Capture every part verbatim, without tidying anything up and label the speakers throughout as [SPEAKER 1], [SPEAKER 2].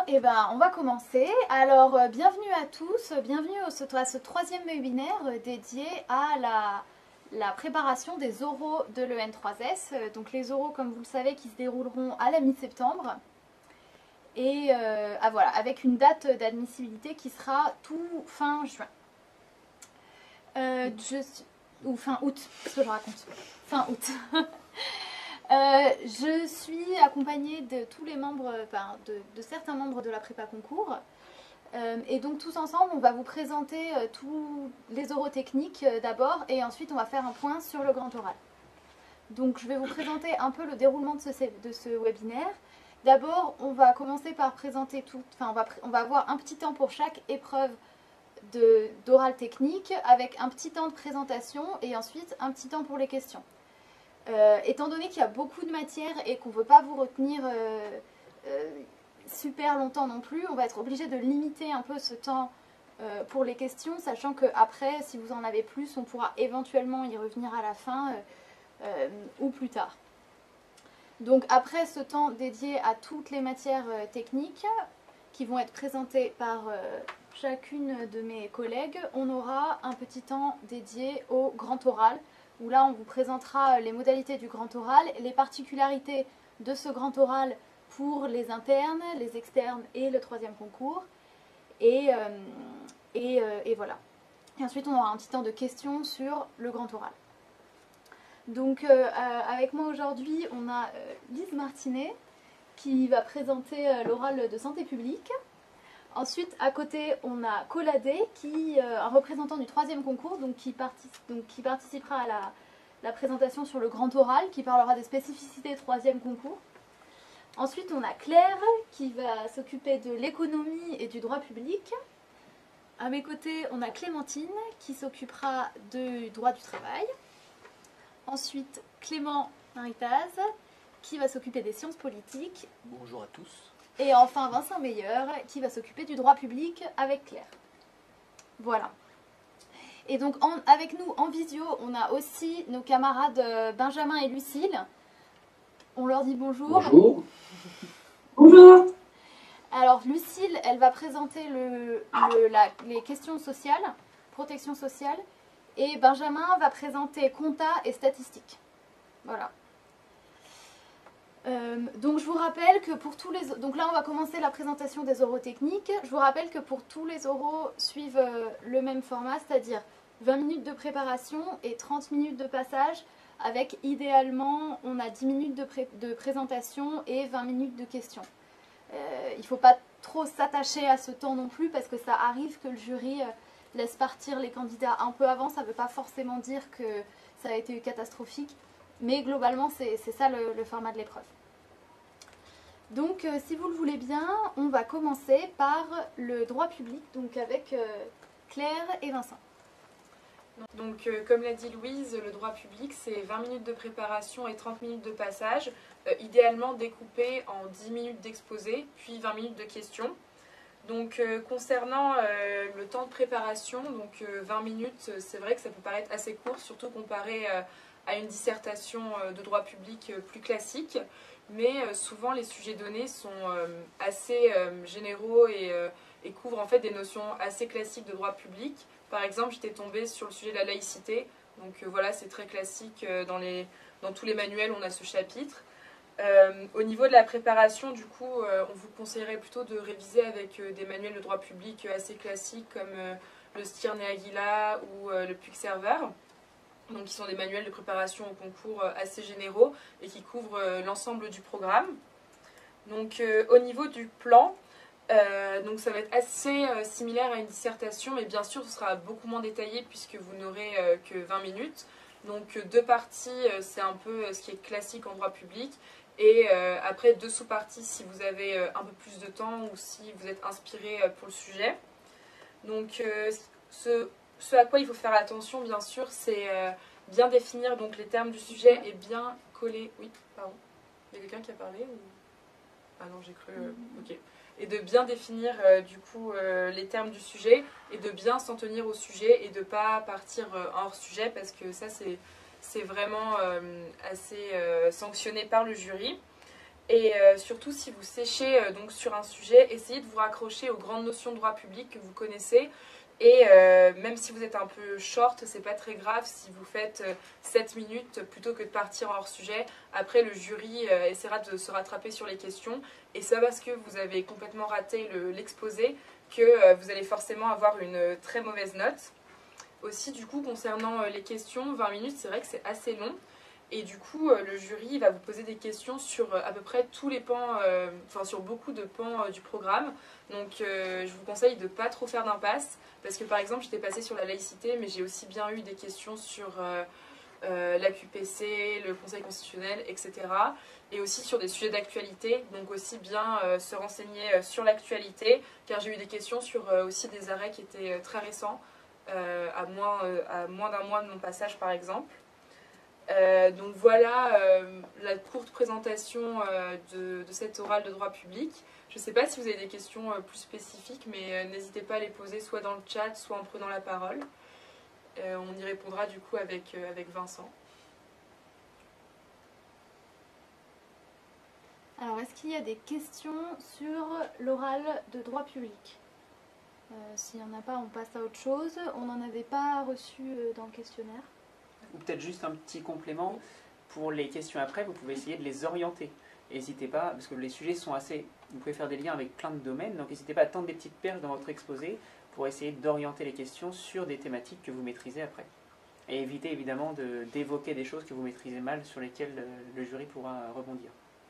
[SPEAKER 1] et ben on va commencer. Alors euh, bienvenue à tous, bienvenue au, à ce troisième webinaire euh, dédié à la, la préparation des oraux de l'E N trois S. Euh, donc les oraux, comme vous le savez, qui se dérouleront à la mi-septembre. Et euh, ah, voilà, avec une date d'admissibilité qui sera tout fin juin. Euh, je, ou fin août, ce que je raconte. Fin août. Euh, je suis accompagnée de tous les membres, enfin de, de certains membres de la prépa concours. Euh, et donc tous ensemble, on va vous présenter euh, tous les oraux techniques euh, d'abord, et ensuite on va faire un point sur le grand oral. Donc je vais vous présenter un peu le déroulement de ce, de ce webinaire. D'abord, on va commencer par présenter tout, enfin on va, on va avoir un petit temps pour chaque épreuve d'oral technique, avec un petit temps de présentation et ensuite un petit temps pour les questions. Euh, étant donné qu'il y a beaucoup de matière et qu'on ne veut pas vous retenir euh, euh, super longtemps non plus, on va être obligé de limiter un peu ce temps euh, pour les questions, sachant qu'après, si vous en avez plus, on pourra éventuellement y revenir à la fin euh, euh, ou plus tard. Donc après ce temps dédié à toutes les matières euh, techniques qui vont être présentées par euh, chacune de mes collègues, on aura un petit temps dédié au grand oral, où là on vous présentera les modalités du grand oral, les particularités de ce grand oral pour les internes, les externes et le troisième concours. Et, euh, et, euh, et voilà. Et ensuite on aura un petit temps de questions sur le grand oral. Donc euh, euh, avec moi aujourd'hui on a euh, Lise Martinet qui va présenter euh, l'oral de santé publique. Ensuite, à côté, on a Coladé, qui, euh, un représentant du troisième concours, donc qui, partic donc qui participera à la, la présentation sur le grand oral, qui parlera des spécificités troisième concours. Ensuite, on a Claire, qui va s'occuper de l'économie et du droit public. À mes côtés, on a Clémentine, qui s'occupera du droit du travail. Ensuite, Clément Maritaz, qui va s'occuper des sciences politiques.
[SPEAKER 2] Bonjour à tous.
[SPEAKER 1] Et enfin Vincent Meyer qui va s'occuper du droit public avec Claire. Voilà. Et donc en, avec nous en visio, on a aussi nos camarades Benjamin et Lucille. On leur dit bonjour.
[SPEAKER 2] Bonjour.
[SPEAKER 1] Bonjour. Alors Lucille, elle va présenter le, le, la, les questions sociales, protection sociale. Et Benjamin va présenter compta et statistiques. Voilà. Euh, donc je vous rappelle que pour tous les... Donc là on va commencer la présentation des oraux techniques. Je vous rappelle que pour tous les oraux suivent euh, le même format, c'est-à-dire vingt minutes de préparation et trente minutes de passage, avec idéalement on a dix minutes de, pré de présentation et vingt minutes de questions. Euh, il ne faut pas trop s'attacher à ce temps non plus parce que ça arrive que le jury euh, laisse partir les candidats un peu avant. Ça ne veut pas forcément dire que ça a été catastrophique, mais globalement c'est ça le, le format de l'épreuve. Donc, euh, si vous le voulez bien, on va commencer par le droit public, donc avec euh, Claire et Vincent.
[SPEAKER 3] Donc, euh, comme l'a dit Louise, le droit public, c'est vingt minutes de préparation et trente minutes de passage, euh, idéalement découpé en dix minutes d'exposé, puis vingt minutes de questions. Donc, euh, concernant euh, le temps de préparation, donc euh, vingt minutes, c'est vrai que ça peut paraître assez court, surtout comparé euh, à une dissertation euh, de droit public euh, plus classique. Mais euh, souvent les sujets donnés sont euh, assez euh, généraux et, euh, et couvrent en fait des notions assez classiques de droit public. Par exemple, j'étais tombée sur le sujet de la laïcité, donc euh, voilà, c'est très classique euh, dans, les, dans tous les manuels, on a ce chapitre. Euh, au niveau de la préparation, du coup, euh, on vous conseillerait plutôt de réviser avec euh, des manuels de droit public assez classiques comme euh, le Stirne et Aguila ou euh, le Puig-Server. Donc, qui sont des manuels de préparation au concours assez généraux et qui couvrent l'ensemble du programme. Donc, euh, au niveau du plan, euh, donc ça va être assez euh, similaire à une dissertation, mais bien sûr, ce sera beaucoup moins détaillé puisque vous n'aurez euh, que vingt minutes. Donc, deux parties, euh, c'est un peu euh, ce qui est classique en droit public. Et euh, après, deux sous-parties si vous avez euh, un peu plus de temps ou si vous êtes inspiré euh, pour le sujet. Donc, euh, ce... Ce à quoi il faut faire attention, bien sûr, c'est euh, bien définir donc, les termes du sujet et bien coller... Oui, pardon. Il y a quelqu'un qui a parlé ou... Ah non, j'ai cru... Euh... Ok. Et de bien définir, euh, du coup, euh, les termes du sujet et de bien s'en tenir au sujet et de ne pas partir euh, hors sujet parce que ça, c'est vraiment euh, assez euh, sanctionné par le jury. Et euh, surtout, si vous séchez euh, donc sur un sujet, essayez de vous raccrocher aux grandes notions de droit public que vous connaissez. Et euh, même si vous êtes un peu short, c'est pas très grave si vous faites euh, sept minutes plutôt que de partir hors sujet. Après, le jury euh, essaiera de se rattraper sur les questions. Et c'est parce que vous avez complètement raté l'exposé que euh, vous allez forcément avoir une euh, très mauvaise note. Aussi, du coup, concernant euh, les questions, vingt minutes, c'est vrai que c'est assez long. Et du coup, euh, le jury va vous poser des questions sur euh, à peu près tous les pans, euh, enfin sur beaucoup de pans euh, du programme. Donc euh, je vous conseille de ne pas trop faire d'impasse, parce que par exemple, j'étais passée sur la laïcité, mais j'ai aussi bien eu des questions sur euh, euh, la Q P C, le Conseil constitutionnel, et cetera. Et aussi sur des sujets d'actualité, donc aussi bien euh, se renseigner euh, sur l'actualité, car j'ai eu des questions sur euh, aussi des arrêts qui étaient euh, très récents, euh, à moins, euh, à moins d'un mois de mon passage par exemple. Euh, donc voilà euh, la courte présentation euh, de, de cette orale de droit public. Je ne sais pas si vous avez des questions euh, plus spécifiques, mais euh, n'hésitez pas à les poser soit dans le chat, soit en prenant la parole. Euh, on y répondra du coup avec, euh, avec Vincent.
[SPEAKER 1] Alors, est-ce qu'il y a des questions sur l'oral de droit public? euh, S'il n'y en a pas, on passe à autre chose. On n'en avait pas reçu euh, dans le questionnaire.
[SPEAKER 2] Ou peut-être juste un petit complément, pour les questions après, vous pouvez essayer de les orienter. N'hésitez pas, parce que les sujets sont assez... Vous pouvez faire des liens avec plein de domaines, donc n'hésitez pas à tendre des petites perches dans votre exposé pour essayer d'orienter les questions sur des thématiques que vous maîtrisez après. Et évitez évidemment d'évoquer des choses que vous maîtrisez mal, sur lesquelles le jury pourra rebondir.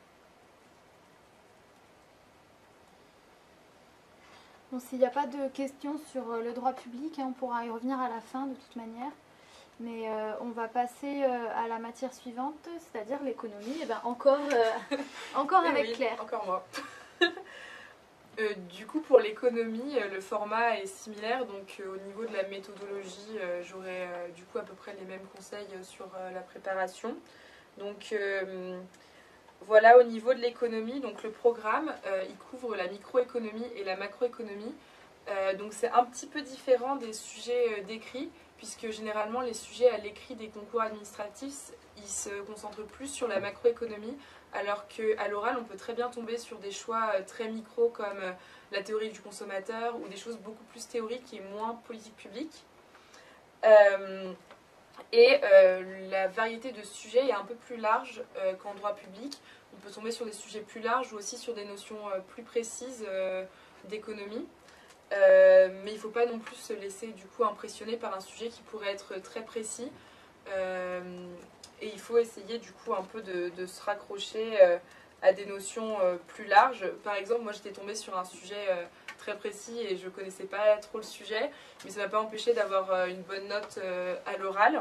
[SPEAKER 1] Bon, s'il n'y a pas de questions sur le droit public, hein, on pourra y revenir à la fin de toute manière. Mais euh, on va passer euh, à la matière suivante, c'est-à-dire l'économie. Et ben encore, euh, encore
[SPEAKER 3] Oui,
[SPEAKER 1] avec
[SPEAKER 3] oui,
[SPEAKER 1] Claire.
[SPEAKER 3] Encore moi. euh, du coup, pour l'économie, euh, le format est similaire. Donc, euh, au niveau de la méthodologie, euh, j'aurai euh, du coup à peu près les mêmes conseils euh, sur euh, la préparation. Donc, euh, voilà, au niveau de l'économie, donc le programme, euh, il couvre la microéconomie et la macroéconomie. Euh, donc, c'est un petit peu différent des sujets euh, décrits, puisque généralement les sujets à l'écrit des concours administratifs, ils se concentrent plus sur la macroéconomie, alors qu'à l'oral, on peut très bien tomber sur des choix très micro comme la théorie du consommateur ou des choses beaucoup plus théoriques et moins politique publique. Euh, et euh, la variété de sujets est un peu plus large euh, qu'en droit public. On peut tomber sur des sujets plus larges ou aussi sur des notions euh, plus précises euh, d'économie. Euh, mais il ne faut pas non plus se laisser du coup impressionner par un sujet qui pourrait être très précis. Euh, et il faut essayer du coup un peu de, de se raccrocher euh, à des notions euh, plus larges. Par exemple, moi j'étais tombée sur un sujet euh, très précis et je ne connaissais pas trop le sujet, mais ça ne m'a pas empêché d'avoir euh, une bonne note euh, à l'oral.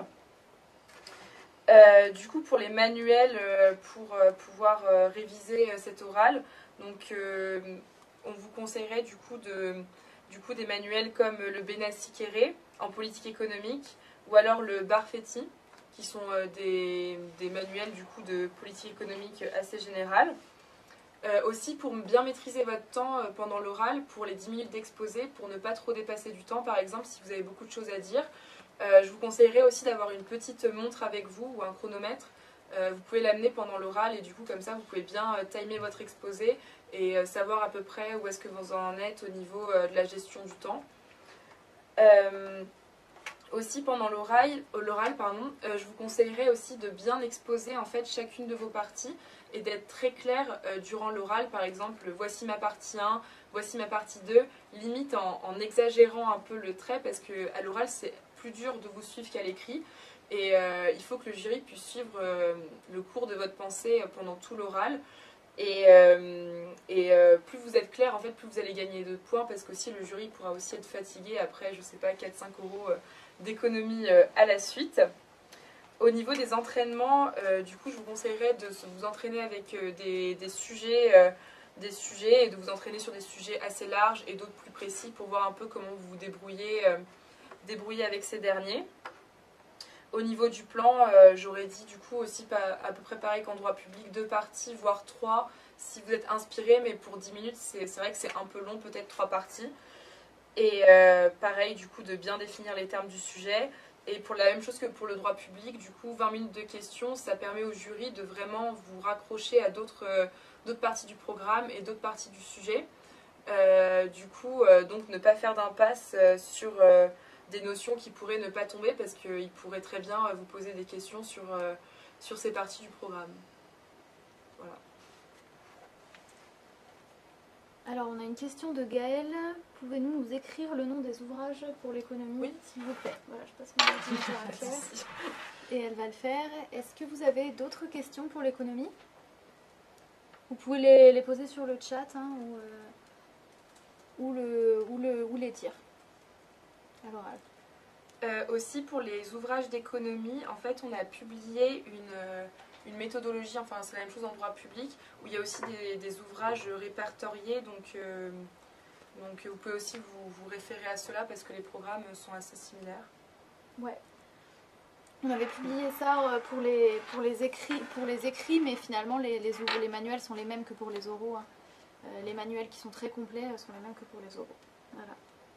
[SPEAKER 3] Euh, du coup, pour les manuels, euh, pour euh, pouvoir euh, réviser euh, cet oral, donc euh, on vous conseillerait du coup de Du coup, des manuels comme le Benassi-Kéré en politique économique ou alors le Barfetti, qui sont euh, des, des manuels du coup de politique économique assez générale. Euh, aussi, pour bien maîtriser votre temps euh, pendant l'oral, pour les dix minutes d'exposé, pour ne pas trop dépasser du temps, par exemple, si vous avez beaucoup de choses à dire, euh, je vous conseillerais aussi d'avoir une petite montre avec vous ou un chronomètre. Euh, vous pouvez l'amener pendant l'oral et du coup, comme ça, vous pouvez bien euh, timer votre exposé et euh, savoir à peu près où est-ce que vous en êtes au niveau euh, de la gestion du temps. Euh, aussi pendant l'oral, l'oral pardon, euh, je vous conseillerais aussi de bien exposer en fait chacune de vos parties et d'être très clair euh, durant l'oral. Par exemple, voici ma partie un, voici ma partie deux, limite en, en exagérant un peu le trait parce qu'à l'oral c'est plus dur de vous suivre qu'à l'écrit. Et euh, il faut que le jury puisse suivre euh, le cours de votre pensée pendant tout l'oral. Et, euh, et euh, plus vous êtes clair, en fait, plus vous allez gagner de points parce qu'aussi le jury pourra aussi être fatigué après, je sais pas, quatre à cinq euros euh, d'économie euh, à la suite. Au niveau des entraînements, euh, du coup, je vous conseillerais de vous entraîner avec euh, des, des, sujets, euh, des sujets et de vous entraîner sur des sujets assez larges et d'autres plus précis pour voir un peu comment vous vous débrouillez, euh, débrouillez avec ces derniers. Au niveau du plan, euh, j'aurais dit du coup aussi pas, à peu près pareil qu'en droit public, deux parties, voire trois, si vous êtes inspiré, mais pour dix minutes, c'est vrai que c'est un peu long, peut-être trois parties. Et euh, pareil, du coup, de bien définir les termes du sujet. Et pour la même chose que pour le droit public, du coup, vingt minutes de questions, ça permet au jury de vraiment vous raccrocher à d'autres euh, d'autres parties du programme et d'autres parties du sujet. Euh, du coup, euh, donc ne pas faire d'impasse euh, sur euh, des notions qui pourraient ne pas tomber parce qu'ils pourraient très bien euh, vous poser des questions sur, euh, sur ces parties du programme. Voilà.
[SPEAKER 1] Alors, on a une question de Gaëlle. Pouvez-vous nous écrire le nom des ouvrages pour l'économie,
[SPEAKER 3] Oui.
[SPEAKER 1] s'il vous plaît? Voilà, je passe mon ordinateur à Claire. Et elle va le faire. Est-ce que vous avez d'autres questions pour l'économie? Vous pouvez les, les poser sur le chat hein, ou, euh, ou, le, ou, le, ou les dire à l'oral.
[SPEAKER 3] Euh, aussi pour les ouvrages d'économie, en fait on a publié une, euh, une méthodologie, enfin c'est la même chose en droit public, où il y a aussi des, des ouvrages répertoriés, donc, euh, donc vous pouvez aussi vous, vous référer à cela parce que les programmes sont assez similaires.
[SPEAKER 1] Ouais. On avait publié ça pour les, pour les, écrits, pour les écrits, mais finalement les, les, les manuels sont les mêmes que pour les oraux. Hein. Euh, les manuels qui sont très complets sont les mêmes que pour les oraux. Voilà.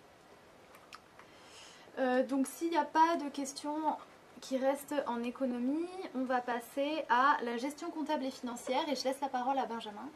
[SPEAKER 1] Euh, donc s'il n'y a pas de questions qui restent en économie, on va passer à la gestion comptable et financière et je laisse la parole à Benjamin.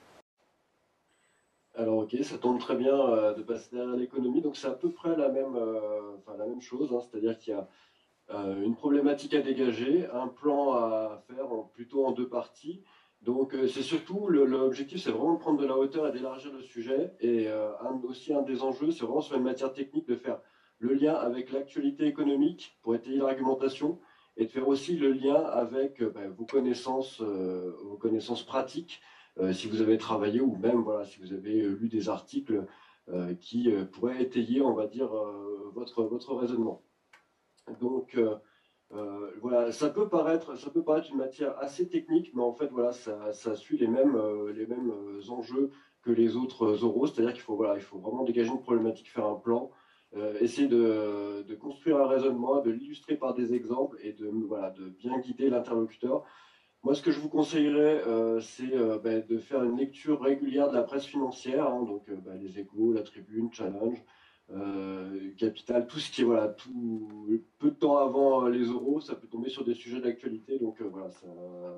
[SPEAKER 4] Alors ok, ça tombe très bien euh, de passer derrière l'économie, donc c'est à peu près la même, euh, enfin, la même chose, hein, c'est-à-dire qu'il y a euh, une problématique à dégager, un plan à faire en, plutôt en deux parties. Donc euh, c'est surtout, le- l'objectif c'est vraiment de prendre de la hauteur et d'élargir le sujet, et euh, un- aussi un des enjeux c'est vraiment sur une matière technique de faire le lien avec l'actualité économique pour étayer l'argumentation, et de faire aussi le lien avec euh, ben, vos connaissances, euh, vos connaissances pratiques, euh, si vous avez travaillé ou même voilà, si vous avez euh, lu des articles euh, qui euh, pourraient étayer, on va dire, euh, votre, votre raisonnement. Donc euh, euh, voilà, ça peut paraître, ça peut paraître une matière assez technique, mais en fait voilà, ça, ça suit les mêmes, euh, les mêmes euh, enjeux que les autres oraux, c'est-à-dire qu'il faut voilà, il faut vraiment dégager une problématique, faire un plan, euh, essayer de, de construire un raisonnement, de l'illustrer par des exemples et de voilà, de bien guider l'interlocuteur. Moi, ce que je vous conseillerais, euh, c'est euh, ben, de faire une lecture régulière de la presse financière, hein, donc euh, ben, les Échos, la Tribune, Challenge, euh, Capital, tout ce qui est voilà, tout peu de temps avant euh, les euros, ça peut tomber sur des sujets d'actualité, donc euh, voilà, ça,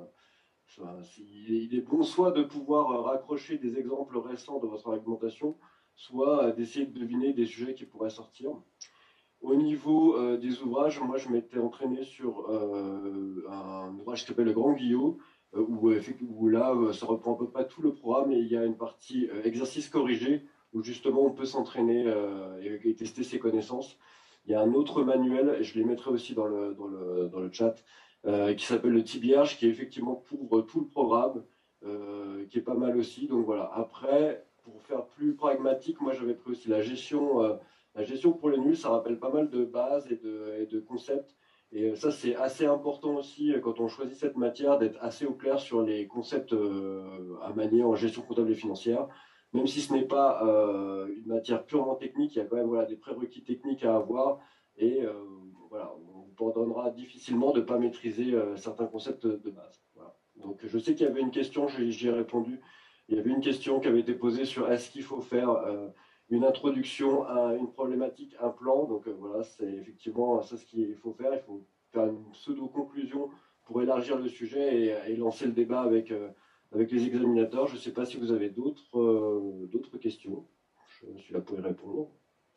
[SPEAKER 4] ça- c'est- il, est, il est bon soit de pouvoir euh, raccrocher des exemples récents de votre argumentation, soit euh, d'essayer de deviner des sujets qui pourraient sortir. Au niveau euh, des ouvrages, moi je m'étais entraîné sur euh, un ouvrage qui s'appelle Le Grand Guillot, euh, où, euh, où là euh, ça reprend à peu près tout le programme et il y a une partie euh, exercice corrigé où justement on peut s'entraîner euh, et, et tester ses connaissances. Il y a un autre manuel, et je les mettrai aussi dans le, dans le, dans le chat, euh, qui s'appelle le Tibierge, qui effectivement couvre tout le programme, euh, qui est pas mal aussi. Donc voilà, après, pour faire plus pragmatique, moi j'avais pris aussi la gestion. Euh, la gestion pour les nuls, ça rappelle pas mal de bases et de, et de concepts. Et ça, c'est assez important aussi euh, quand on choisit cette matière, d'être assez au clair sur les concepts euh, à manier en gestion comptable et financière. Même si ce n'est pas euh, une matière purement technique, il y a quand même voilà, des prérequis techniques à avoir. Et euh, voilà, on vous pardonnera difficilement de ne pas maîtriser euh, certains concepts de base. Voilà. Donc je sais qu'il y avait une question, j'y ai répondu. Il y avait une question qui avait été posée sur est-ce qu'il faut faire euh, une introduction à une problématique, un plan. Donc euh, voilà, c'est effectivement ça ce qu'il faut faire. Il faut faire une pseudo-conclusion pour élargir le sujet et, et lancer le débat avec, euh, avec les examinateurs. Je ne sais pas si vous avez d'autres euh, d'autres questions. Je suis là pour y répondre.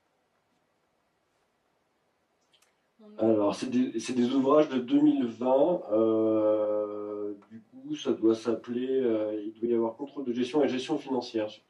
[SPEAKER 4] Alors, c'est des, des, ouvrages de deux mille vingt. Euh, du coup, ça doit s'appeler, euh, il doit y avoir contrôle de gestion et gestion financière surtout.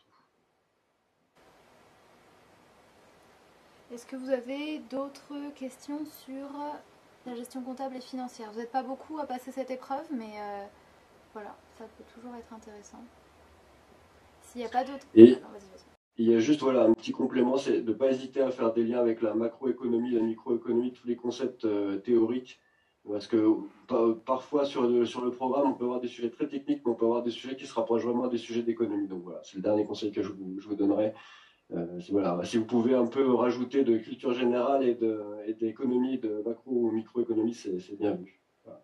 [SPEAKER 1] Est-ce que vous avez d'autres questions sur la gestion comptable et financière? Vous n'êtes pas beaucoup à passer cette épreuve, mais euh, voilà, ça peut toujours être intéressant. S'il n'y a pas d'autres...
[SPEAKER 4] Et
[SPEAKER 1] ah, vas-y, vas-y.
[SPEAKER 4] Il y a juste voilà, un petit complément, c'est de ne pas hésiter à faire des liens avec la macroéconomie, la microéconomie, tous les concepts euh, théoriques. Parce que pa parfois sur le, sur le programme, on peut avoir des sujets très techniques, mais on peut avoir des sujets qui se rapprochent vraiment des sujets d'économie. Donc voilà, c'est le dernier conseil que je vous, je vous donnerai. Euh, voilà, si vous pouvez un peu rajouter de culture générale et d'économie, et de macro ou microéconomie, c'est bien vu. Voilà.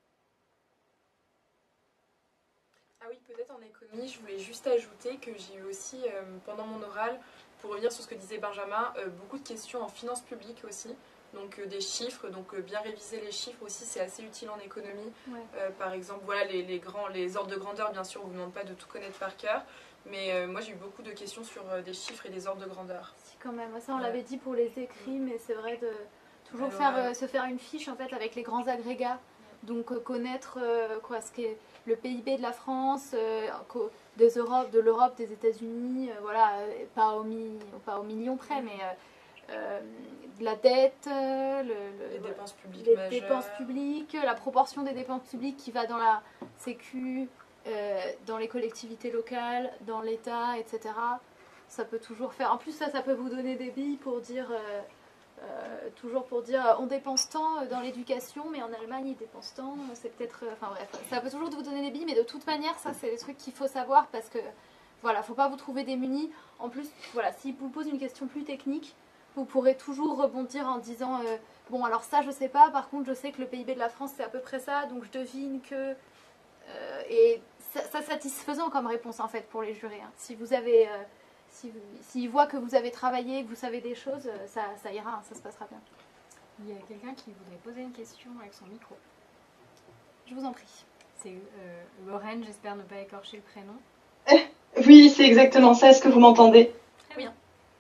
[SPEAKER 3] Ah oui, peut-être en économie, je voulais juste ajouter que j'ai eu aussi, euh, pendant mon oral, pour revenir sur ce que disait Benjamin, euh, beaucoup de questions en finances publiques aussi. donc euh, des chiffres, donc euh, bien réviser les chiffres aussi, c'est assez utile en économie.
[SPEAKER 1] Ouais.
[SPEAKER 3] Euh, par exemple, voilà, les, les, grands, les ordres de grandeur, bien sûr, on ne vous demande pas de tout connaître par cœur, mais euh, moi j'ai eu beaucoup de questions sur euh, des chiffres et des ordres de grandeur.
[SPEAKER 1] Si, quand même, ça on
[SPEAKER 3] Ouais.
[SPEAKER 1] l'avait dit pour les écrits, mais c'est vrai de toujours
[SPEAKER 3] Alors,
[SPEAKER 1] faire,
[SPEAKER 3] ouais.
[SPEAKER 1] euh, se faire une fiche en fait avec les grands agrégats, donc euh, connaître euh, quoi, ce qu'est le P I B de la France, euh, co- des Europes, de l'Europe, des États-Unis, euh, voilà, euh, pas au, mi, pas au million près, mais euh, euh, de la dette, euh, le, le-
[SPEAKER 3] Les
[SPEAKER 1] voilà,
[SPEAKER 3] dépenses publiques
[SPEAKER 1] les
[SPEAKER 3] majeures.
[SPEAKER 1] dépenses publiques, la proportion des dépenses publiques qui va dans la Sécu, euh, dans les collectivités locales, dans l'État, et cetera. Ça peut toujours faire. En plus, ça, ça peut vous donner des billes pour dire. Euh, euh, toujours pour dire euh, on dépense tant dans l'éducation, mais en Allemagne ils dépensent tant. C'est peut-être. euh, Enfin bref, ça peut toujours vous donner des billes, mais de toute manière, ça c'est des trucs qu'il faut savoir parce que voilà, faut pas vous trouver démunis. En plus, voilà, s'il vous pose une question plus technique, vous pourrez toujours rebondir en disant euh, bon, alors ça je sais pas, par contre je sais que le P I B de la France c'est à peu près ça, donc je devine que. Euh, et ça, ça satisfaisant comme réponse en fait pour les jurés. Hein. Si vous avez. Euh, si vous, s'ils voient que vous avez travaillé, que vous savez des choses, euh, ça, ça ira, hein, ça se passera bien.
[SPEAKER 5] Il y a quelqu'un qui voudrait poser une question avec son micro.
[SPEAKER 1] Je vous en prie.
[SPEAKER 5] C'est euh, Lorraine, j'espère ne pas écorcher le prénom.
[SPEAKER 6] Oui, c'est exactement ça. Est-ce que vous m'entendez?
[SPEAKER 5] Très bien.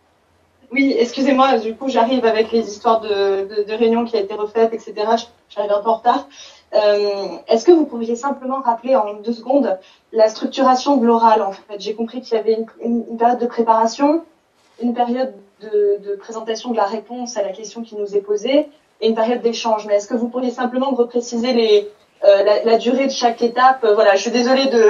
[SPEAKER 6] Oui, excusez-moi, du coup, j'arrive avec les histoires de, de, de réunions qui a été refaite, et cetera. J'arrive un peu en retard. Euh, Est-ce que vous pourriez simplement rappeler en deux secondes la structuration de l'oral, en fait? J'ai compris qu'il y avait une, une, une période de préparation, une période de, de présentation de la réponse à la question qui nous est posée et une période d'échange. Mais est-ce que vous pourriez simplement me repréciser les, euh, la, la durée de chaque étape? Voilà, je suis désolée de,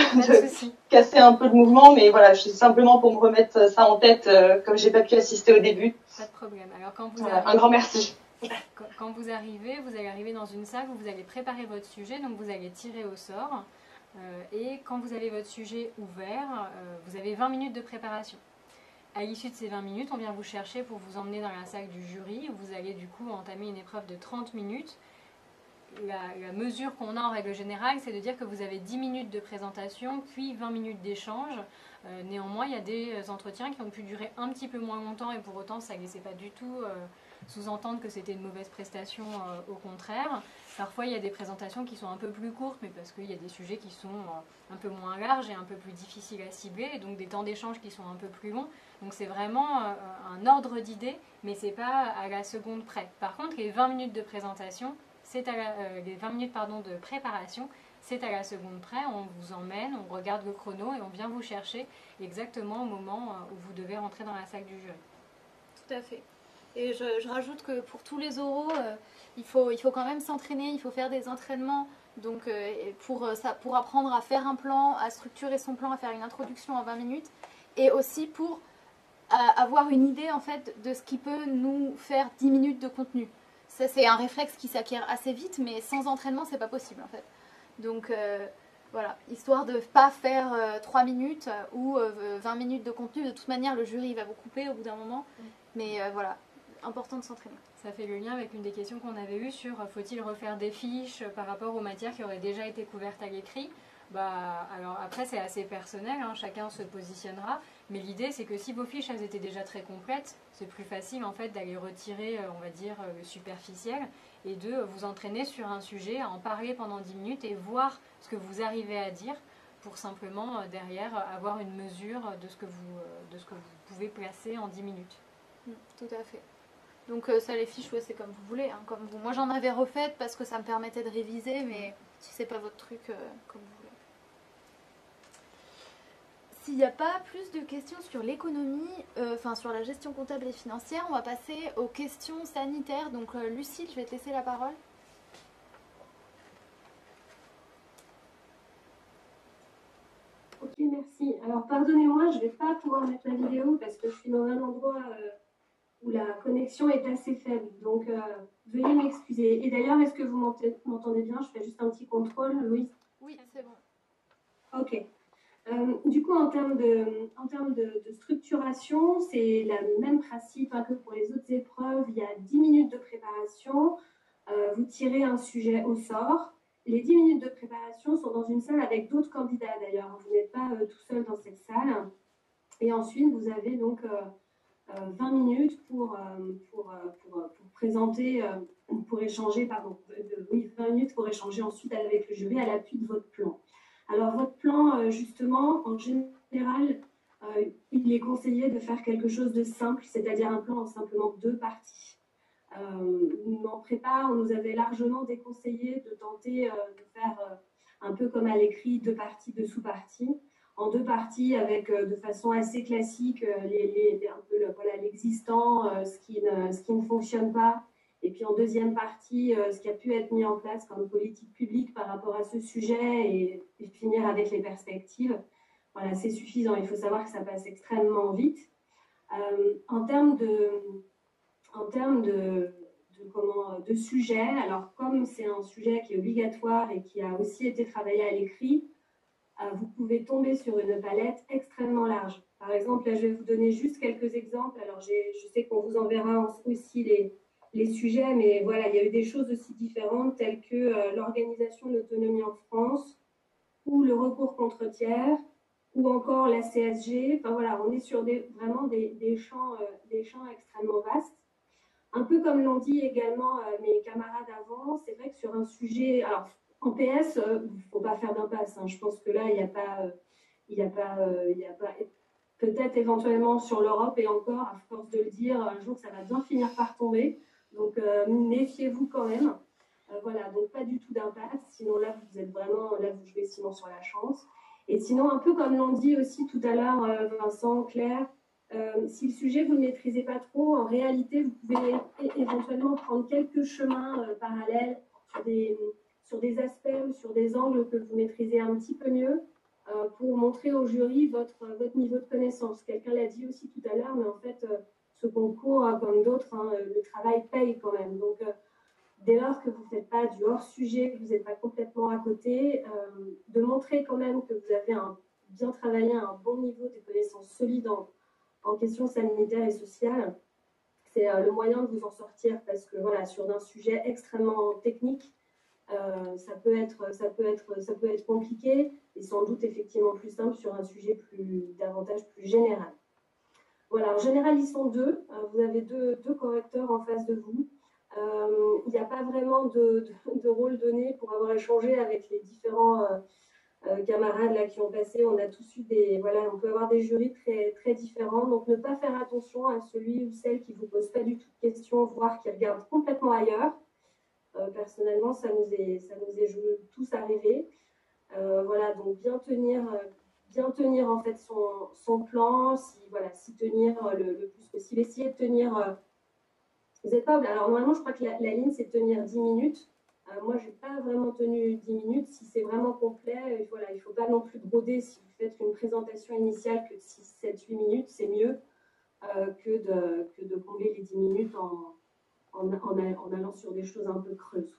[SPEAKER 6] de casser un peu le mouvement, mais voilà, c'est simplement pour me remettre ça en tête, euh, comme j'ai pas pu assister au début.
[SPEAKER 5] Pas de problème. Alors quand vous
[SPEAKER 6] Voilà,
[SPEAKER 5] arrivez,
[SPEAKER 6] un grand merci.
[SPEAKER 5] quand vous arrivez, vous allez arriver dans une salle où vous allez préparer votre sujet, donc vous allez tirer au sort. Euh, et quand vous avez votre sujet ouvert, euh, vous avez vingt minutes de préparation. À l'issue de ces vingt minutes, on vient vous chercher pour vous emmener dans la salle du jury, où vous allez du coup entamer une épreuve de trente minutes. La, la mesure qu'on a en règle générale, c'est de dire que vous avez dix minutes de présentation, puis vingt minutes d'échange. Euh, néanmoins, il y a des entretiens qui ont pu durer un petit peu moins longtemps, et pour autant, ça ne laissait pas du tout euh, sous-entendre que c'était une mauvaise prestation, euh, au contraire. Parfois, il y a des présentations qui sont un peu plus courtes, mais parce qu'il y a des sujets qui sont euh, un peu moins larges et un peu plus difficiles à cibler, et donc des temps d'échange qui sont un peu plus longs. Donc c'est vraiment euh, un ordre d'idées, mais ce n'est pas à la seconde près. Par contre, les vingt minutes de présentation, c'est à la, euh, les vingt minutes pardon, de préparation, c'est à la seconde près. On vous emmène, on regarde le chrono et on vient vous chercher exactement au moment euh, où vous devez rentrer dans la salle du jury.
[SPEAKER 1] Tout à fait. Et je, je rajoute que pour tous les oraux, euh, il, faut, il faut quand même s'entraîner, il faut faire des entraînements donc, euh, pour, ça, pour apprendre à faire un plan, à structurer son plan, à faire une introduction en vingt minutes, et aussi pour à avoir une idée en fait de ce qui peut nous faire dix minutes de contenu. Ça c'est un réflexe qui s'acquiert assez vite, mais sans entraînement c'est pas possible en fait. Donc euh, voilà, histoire de pas faire euh, trois minutes ou euh, vingt minutes de contenu. De toute manière le jury va vous couper au bout d'un moment, mais euh, voilà, important de s'entraîner.
[SPEAKER 5] Ça fait le lien avec une des questions qu'on avait eues sur euh, faut-il refaire des fiches par rapport aux matières qui auraient déjà été couvertes à l'écrit. Bah, alors après c'est assez personnel, hein, chacun se positionnera, mais l'idée c'est que si vos fiches elles étaient déjà très complètes, c'est plus facile en fait d'aller retirer, on va dire, le superficiel et de vous entraîner sur un sujet, à en parler pendant dix minutes et voir ce que vous arrivez à dire pour simplement derrière avoir une mesure de ce que vous, de ce que vous pouvez placer en dix minutes.
[SPEAKER 1] Mmh, tout à fait. Donc euh, ça les fiches, ouais, c'est comme vous voulez, hein, comme vous. Moi j'en avais refait parce que ça me permettait de réviser, mais si c'est pas votre truc, euh, comme vous voulez. S'il n'y a pas plus de questions sur l'économie, euh, enfin sur la gestion comptable et financière, on va passer aux questions sanitaires. Donc euh, Lucille, je vais te laisser la parole.
[SPEAKER 7] Ok, merci. Alors pardonnez-moi, je ne vais pas pouvoir mettre la vidéo parce que je suis dans un endroit euh, où la connexion est assez faible. Donc euh, veuillez m'excuser. Et d'ailleurs, est-ce que vous m'entendez bien? Je fais juste un petit contrôle, Louise.
[SPEAKER 1] Oui, c'est bon.
[SPEAKER 7] Ok. Euh, du coup, en termes de, en termes de, de structuration, c'est le même principe hein, que pour les autres épreuves. Il y a dix minutes de préparation. Euh, vous tirez un sujet au sort. Les dix minutes de préparation sont dans une salle avec d'autres candidats d'ailleurs. Vous n'êtes pas euh, tout seul dans cette salle. Et ensuite, vous avez donc euh, euh, vingt minutes pour, euh, pour, euh, pour, euh, pour présenter, euh, pour échanger, pardon, de, de, oui, vingt minutes pour échanger ensuite avec le jury à l'appui de votre plan. Alors, votre plan, euh, justement, en général, euh, il est conseillé de faire quelque chose de simple, c'est-à-dire un plan en simplement deux parties. Euh, en prépa, on nous avait largement déconseillé de tenter euh, de faire euh, un peu comme à l'écrit, deux parties, deux sous-parties, en deux parties avec euh, de façon assez classique euh, les, les, un peu le, voilà, l'existant, euh, ce, qui ne, ce qui ne fonctionne pas, et puis en deuxième partie, euh, ce qui a pu être mis en place comme politique publique par rapport à ce sujet, et, et finir avec les perspectives. Voilà, c'est suffisant. Il faut savoir que ça passe extrêmement vite. Euh, en termes de... En termes de, de, comment, de sujet, alors comme c'est un sujet qui est obligatoire et qui a aussi été travaillé à l'écrit, euh, vous pouvez tomber sur une palette extrêmement large. Par exemple, là, je vais vous donner juste quelques exemples. Alors, j'ai, je sais qu'on vous enverra aussi les, les sujets, mais voilà, il y a eu des choses aussi différentes telles que euh, l'organisation de l'autonomie en France ou le recours contre tiers ou encore la C S G. Enfin, voilà, on est sur des, vraiment des, des, champs, euh, des champs extrêmement vastes. Un peu comme l'ont dit également euh, mes camarades avant, c'est vrai que sur un sujet, alors en P S, il euh, ne faut pas faire d'impasse. Hein. Je pense que là, il n'y a pas, euh, il n'y a pas, euh, il n'y a pas, peut-être éventuellement sur l'Europe et encore, à force de le dire, un jour ça va bien finir par tomber. Donc euh, méfiez-vous quand même. Euh, voilà, donc pas du tout d'impasse. Sinon là, vous êtes vraiment, là vous jouez sinon sur la chance. Et sinon, un peu comme l'ont dit aussi tout à l'heure euh, Vincent, Claire. Euh, si le sujet, vous ne le maîtrisez pas trop, en réalité, vous pouvez é éventuellement prendre quelques chemins euh, parallèles sur des, sur des aspects ou sur des angles que vous maîtrisez un petit peu mieux euh, pour montrer au jury votre, votre niveau de connaissance. Quelqu'un l'a dit aussi tout à l'heure, mais en fait, euh, ce concours, hein, comme d'autres, hein, le travail paye quand même. Donc, euh, dès lors que vous ne faites pas du hors-sujet, que vous n'êtes pas complètement à côté, euh, de montrer quand même que vous avez un, bien travaillé à un bon niveau de connaissances solides en en questions sanitaires et sociales, c'est euh, le moyen de vous en sortir parce que voilà, sur un sujet extrêmement technique, euh, ça peut être, ça peut être, ça peut être compliqué et sans doute effectivement plus simple sur un sujet plus, davantage plus général. Voilà, en général, ils sont deux. Euh, vous avez deux, deux correcteurs en face de vous. Euh, il n'y a pas vraiment de, de, de rôle donné pour avoir échangé avec les différents euh, Euh, camarades là qui ont passé, on a tous eu des, voilà, on peut avoir des jurys très, très différents, donc ne pas faire attention à celui ou celle qui vous pose pas du tout de questions, voire qui regarde complètement ailleurs. Euh, personnellement, ça nous est, ça nous est tous arrivé. Euh, voilà, donc bien tenir, bien tenir en fait son, son plan, si voilà, si tenir le, le plus possible, essayer de tenir. Euh, vous n'êtes pas, alors normalement, je crois que la, la ligne c'est de tenir dix minutes. Euh, moi, je n'ai pas vraiment tenu dix minutes. Si c'est vraiment complet, il voilà, ne faut pas non plus broder. Si vous faites une présentation initiale que de six, sept, huit minutes, c'est mieux euh, que, de, que de combler les dix minutes en, en, en, en allant sur des choses un peu creuses.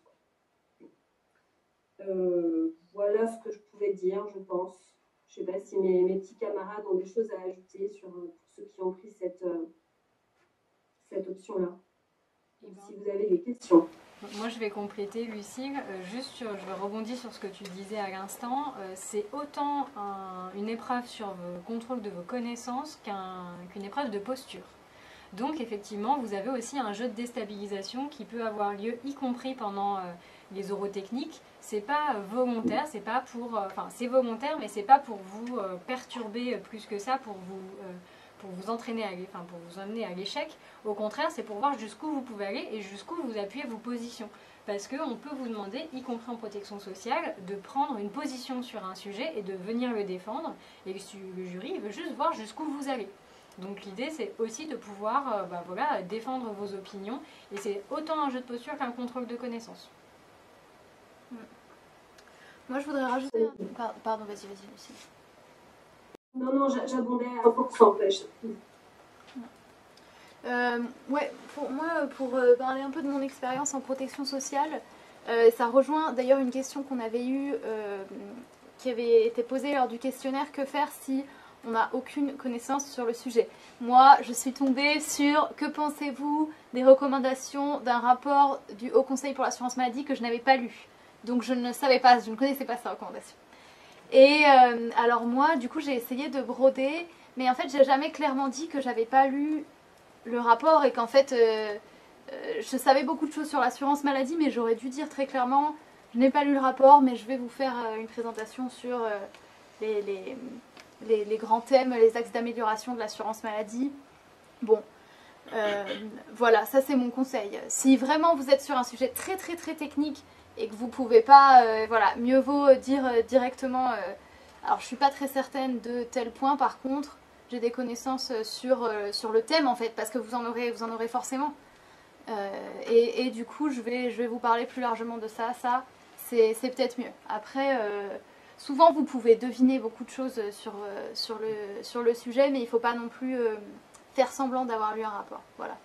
[SPEAKER 7] Euh, voilà ce que je pouvais dire, je pense. Je ne sais pas si mes, mes petits camarades ont des choses à ajouter sur, pour ceux qui ont pris cette, cette option-là. Ben, si vous avez des questions.
[SPEAKER 5] Moi, je vais compléter, Lucille. Euh, juste, sur, je vais rebondir sur ce que tu disais à l'instant. Euh, c'est autant un, une épreuve sur le contrôle de vos connaissances qu'un, qu'une épreuve de posture. Donc, effectivement, vous avez aussi un jeu de déstabilisation qui peut avoir lieu, y compris pendant euh, les oraux techniques. C'est pas volontaire, c'est pas pour, euh, enfin, c'est volontaire, mais c'est pas pour vous euh, perturber plus que ça, pour vous euh, pour vous entraîner, à, enfin pour vous amener à l'échec. Au contraire, c'est pour voir jusqu'où vous pouvez aller et jusqu'où vous appuyez vos positions. Parce qu'on peut vous demander, y compris en protection sociale, de prendre une position sur un sujet et de venir le défendre. Et le jury il veut juste voir jusqu'où vous allez. Donc l'idée, c'est aussi de pouvoir euh, bah, voilà, défendre vos opinions. Et c'est autant un jeu de posture qu'un contrôle de connaissances.
[SPEAKER 1] Moi, je voudrais rajouter... Un... Pardon, vas-y, vas-y, Lucie.
[SPEAKER 7] Non, non, j'abondais à un pour cent.
[SPEAKER 1] Euh, ouais, pour moi, pour euh, parler un peu de mon expérience en protection sociale, euh, ça rejoint d'ailleurs une question qu'on avait eue, euh, qui avait été posée lors du questionnaire, que faire si on n'a aucune connaissance sur le sujet. Moi, je suis tombée sur que pensez-vous des recommandations d'un rapport du Haut Conseil pour l'assurance maladie que je n'avais pas lu. Donc je ne savais pas, je ne connaissais pas ces recommandations. Et euh, alors moi, du coup, j'ai essayé de broder, mais en fait, j'ai jamais clairement dit que j'avais pas lu le rapport est qu'en fait, euh, euh, je savais beaucoup de choses sur l'assurance maladie, mais j'aurais dû dire très clairement, je n'ai pas lu le rapport, mais je vais vous faire euh, une présentation sur euh, les, les, les, les grands thèmes, les axes d'amélioration de l'assurance maladie. Bon, euh, voilà, ça c'est mon conseil. Si vraiment vous êtes sur un sujet très très très technique et que vous ne pouvez pas, euh, voilà, mieux vaut dire euh, directement, euh, alors je ne suis pas très certaine de tel point, par contre, j'ai des connaissances sur, euh, sur le thème en fait, parce que vous en aurez, vous en aurez forcément. Euh, et, et du coup, je vais, je vais vous parler plus largement de ça. Ça, c'est peut-être mieux. Après, euh, souvent, vous pouvez deviner beaucoup de choses sur, euh, sur, le, sur le sujet, mais il ne faut pas non plus euh, faire semblant d'avoir lu un rapport. Voilà.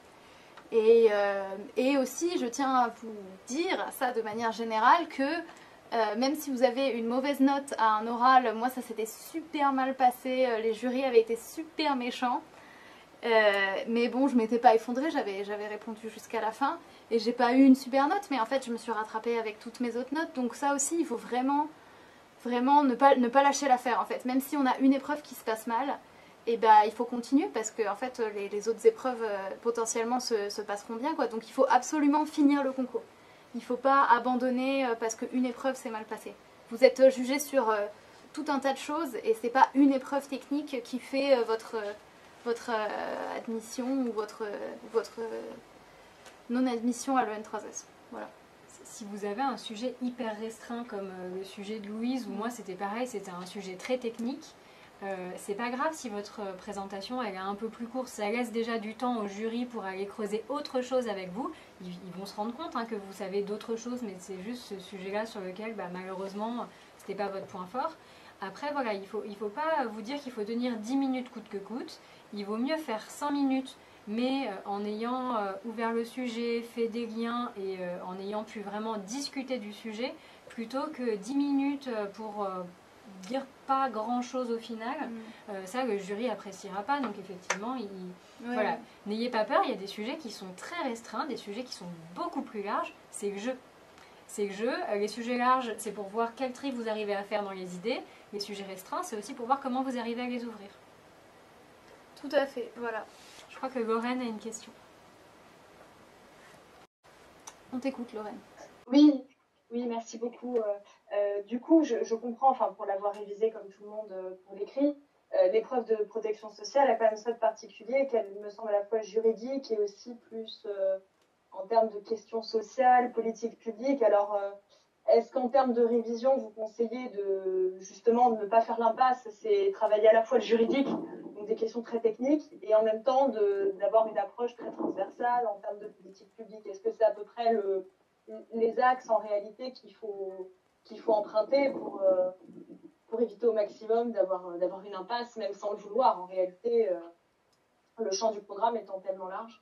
[SPEAKER 1] Et, euh, et aussi, je tiens à vous dire ça de manière générale que Euh, même si vous avez une mauvaise note à un oral, moi ça s'était super mal passé, euh, les jurys avaient été super méchants. Euh, mais bon, je m'étais pas effondrée, j'avais j'avais répondu jusqu'à la fin. Et j'ai pas eu une super note, mais en fait je me suis rattrapée avec toutes mes autres notes. Donc ça aussi, il faut vraiment, vraiment ne pas, ne pas lâcher l'affaire en fait. Même si on a une épreuve qui se passe mal, et ben, il faut continuer parce que en fait, les, les autres épreuves euh, potentiellement se, se passeront bien, quoi. Donc il faut absolument finir le concours. Il ne faut pas abandonner parce qu'une épreuve s'est mal passée. Vous êtes jugé sur euh, tout un tas de choses et ce n'est pas une épreuve technique qui fait euh, votre, votre euh, admission ou votre, votre euh, non-admission à l'E N trois S. Voilà.
[SPEAKER 5] Si vous avez un sujet hyper restreint comme euh, le sujet de Louise, ou moi c'était pareil, c'était un sujet très technique, Euh, c'est pas grave si votre présentation elle est un peu plus courte, ça laisse déjà du temps au jury pour aller creuser autre chose avec vous. Ils, ils vont se rendre compte hein, que vous savez d'autres choses, mais c'est juste ce sujet-là sur lequel bah, malheureusement c'était pas votre point fort. Après voilà, il faut, il faut pas vous dire qu'il faut tenir dix minutes coûte que coûte. Il vaut mieux faire cinq minutes, mais euh, en ayant euh, ouvert le sujet, fait des liens et euh, en ayant pu vraiment discuter du sujet, plutôt que dix minutes pour euh, dire pas grand chose au final. Mm. Euh, ça le jury appréciera pas, donc effectivement il... ouais. Voilà, n'ayez pas peur, il y a des sujets qui sont très restreints, des sujets qui sont beaucoup plus larges, c'est le jeu. C'est le jeu, les sujets larges c'est pour voir quel tri vous arrivez à faire dans les idées, les sujets restreints c'est aussi pour voir comment vous arrivez à les ouvrir.
[SPEAKER 1] Tout à fait, voilà.
[SPEAKER 5] Je crois que Lorraine a une question.
[SPEAKER 1] On t'écoute Lorraine.
[SPEAKER 6] Oui. Oui, merci beaucoup. Euh, euh, du coup, je, je comprends, enfin pour l'avoir révisé comme tout le monde euh, pour l'écrit, euh, l'épreuve de protection sociale a quand même ça de particulier qu'elle me semble à la fois juridique et aussi plus euh, en termes de questions sociales, politiques publiques. Alors, euh, est-ce qu'en termes de révision, vous conseillez de justement de ne pas faire l'impasse, c'est travailler à la fois le juridique, donc des questions très techniques, et en même temps d'avoir une approche très transversale en termes de politique publique? Est-ce que c'est à peu près le les axes en réalité qu'il faut, qu'il faut emprunter pour, euh, pour éviter au maximum d'avoir d'avoir une impasse, même sans le vouloir. En réalité, euh, le champ du programme étant tellement large.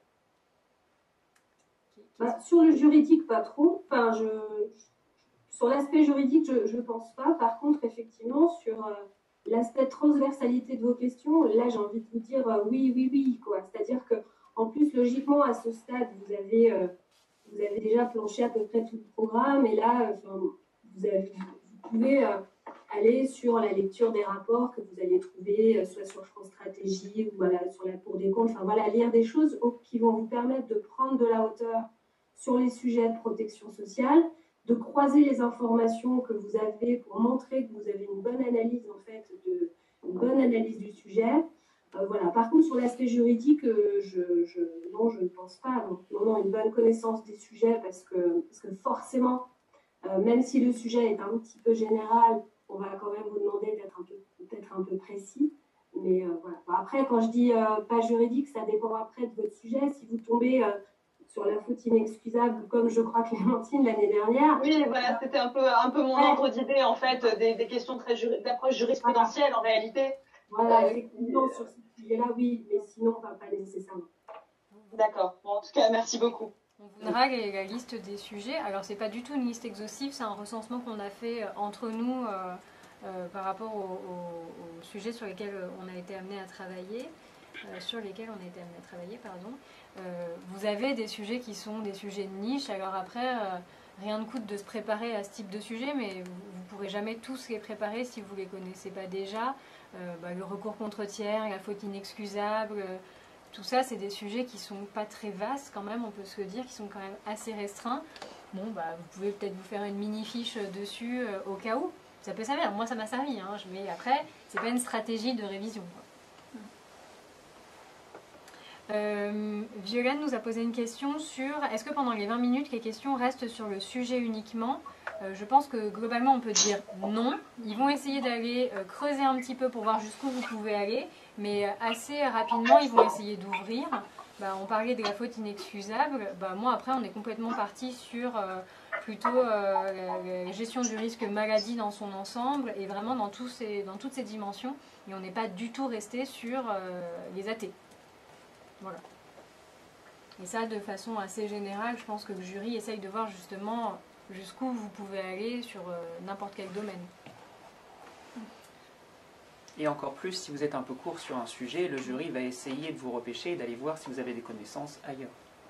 [SPEAKER 7] Bah, sur le juridique, pas trop. Enfin, je, sur l'aspect juridique, je ne pense pas. Par contre, effectivement, sur euh, l'aspect transversalité de vos questions, là, j'ai envie de vous dire euh, oui, oui, oui. C'est-à-dire qu'en plus, logiquement, à ce stade, vous avez... Euh, Vous avez déjà planché à peu près tout le programme et là, enfin, vous, avez, vous pouvez euh, aller sur la lecture des rapports que vous allez trouver, euh, soit sur France Stratégie ou voilà, sur la Cour des comptes. Enfin voilà, lire des choses qui vont vous permettre de prendre de la hauteur sur les sujets de protection sociale, de croiser les informations que vous avez pour montrer que vous avez une bonne analyse en fait, de, une bonne analyse du sujet. Euh, voilà. Par contre, sur l'aspect juridique, euh, je, je, non, je ne pense pas. Donc, non, non, une bonne connaissance des sujets parce que, parce que forcément, euh, même si le sujet est un petit peu général, on va quand même vous demander d'être un peu, peut-être un peu précis. Mais euh, voilà. Bon, après, quand je dis euh, pas juridique, ça dépend après de votre sujet. Si vous tombez euh, sur la faute inexcusable, comme je crois Clémentine l'année dernière.
[SPEAKER 6] Oui, voilà, c'était un peu, un peu mon ouais. ordre d'idée, en fait, des, des questions très juri d'approche jurisprudentielle en réalité.
[SPEAKER 7] Voilà, euh, effectivement, sur ce sujet-là, oui, mais sinon, pas, pas nécessairement.
[SPEAKER 6] D'accord. Bon, en tout cas, merci beaucoup.
[SPEAKER 5] On vous donnera la liste des sujets. Alors, c'est pas du tout une liste exhaustive, c'est un recensement qu'on a fait entre nous euh, euh, par rapport aux au, au sujets sur lesquels on a été amené à travailler. Euh, sur lesquels on a été amené à travailler, pardon. Euh, vous avez des sujets qui sont des sujets de niche. Alors après, euh, rien ne coûte de se préparer à ce type de sujet, mais vous ne pourrez jamais tous les préparer si vous ne les connaissez pas déjà. Euh, bah, le recours contre tiers, la faute inexcusable, euh, tout ça, c'est des sujets qui sont pas très vastes quand même, on peut se le dire, qui sont quand même assez restreints. Bon, bah, vous pouvez peut-être vous faire une mini-fiche dessus euh, au cas où. Ça peut servir. Moi, ça m'a servi. Hein. Mais après, c'est pas une stratégie de révision. Quoi. Euh, Violaine nous a posé une question sur est-ce que pendant les vingt minutes, les questions restent sur le sujet uniquement? euh, Je pense que globalement, on peut dire non. Ils vont essayer d'aller euh, creuser un petit peu pour voir jusqu'où vous pouvez aller. Mais euh, assez rapidement, ils vont essayer d'ouvrir. Bah, on parlait de la faute inexcusable. Bah, moi, après, on est complètement parti sur euh, plutôt euh, la, la gestion du risque maladie dans son ensemble et vraiment dans, tous ces, dans toutes ces dimensions. Et on n'est pas du tout resté sur euh, les athées. Voilà. Et ça, de façon assez générale, je pense que le jury essaye de voir justement jusqu'où vous pouvez aller sur euh, n'importe quel domaine.
[SPEAKER 2] Et encore plus, si vous êtes un peu court sur un sujet, le jury va essayer de vous repêcher et d'aller voir si vous avez des connaissances ailleurs.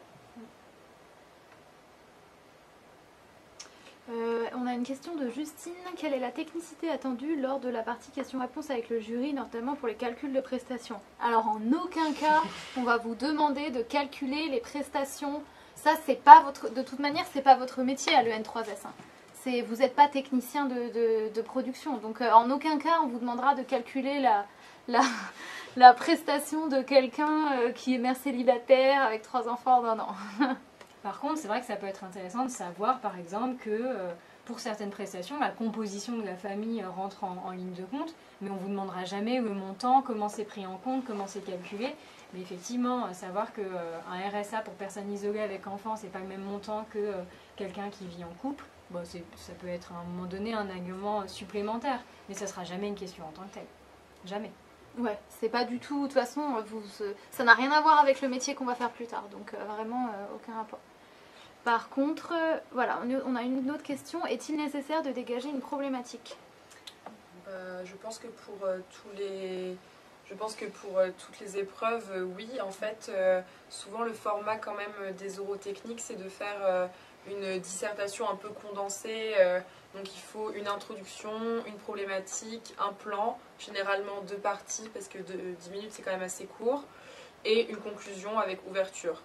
[SPEAKER 1] Euh, on a une question de Justine. Quelle est la technicité attendue lors de la partie questions-réponses avec le jury, notamment pour les calculs de prestations? Alors, en aucun cas, on va vous demander de calculer les prestations. Ça, c'est pas votre, de toute manière, c'est pas votre métier à l'E N trois S. Hein. Vous n'êtes pas technicien de, de, de production. Donc, euh, en aucun cas, on vous demandera de calculer la, la, la prestation de quelqu'un euh, qui est mère célibataire avec trois enfants d'un an.
[SPEAKER 5] Par contre, c'est vrai que ça peut être intéressant de savoir, par exemple, que euh, pour certaines prestations, la composition de la famille rentre en, en ligne de compte, mais on ne vous demandera jamais le montant, comment c'est pris en compte, comment c'est calculé. Mais effectivement, savoir qu'un euh, R S A pour personne isolée avec enfant, c'est pas le même montant que euh, quelqu'un qui vit en couple, bon, ça peut être à un moment donné un argument supplémentaire, mais ça ne sera jamais une question en tant que telle. Jamais.
[SPEAKER 1] Ouais, c'est pas du tout, de toute façon, vous, ça n'a rien à voir avec le métier qu'on va faire plus tard, donc euh, vraiment euh, aucun rapport. Par contre, euh, voilà, on a une autre question. Est-il nécessaire de dégager une problématique?
[SPEAKER 3] euh, Je pense que pour euh, tous les... Je pense que pour euh, toutes les épreuves, euh, oui, en fait, euh, souvent le format quand même euh, des oraux techniques, c'est de faire euh, une dissertation un peu condensée. Euh, donc il faut une introduction, une problématique, un plan, généralement deux parties, parce que de, dix minutes c'est quand même assez court, et une conclusion avec ouverture.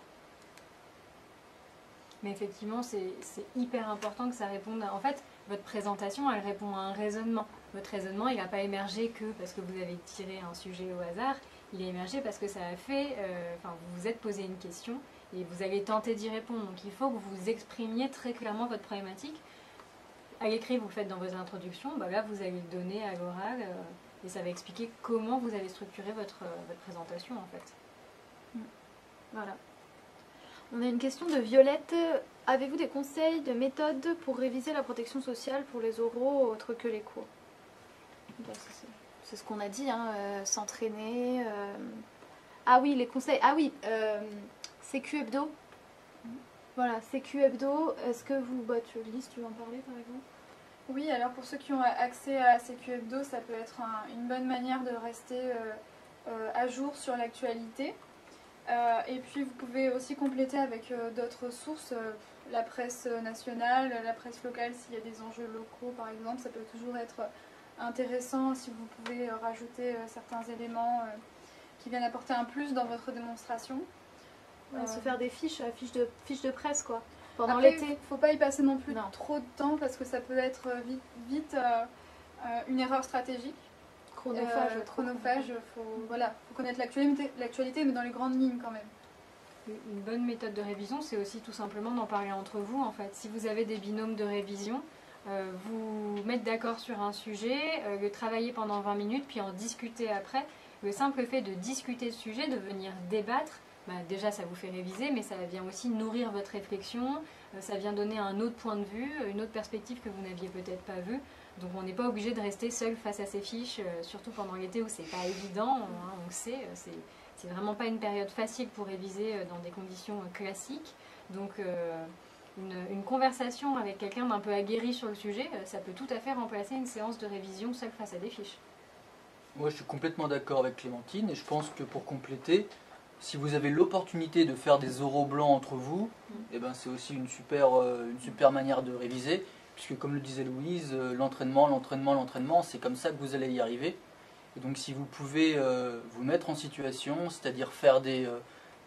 [SPEAKER 5] Mais effectivement, c'est hyper important que ça réponde à... En fait, votre présentation, elle répond à un raisonnement. Votre raisonnement, il n'a pas émergé que parce que vous avez tiré un sujet au hasard, il a émergé parce que ça a fait... Euh, enfin, vous vous êtes posé une question et vous allez tenter d'y répondre. Donc il faut que vous exprimiez très clairement votre problématique. À l'écrit, vous le faites dans vos introductions, bah là, vous allez le donner à l'oral euh, et ça va expliquer comment vous avez structuré votre, euh, votre présentation, en fait.
[SPEAKER 1] Voilà. On a une question de Violette. Avez-vous des conseils de méthodes pour réviser la protection sociale pour les oraux autres que les cours? C'est ce qu'on a dit, hein, euh, s'entraîner. Euh... Ah oui, les conseils. Ah oui, euh, C Q Hebdo. Voilà, C Q Hebdo. Est-ce que vous, bah, tu, Lise, tu veux en parler par exemple?
[SPEAKER 8] Oui, alors pour ceux qui ont accès à C Q Hebdo, ça peut être un, une bonne manière de rester euh, euh, à jour sur l'actualité. Euh, et puis vous pouvez aussi compléter avec euh, d'autres sources, euh, la presse nationale, la presse locale s'il y a des enjeux locaux par exemple, ça peut toujours être intéressant si vous pouvez euh, rajouter euh, certains éléments euh, qui viennent apporter un plus dans votre démonstration.
[SPEAKER 1] Ouais, euh, se faire des fiches, fiches de, fiches de presse quoi,
[SPEAKER 8] pendant l'été. Il ne faut pas y passer non plus non. trop de temps parce que ça peut être vite, vite euh, euh, une erreur stratégique.
[SPEAKER 1] Chronophage,
[SPEAKER 8] euh, chronophage, il faut, voilà, faut connaître l'actualité, mais dans les grandes lignes quand même.
[SPEAKER 5] Une bonne méthode de révision, c'est aussi tout simplement d'en parler entre vous. En fait, si vous avez des binômes de révision, euh, vous mettre d'accord sur un sujet, euh, le travailler pendant vingt minutes, puis en discuter après. Le simple fait de discuter le sujet, de venir débattre, bah, déjà ça vous fait réviser, mais ça vient aussi nourrir votre réflexion, euh, ça vient donner un autre point de vue, une autre perspective que vous n'aviez peut-être pas vue. Donc on n'est pas obligé de rester seul face à ces fiches, euh, surtout pendant l'été où c'est pas évident, hein, on le sait, c'est vraiment pas une période facile pour réviser euh, dans des conditions euh, classiques. Donc euh, une, une conversation avec quelqu'un d'un peu aguerri sur le sujet, euh, ça peut tout à fait remplacer une séance de révision seule face à des fiches.
[SPEAKER 9] Moi je suis complètement d'accord avec Clémentine et je pense que pour compléter, si vous avez l'opportunité de faire des oraux blancs entre vous, mmh. eh ben c'est aussi une super, euh, une super manière de réviser. Puisque comme le disait Louise, euh, l'entraînement, l'entraînement, l'entraînement, c'est comme ça que vous allez y arriver. Et donc si vous pouvez euh, vous mettre en situation, c'est-à-dire faire des, euh,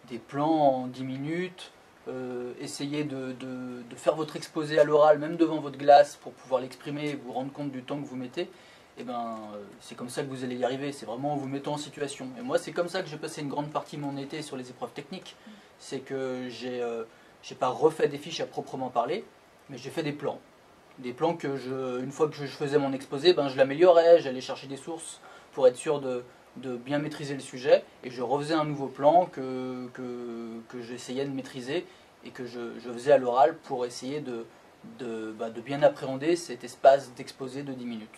[SPEAKER 9] des plans en dix minutes, euh, essayez de, de, de faire votre exposé à l'oral, même devant votre glace, pour pouvoir l'exprimer et vous rendre compte du temps que vous mettez. Et ben, c'est comme ça que vous allez y arriver, c'est vraiment en vous mettant en situation. Et moi, c'est comme ça que j'ai passé une grande partie de mon été sur les épreuves techniques. C'est que j'ai euh, j'ai pas refait des fiches à proprement parler, mais j'ai fait des plans. Des plans que, je, une fois que je faisais mon exposé, ben, je l'améliorais, j'allais chercher des sources pour être sûr de, de bien maîtriser le sujet, et je refaisais un nouveau plan que, que, que j'essayais de maîtriser et que je, je faisais à l'oral pour essayer de, de, bah, de bien appréhender cet espace d'exposé de dix minutes.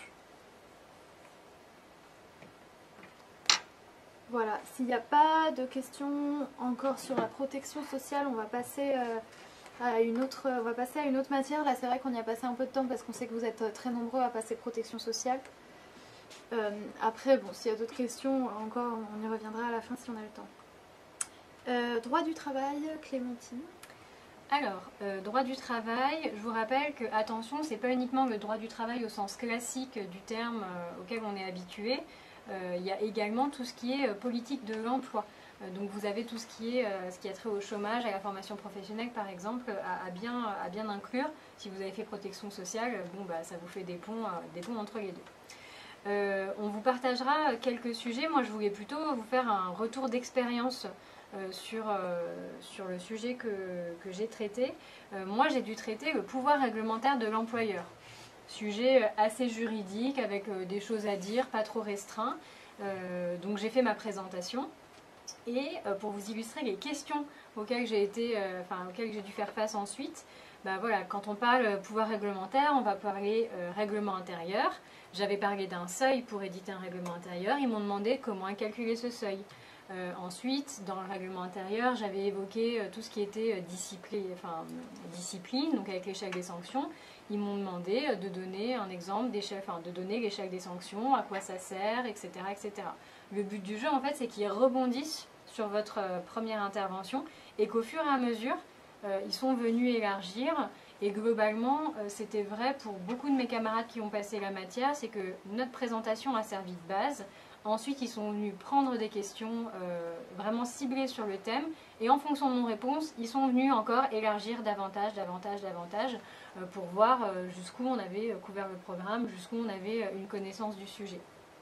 [SPEAKER 1] Voilà, s'il n'y a pas de questions encore sur la protection sociale, on va passer euh, à une autre, on va passer à une autre matière. Là, c'est vrai qu'on y a passé un peu de temps parce qu'on sait que vous êtes très nombreux à passer protection sociale. Euh, après, bon, s'il y a d'autres questions, encore, on y reviendra à la fin si on a le temps. Euh, droit du travail, Clémentine.
[SPEAKER 5] Alors, euh, droit du travail, je vous rappelle que, attention, c'est pas uniquement le droit du travail au sens classique du terme euh, auquel on est habitué. Euh, il y a également tout ce qui est euh, politique de l'emploi. Euh, donc vous avez tout ce qui est euh, ce qui a trait au chômage, à la formation professionnelle par exemple, à, à, bien, à bien inclure. Si vous avez fait protection sociale, bon, bah, ça vous fait des ponts, euh, des ponts entre les deux. Euh, on vous partagera quelques sujets. Moi je voulais plutôt vous faire un retour d'expérience euh, sur, euh, sur le sujet que, que j'ai traité. Euh, moi j'ai dû traiter le pouvoir réglementaire de l'employeur. Sujet assez juridique, avec des choses à dire, pas trop restreint. Euh, donc j'ai fait ma présentation. Et euh, pour vous illustrer les questions auxquelles j'ai été, euh, enfin, auxquelles j'ai dû faire face ensuite, ben voilà, quand on parle pouvoir réglementaire, on va parler euh, règlement intérieur. J'avais parlé d'un seuil pour éditer un règlement intérieur. Ils m'ont demandé comment calculer ce seuil. Euh, ensuite, dans le règlement intérieur, j'avais évoqué euh, tout ce qui était euh, discipline, enfin, discipline, donc avec l'échelle des sanctions. Ils m'ont demandé de donner un exemple d'échelle, enfin de donner l'échelle des sanctions, à quoi ça sert, et cetera, et cetera. Le but du jeu, en fait, c'est qu'ils rebondissent sur votre euh, première intervention et qu'au fur et à mesure, euh, ils sont venus élargir. Et globalement, euh, c'était vrai pour beaucoup de mes camarades qui ont passé la matière, c'est que notre présentation a servi de base. Ensuite, ils sont venus prendre des questions euh, vraiment ciblées sur le thème. Et en fonction de nos réponses, ils sont venus encore élargir davantage, davantage, davantage euh, pour voir euh, jusqu'où on avait couvert le programme, jusqu'où on avait euh, une connaissance du sujet.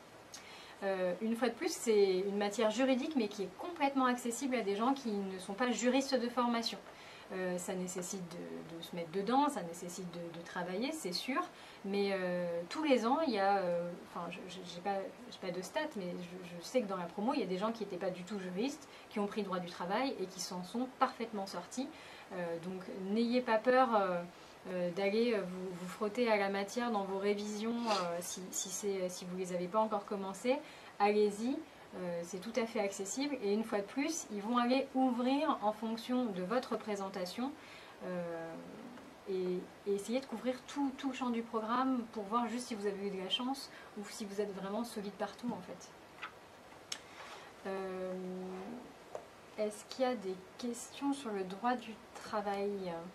[SPEAKER 5] Euh, une fois de plus, c'est une matière juridique, mais qui est complètement accessible à des gens qui ne sont pas juristes de formation. Euh, ça nécessite de, de se mettre dedans, ça nécessite de, de travailler, c'est sûr, mais euh, tous les ans, il y a, euh, enfin, je n'ai pas, pas de stats, mais je, je sais que dans la promo, il y a des gens qui n'étaient pas du tout juristes, qui ont pris droit du travail et qui s'en sont parfaitement sortis. Euh, donc, n'ayez pas peur euh, euh, d'aller vous, vous frotter à la matière dans vos révisions, euh, si, si, si vous ne les avez pas encore commencées, allez-y. Euh, c'est tout à fait accessible et une fois de plus, ils vont aller ouvrir en fonction de votre présentation euh, et, et essayer de couvrir tout, tout le champ du programme pour voir juste si vous avez eu de la chance ou si vous êtes vraiment solide partout en fait. Euh, Est-ce qu'il y a des questions sur le droit du travail ?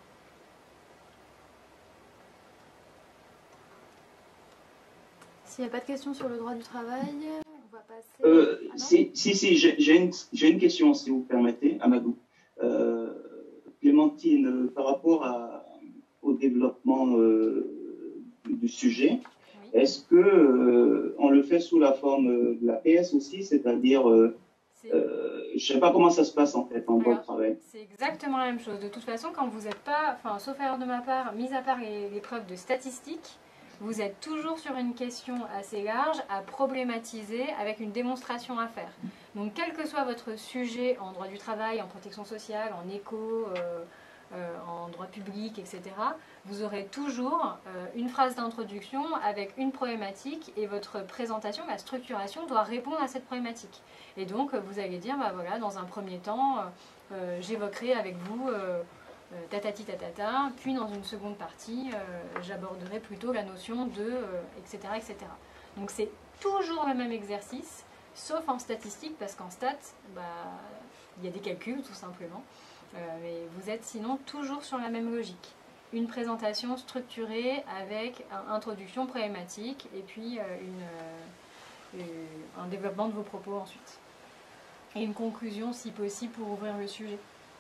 [SPEAKER 1] S'il n'y a pas de questions sur le droit du travail, on va passer...
[SPEAKER 10] Euh,
[SPEAKER 1] ah
[SPEAKER 10] si, si, si j'ai une, une question, si vous permettez, Amadou. Euh, Clémentine, par rapport à, au développement euh, du, du sujet, oui. Est-ce que euh, on le fait sous la forme de la P S aussi, c'est-à-dire, euh, euh, je ne sais pas comment ça se passe en fait en droit de travail.
[SPEAKER 5] C'est exactement la même chose. De toute façon, quand vous n'êtes pas, enfin, sauf erreur de ma part, mis à part les, les preuves de statistiques, vous êtes toujours sur une question assez large à problématiser avec une démonstration à faire. Donc, quel que soit votre sujet en droit du travail, en protection sociale, en éco, euh, euh, en droit public, et cetera, vous aurez toujours euh, une phrase d'introduction avec une problématique et votre présentation, la structuration, doit répondre à cette problématique. Et donc, vous allez dire, bah voilà, dans un premier temps, euh, j'évoquerai avec vous... Euh, Euh, tatati tatata, puis dans une seconde partie, euh, j'aborderai plutôt la notion de, euh, et cetera, et cetera. Donc c'est toujours le même exercice, sauf en statistique, parce qu'en stats, bah, il y a des calculs tout simplement, euh, mais vous êtes sinon toujours sur la même logique. Une présentation structurée avec une introduction problématique et puis euh, une, euh, un développement de vos propos ensuite. et une conclusion si possible pour ouvrir le sujet.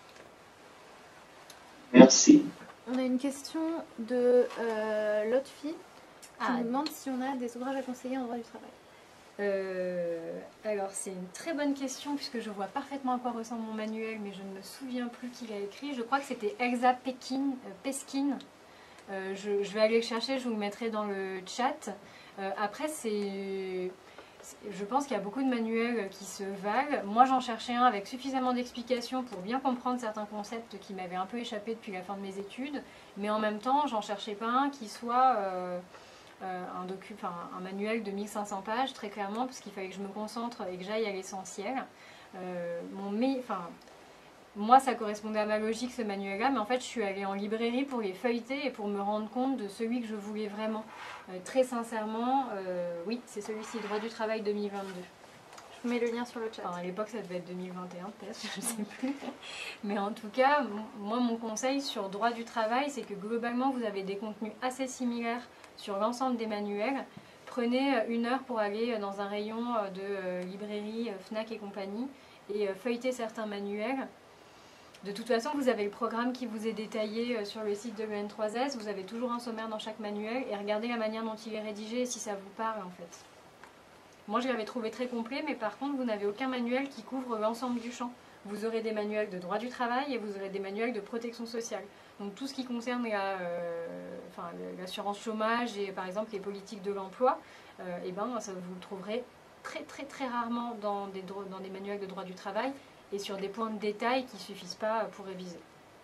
[SPEAKER 10] Merci.
[SPEAKER 1] On a une question de euh, Lotfi qui
[SPEAKER 5] Ah,
[SPEAKER 1] nous demande si on a des ouvrages à conseiller en droit du travail.
[SPEAKER 5] Euh, alors c'est une très bonne question puisque je vois parfaitement à quoi ressemble mon manuel, mais je ne me souviens plus qui l'a écrit. Je crois que c'était Elsa Pekin, euh, Peskin. Euh, je, je vais aller le chercher, je vous le mettrai dans le chat. Euh, après, c'est, je pense qu'il y a beaucoup de manuels qui se valent. Moi, j'en cherchais un avec suffisamment d'explications pour bien comprendre certains concepts qui m'avaient un peu échappé depuis la fin de mes études, mais en même temps, j'en cherchais pas un qui soit euh, euh, un, docu, enfin, un manuel de mille cinq cents pages, très clairement, parce qu'il fallait que je me concentre et que j'aille à l'essentiel. Euh, mon, enfin, moi, ça correspondait à ma logique, ce manuel-là, mais en fait, je suis allée en librairie pour les feuilleter et pour me rendre compte de celui que je voulais vraiment. Euh, très sincèrement, euh, oui, c'est celui-ci, Droit du travail deux mille vingt-deux.
[SPEAKER 1] Je vous mets le lien sur le chat.
[SPEAKER 5] Enfin, à l'époque, ça devait être deux mille vingt et un, peut-être, je ne sais plus. Mais en tout cas, moi, mon conseil sur droit du travail, c'est que globalement, vous avez des contenus assez similaires sur l'ensemble des manuels. Prenez une heure pour aller dans un rayon de librairie, Fnac et compagnie, et feuilleter certains manuels. De toute façon, vous avez le programme qui vous est détaillé sur le site de l'E N trois S, vous avez toujours un sommaire dans chaque manuel, et regardez la manière dont il est rédigé et si ça vous parle en fait. Moi, je l'avais trouvé très complet, mais par contre, vous n'avez aucun manuel qui couvre l'ensemble du champ. Vous aurez des manuels de droit du travail et vous aurez des manuels de protection sociale. Donc tout ce qui concerne la, euh, enfin, l'assurance chômage et par exemple les politiques de l'emploi, euh, eh ben, ça, vous le trouverez très très très rarement dans des, dans des manuels de droit du travail et sur des points de détail qui ne suffisent pas pour réviser.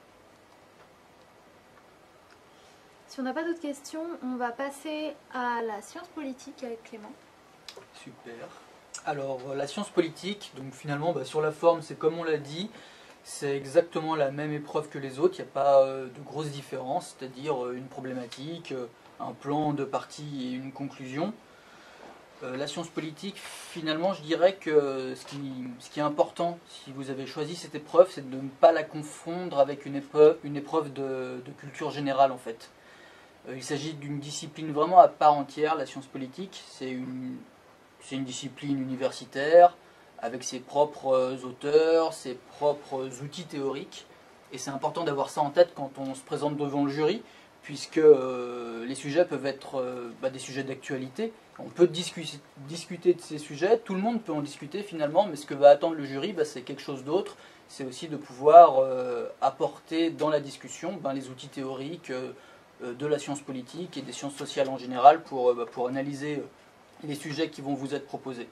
[SPEAKER 1] Si on n'a pas d'autres questions, on va passer à la science politique avec Clément.
[SPEAKER 9] Super. Alors, la science politique, donc finalement, bah, sur la forme, c'est comme on l'a dit, c'est exactement la même épreuve que les autres, il n'y a pas euh, de grosses différences, c'est-à-dire euh, une problématique, euh, un plan de partie et une conclusion. Euh, la science politique, finalement, je dirais que ce qui, ce qui est important, si vous avez choisi cette épreuve, c'est de ne pas la confondre avec une épreuve, une épreuve de, de culture générale, en fait. Euh, il s'agit d'une discipline vraiment à part entière, la science politique, c'est une... C'est une discipline universitaire avec ses propres auteurs, ses propres outils théoriques. Et c'est important d'avoir ça en tête quand on se présente devant le jury, puisque euh, les sujets peuvent être euh, bah, des sujets d'actualité. On peut discu- discuter de ces sujets, tout le monde peut en discuter finalement, mais ce que va attendre le jury, bah, c'est quelque chose d'autre. C'est aussi de pouvoir euh, apporter dans la discussion bah, les outils théoriques euh, de la science politique et des sciences sociales en général pour, euh, bah, pour analyser euh, les sujets qui vont vous être proposés.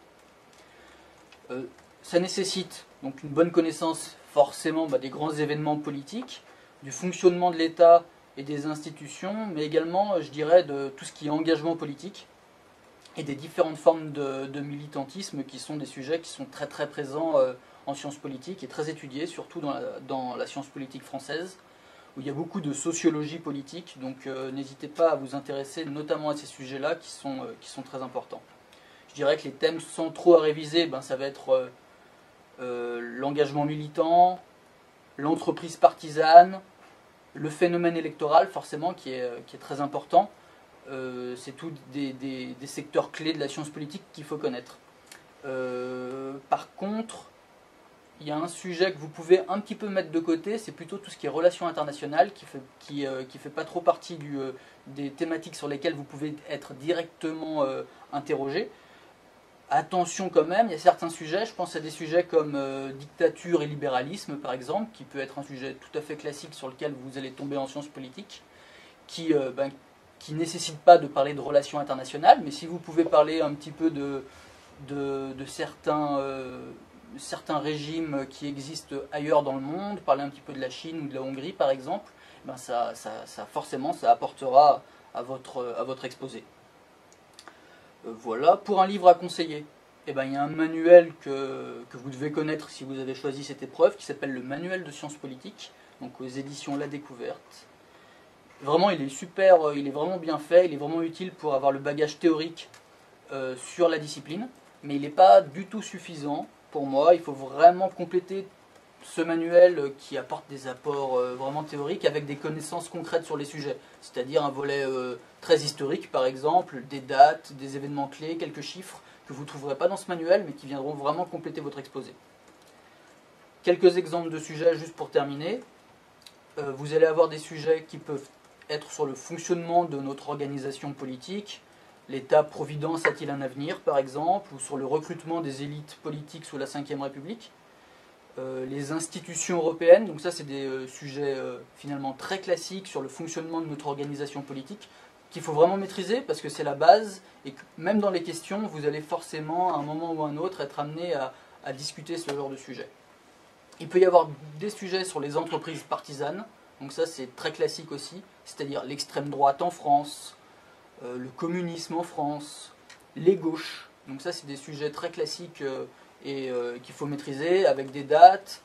[SPEAKER 9] Euh, ça nécessite donc une bonne connaissance forcément bah, des grands événements politiques, du fonctionnement de l'État et des institutions, mais également, je dirais, de tout ce qui est engagement politique et des différentes formes de, de militantisme qui sont des sujets qui sont très très présents euh, en sciences politiques et très étudiés, surtout dans la, dans la science politique française, où il y a beaucoup de sociologie politique, donc euh, n'hésitez pas à vous intéresser notamment à ces sujets-là qui sont, euh, qui sont très importants. Je dirais que les thèmes centraux à réviser, ben, ça va être euh, euh, l'engagement militant, l'entreprise partisane, le phénomène électoral forcément qui est, qui est très important. Euh, c'est tous des, des, des secteurs clés de la science politique qu'il faut connaître. Euh, par contre, il y a un sujet que vous pouvez un petit peu mettre de côté, c'est plutôt tout ce qui est relations internationales, qui fait, qui, euh, qui fait pas trop partie du, euh, des thématiques sur lesquelles vous pouvez être directement euh, interrogé. Attention quand même, il y a certains sujets, je pense à des sujets comme euh, dictature et libéralisme par exemple, qui peut être un sujet tout à fait classique sur lequel vous allez tomber en sciences politiques, qui euh, ben, qui ne nécessite pas de parler de relations internationales, mais si vous pouvez parler un petit peu de, de, de certains... Euh, certains régimes qui existent ailleurs dans le monde, parler un petit peu de la Chine ou de la Hongrie par exemple, ben ça, ça, ça forcément ça apportera à votre, à votre exposé. Euh, voilà, pour un livre à conseiller, eh ben, il y a un manuel que, que vous devez connaître si vous avez choisi cette épreuve, qui s'appelle le Manuel de sciences politiques, donc aux éditions La Découverte. Vraiment, il est super, il est vraiment bien fait, il est vraiment utile pour avoir le bagage théorique euh, sur la discipline, mais il n'est pas du tout suffisant. Pour moi, il faut vraiment compléter ce manuel qui apporte des apports euh, vraiment théoriques avec des connaissances concrètes sur les sujets. C'est-à-dire un volet euh, très historique, par exemple, des dates, des événements clés, quelques chiffres que vous ne trouverez pas dans ce manuel, mais qui viendront vraiment compléter votre exposé. quelques exemples de sujets juste pour terminer. Euh, vous allez avoir des sujets qui peuvent être sur le fonctionnement de notre organisation politique. L'État-providence a-t-il un avenir, par exemple, ou sur le recrutement des élites politiques sous la cinquième République. Euh, les institutions européennes, donc ça c'est des euh, sujets euh, finalement très classiques sur le fonctionnement de notre organisation politique, qu'il faut vraiment maîtriser parce que c'est la base, et que même dans les questions, vous allez forcément, à un moment ou à un autre, être amené à, à discuter ce genre de sujet. Il peut y avoir des sujets sur les entreprises partisanes, donc ça c'est très classique aussi, c'est-à-dire l'extrême droite en France, euh, le communisme en France, les gauches, donc ça c'est des sujets très classiques euh, et euh, qu'il faut maîtriser avec des dates,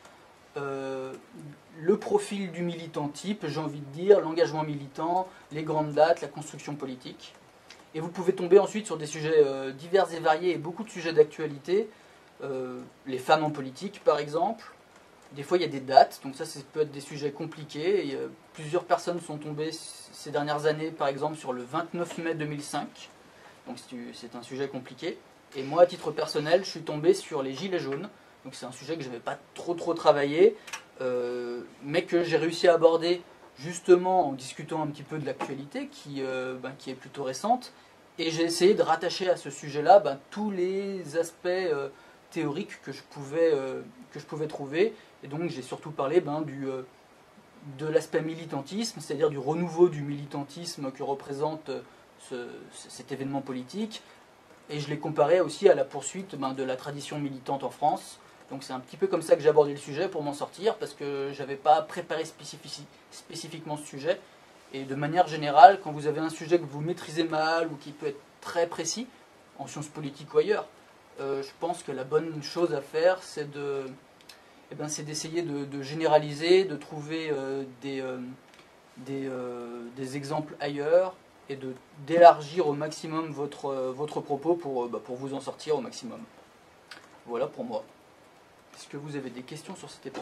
[SPEAKER 9] euh, le profil du militant type, j'ai envie de dire, l'engagement militant, les grandes dates, la construction politique. Et vous pouvez tomber ensuite sur des sujets euh, divers et variés et beaucoup de sujets d'actualité, euh, les femmes en politique par exemple. Des fois il y a des dates, donc ça, ça peut être des sujets compliqués. Et, euh, plusieurs personnes sont tombées ces dernières années par exemple sur le vingt-neuf mai deux mille cinq, donc c'est un sujet compliqué. Et moi, à titre personnel, je suis tombé sur les gilets jaunes. Donc c'est un sujet que je n'avais pas trop trop travaillé, euh, mais que j'ai réussi à aborder justement en discutant un petit peu de l'actualité, qui, euh, ben, qui est plutôt récente. Et j'ai essayé de rattacher à ce sujet-là ben, tous les aspects euh, théoriques que je, pouvais, euh, que je pouvais trouver. Et donc j'ai surtout parlé ben, du, euh, de l'aspect militantisme, c'est-à-dire du renouveau du militantisme que représente ce, cet événement politique. Et je l'ai comparé aussi à la poursuite ben, de la tradition militante en France. Donc c'est un petit peu comme ça que j'ai abordé le sujet pour m'en sortir, parce que je n'avais pas préparé spécifici- spécifiquement ce sujet. Et de manière générale, quand vous avez un sujet que vous maîtrisez mal ou qui peut être très précis, en sciences politiques ou ailleurs, euh, je pense que la bonne chose à faire, c'est de, eh ben, c'est d'essayer de, de généraliser, de trouver euh, des, euh, des, euh, des exemples ailleurs, et de d'élargir au maximum votre, euh, votre propos pour, euh, bah, pour vous en sortir au maximum. Voilà pour moi. Est-ce que vous avez des questions sur cette épreuve ?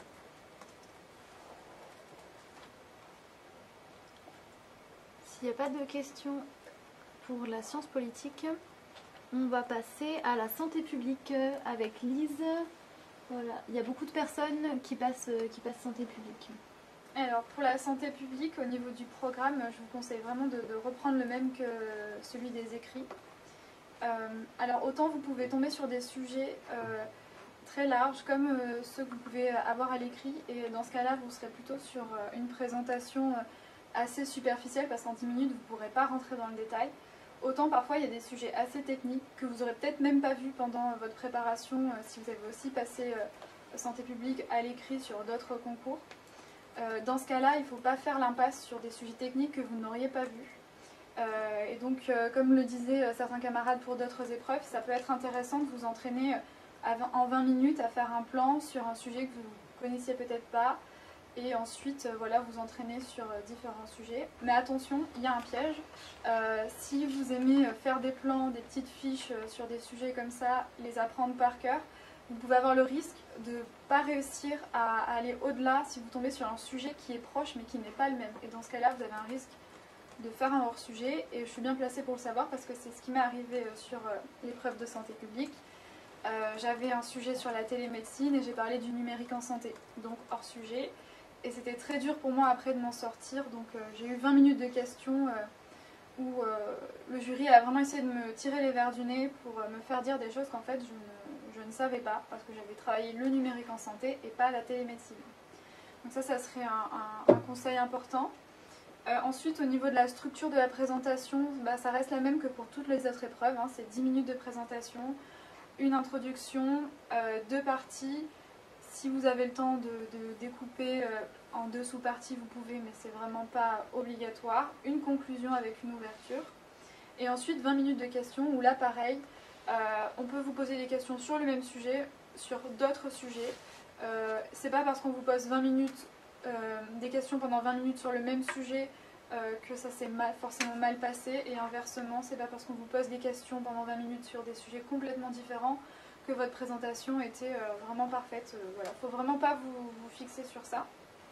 [SPEAKER 1] S'il n'y a pas de questions pour la science politique, on va passer à la santé publique avec Lise. Voilà. Il y a beaucoup de personnes qui passent, qui passent santé publique.
[SPEAKER 8] Alors pour la santé publique, au niveau du programme, je vous conseille vraiment de, de reprendre le même que celui des écrits. Euh, alors autant vous pouvez tomber sur des sujets euh, très larges comme euh, ceux que vous pouvez avoir à l'écrit, et dans ce cas-là vous serez plutôt sur euh, une présentation assez superficielle parce qu'en dix minutes vous ne pourrez pas rentrer dans le détail. Autant parfois il y a des sujets assez techniques que vous n'aurez peut-être même pas vu pendant votre préparation euh, si vous avez aussi passé euh, santé publique à l'écrit sur d'autres concours. Euh, dans ce cas-là, il ne faut pas faire l'impasse sur des sujets techniques que vous n'auriez pas vus. Euh, et donc, euh, comme le disaient euh, certains camarades pour d'autres épreuves, ça peut être intéressant de vous entraîner à vingt, en vingt minutes à faire un plan sur un sujet que vous ne connaissiez peut-être pas, et ensuite, euh, voilà, vous entraîner sur euh, différents sujets. Mais attention, il y a un piège. Euh, si vous aimez faire des plans, des petites fiches euh, sur des sujets comme ça, les apprendre par cœur, vous pouvez avoir le risque de ne pas réussir à aller au-delà si vous tombez sur un sujet qui est proche mais qui n'est pas le même. Et dans ce cas-là, vous avez un risque de faire un hors-sujet. Et je suis bien placée pour le savoir parce que c'est ce qui m'est arrivé sur l'épreuve de santé publique. Euh, J'avais un sujet sur la télémédecine et j'ai parlé du numérique en santé, donc hors-sujet. Et c'était très dur pour moi après de m'en sortir. Donc euh, j'ai eu vingt minutes de questions euh, où euh, le jury a vraiment essayé de me tirer les verres du nez pour euh, me faire dire des choses qu'en fait je ne... je ne savais pas, parce que j'avais travaillé le numérique en santé et pas la télémédecine. Donc ça, ça serait un, un, un conseil important. Euh, ensuite, au niveau de la structure de la présentation, bah, ça reste la même que pour toutes les autres épreuves. Hein. C'est dix minutes de présentation, une introduction, euh, deux parties. Si vous avez le temps de, de découper euh, en deux sous-parties, vous pouvez, mais c'est vraiment pas obligatoire. Une conclusion avec une ouverture. Et ensuite, vingt minutes de questions, où là, pareil, Euh, on peut vous poser des questions sur le même sujet, sur d'autres sujets. Euh, c'est pas parce qu'on vous pose vingt minutes, euh, des questions pendant vingt minutes sur le même sujet euh, que ça s'est mal, forcément mal passé, et inversement, c'est pas parce qu'on vous pose des questions pendant vingt minutes sur des sujets complètement différents que votre présentation était euh, vraiment parfaite. Euh, voilà, faut vraiment pas vous, vous fixer sur ça.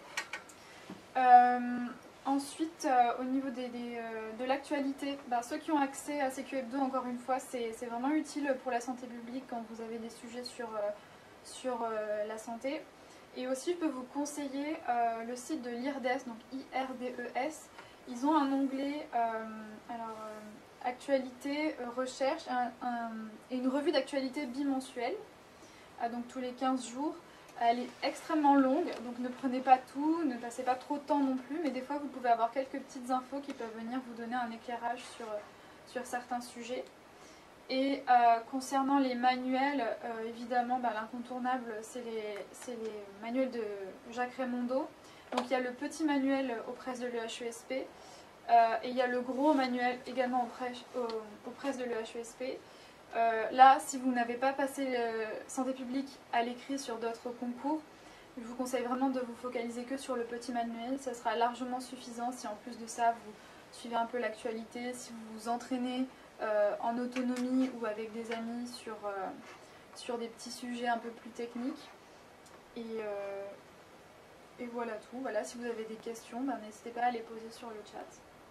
[SPEAKER 8] Euh, Ensuite, euh, au niveau des, des, euh, de l'actualité, bah, ceux qui ont accès à C Q Hebdo, encore une fois, c'est vraiment utile pour la santé publique quand vous avez des sujets sur, euh, sur euh, la santé. Et aussi, je peux vous conseiller euh, le site de l'I R D E S, donc I R D E S. Ils ont un onglet, euh, alors, euh, actualité, euh, recherche, un, un, et une revue d'actualité bimensuelle, euh, donc tous les quinze jours. Elle est extrêmement longue, donc ne prenez pas tout, ne passez pas trop de temps non plus, mais des fois vous pouvez avoir quelques petites infos qui peuvent venir vous donner un éclairage sur, sur certains sujets. Et euh, concernant les manuels, euh, évidemment, bah, l'incontournable, c'est les, c'est les manuels de Jacques Raymondeau. Donc il y a le petit manuel aux presses de l'E H E S P, euh, et il y a le gros manuel également aux presses, aux, aux presses de l'E H E S P. Euh, là, si vous n'avez pas passé le santé publique à l'écrit sur d'autres concours, je vous conseille vraiment de vous focaliser que sur le petit manuel. Ça sera largement suffisant si en plus de ça, vous suivez un peu l'actualité, si vous vous entraînez euh, en autonomie ou avec des amis sur, euh, sur des petits sujets un peu plus techniques. Et, euh, et voilà tout. Voilà, si vous avez des questions, ben, n'hésitez pas à les poser sur le chat.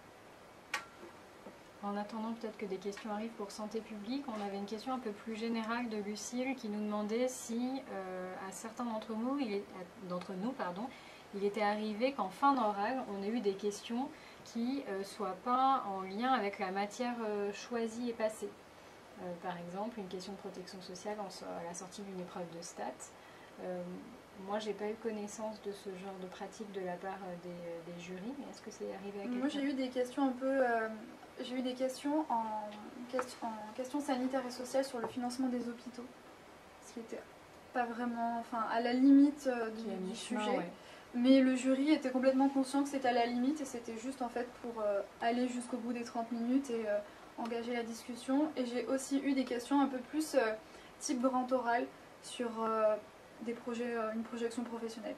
[SPEAKER 5] En attendant peut-être que des questions arrivent pour santé publique, on avait une question un peu plus générale de Lucille qui nous demandait si euh, à certains d'entre nous, il est, d'entre nous pardon, il était arrivé qu'en fin d'oral, on ait eu des questions qui ne euh, soient pas en lien avec la matière euh, choisie et passée. Euh, par exemple, une question de protection sociale en, à la sortie d'une épreuve de stats. Euh, moi, j'ai pas eu connaissance de ce genre de pratique de la part des, des jurys, mais est-ce que c'est arrivé à quelqu'un?
[SPEAKER 8] Moi, j'ai eu des questions un peu... Euh... J'ai eu des questions en, question, en questions sanitaires et sociales sur le financement des hôpitaux, ce qui était pas vraiment, enfin à la limite euh, du, du sujet, ouais. Mais le jury était complètement conscient que c'était à la limite et c'était juste en fait pour euh, aller jusqu'au bout des trente minutes et euh, engager la discussion. Et j'ai aussi eu des questions un peu plus euh, type grand oral sur euh, des projets, euh, une projection professionnelle.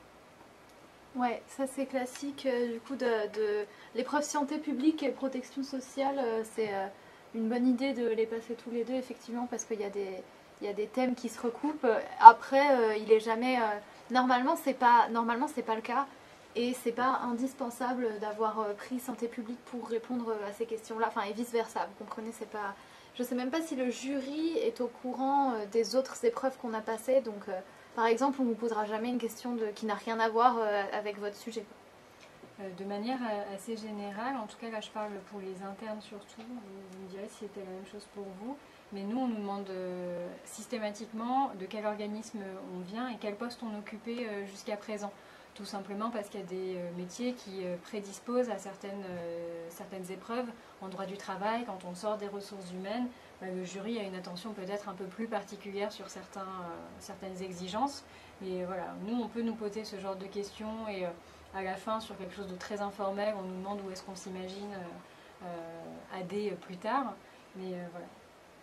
[SPEAKER 1] Ouais, ça c'est classique, euh, du coup, de, de l'épreuve santé publique et protection sociale, euh, c'est euh, une bonne idée de les passer tous les deux, effectivement, parce qu'il y a des, il y a des thèmes qui se recoupent. Après, euh, il est jamais... Euh, normalement, c'est pas, normalement, c'est pas le cas, et c'est pas indispensable d'avoir euh, pris santé publique pour répondre à ces questions-là, enfin, et vice-versa, vous comprenez, c'est pas... Je sais même pas si le jury est au courant euh, des autres épreuves qu'on a passées, donc... Euh, Par exemple, on ne vous posera jamais une question de, qui n'a rien à voir euh, avec votre sujet.
[SPEAKER 5] Euh, de manière assez générale, en tout cas là je parle pour les internes surtout, vous, vous me direz si c'était la même chose pour vous, mais nous on nous demande euh, systématiquement de quel organisme on vient et quel poste on occupait euh, jusqu'à présent. Tout simplement parce qu'il y a des euh, métiers qui euh, prédisposent à certaines, euh, certaines épreuves en droit du travail, quand on sort des ressources humaines. Le jury a une attention peut-être un peu plus particulière sur certains, euh, certaines exigences. Mais euh, voilà, nous, on peut nous poser ce genre de questions et euh, à la fin, sur quelque chose de très informel, on nous demande où est-ce qu'on s'imagine euh, euh, A D plus tard. Mais euh, voilà.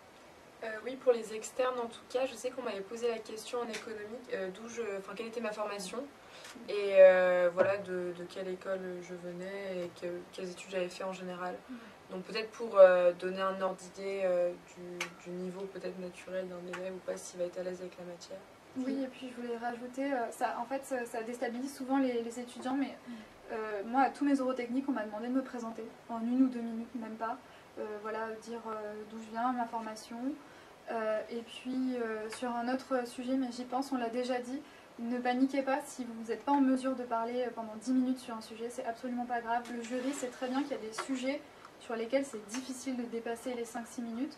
[SPEAKER 3] Euh, oui, pour les externes, en tout cas, je sais qu'on m'avait posé la question en économie, euh, d'où je, enfin, quelle était ma formation et euh, voilà, de, de quelle école je venais et que, quelles études j'avais fait en général. Donc peut-être pour euh, donner un ordre d'idée euh, du, du niveau peut-être naturel d'un élève ou pas, s'il va être à l'aise avec la matière.
[SPEAKER 8] Oui, et puis je voulais rajouter, euh, ça, en fait ça, ça déstabilise souvent les, les étudiants, mais euh, moi à tous mes oraux techniques on m'a demandé de me présenter en une ou deux minutes, même pas. Euh, voilà, dire euh, d'où je viens, ma formation. Euh, et puis euh, sur un autre sujet, mais j'y pense, on l'a déjà dit, ne paniquez pas si vous n'êtes pas en mesure de parler pendant dix minutes sur un sujet, c'est absolument pas grave. Le jury sait très bien qu'il y a des sujets sur lesquels c'est difficile de dépasser les cinq six minutes.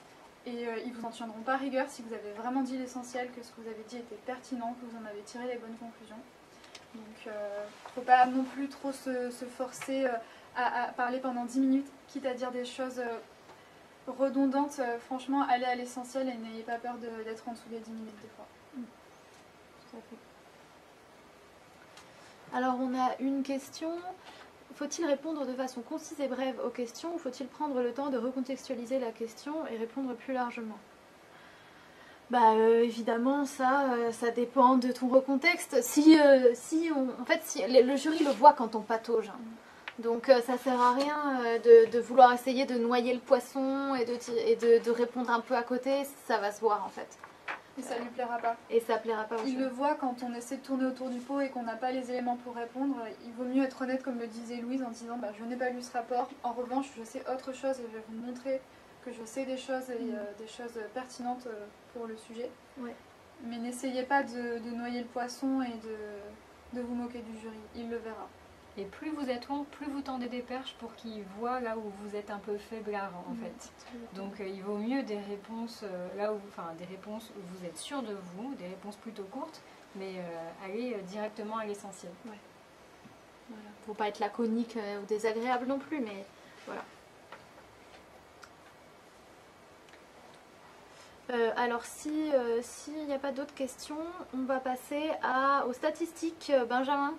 [SPEAKER 8] Et euh, ils vous en tiendront pas rigueur si vous avez vraiment dit l'essentiel, que ce que vous avez dit était pertinent, que vous en avez tiré les bonnes conclusions. Donc il euh, ne faut pas non plus trop se, se forcer euh, à, à parler pendant dix minutes, quitte à dire des choses euh, redondantes. Euh, franchement, allez à l'essentiel et n'ayez pas peur d'être en dessous des dix minutes des fois.
[SPEAKER 1] Mmh. Tout à fait. Alors on a une question. Faut-il répondre de façon concise et brève aux questions ou faut-il prendre le temps de recontextualiser la question et répondre plus largement? Bah euh, évidemment ça, euh, ça dépend de ton recontexte. Si, euh, si on, en fait, si, le jury le voit quand on patauge. Hein. Donc euh, ça sert à rien euh, de, de vouloir essayer de noyer le poisson et, de, et de, de répondre un peu à côté. Ça va se voir en fait.
[SPEAKER 8] Et ça lui plaira pas.
[SPEAKER 1] Et ça plaira pas au
[SPEAKER 8] Il le voit quand on essaie de tourner autour du pot et qu'on n'a pas les éléments pour répondre. Il vaut mieux être honnête, comme le disait Louise, en disant bah, je n'ai pas lu ce rapport. En revanche, je sais autre chose et je vais vous montrer que je sais des choses et euh, des choses pertinentes pour le sujet.
[SPEAKER 1] Ouais.
[SPEAKER 8] mais n'essayez pas de, de noyer le poisson et de, de vous moquer du jury, il le verra.
[SPEAKER 5] Et plus vous êtes long, plus vous tendez des perches pour qu'il voit là où vous êtes un peu faiblard en fait. Donc euh, il vaut mieux des réponses euh, là où, enfin des réponses où vous êtes sûr de vous, des réponses plutôt courtes, mais euh, aller euh, directement à l'essentiel.
[SPEAKER 1] Ouais. Voilà. Faut pas être laconique euh, ou désagréable non plus, mais voilà. Euh, alors si euh, s'il n'y a pas d'autres questions, on va passer à, aux statistiques. Benjamin,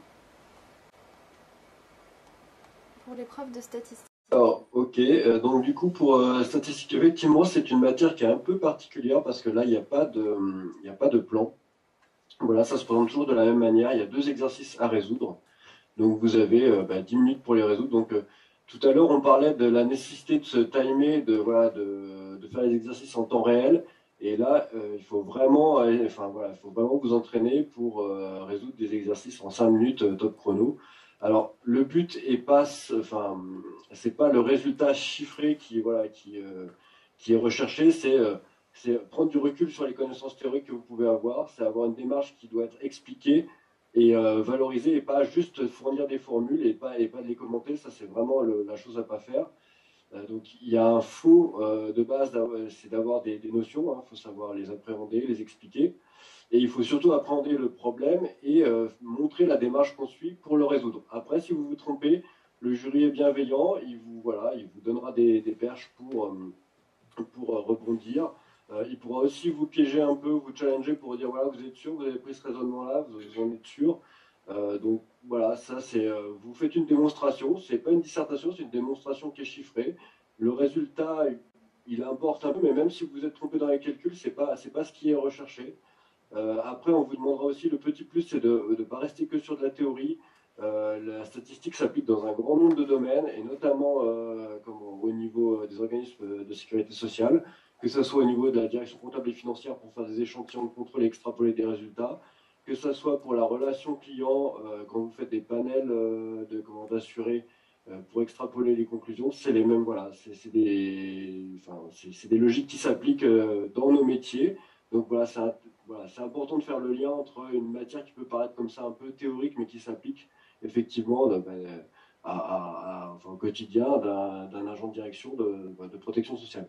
[SPEAKER 1] pour l'épreuve de statistiques.
[SPEAKER 4] Alors, ok, euh, donc du coup pour euh, statistiques, effectivement c'est une matière qui est un peu particulière parce que là il n'y a pas de, il n'y a pas de plan. Voilà, ça se présente toujours de la même manière, il y a deux exercices à résoudre. Donc vous avez euh, bah, dix minutes pour les résoudre. Donc euh, tout à l'heure on parlait de la nécessité de se timer, de, voilà, de, de faire les exercices en temps réel. Et là, euh, il faut vraiment, euh, enfin voilà, il faut vraiment vous entraîner pour euh, résoudre des exercices en cinq minutes euh, top chrono. Alors le but est pas, enfin c'est pas le résultat chiffré qui voilà qui euh, qui est recherché, c'est euh, c'est prendre du recul sur les connaissances théoriques que vous pouvez avoir, c'est avoir une démarche qui doit être expliquée et euh, valoriser et pas juste fournir des formules et pas et pas de les commenter. Ça c'est vraiment le, la chose à pas faire. Euh, donc il y a un fond euh, de base, c'est d'avoir des, des notions, il hein, faut savoir les appréhender, les expliquer. Et il faut surtout appréhender le problème et euh, montrer la démarche qu'on suit pour le résoudre. Après, si vous vous trompez, le jury est bienveillant, il vous, voilà, il vous donnera des, des perches pour, euh, pour euh, rebondir. Euh, il pourra aussi vous piéger un peu, vous challenger pour dire voilà, vous êtes sûr, vous avez pris ce raisonnement-là, vous, vous en êtes sûr. Euh, donc voilà, ça c'est, euh, vous faites une démonstration, c'est pas une dissertation, c'est une démonstration qui est chiffrée. Le résultat, il importe un peu, mais même si vous êtes trompé dans les calculs, c'est pas, c'est pas ce qui est recherché. Euh, après, on vous demandera aussi, le petit plus, c'est de ne pas rester que sur de la théorie. Euh, la statistique s'applique dans un grand nombre de domaines, et notamment euh, comme au niveau des organismes de sécurité sociale, que ce soit au niveau de la direction comptable et financière pour faire des échantillons de contrôle et extrapoler des résultats, que ce soit pour la relation client, euh, quand vous faites des panels euh, de comment d'assurer euh, pour extrapoler les conclusions, c'est les mêmes, voilà, c'est des, enfin, des logiques qui s'appliquent euh, dans nos métiers. Donc voilà, c'est voilà, important de faire le lien entre une matière qui peut paraître comme ça un peu théorique, mais qui s'applique effectivement de, ben, à, à, à, enfin, au quotidien d'un agent de direction de, de protection sociale.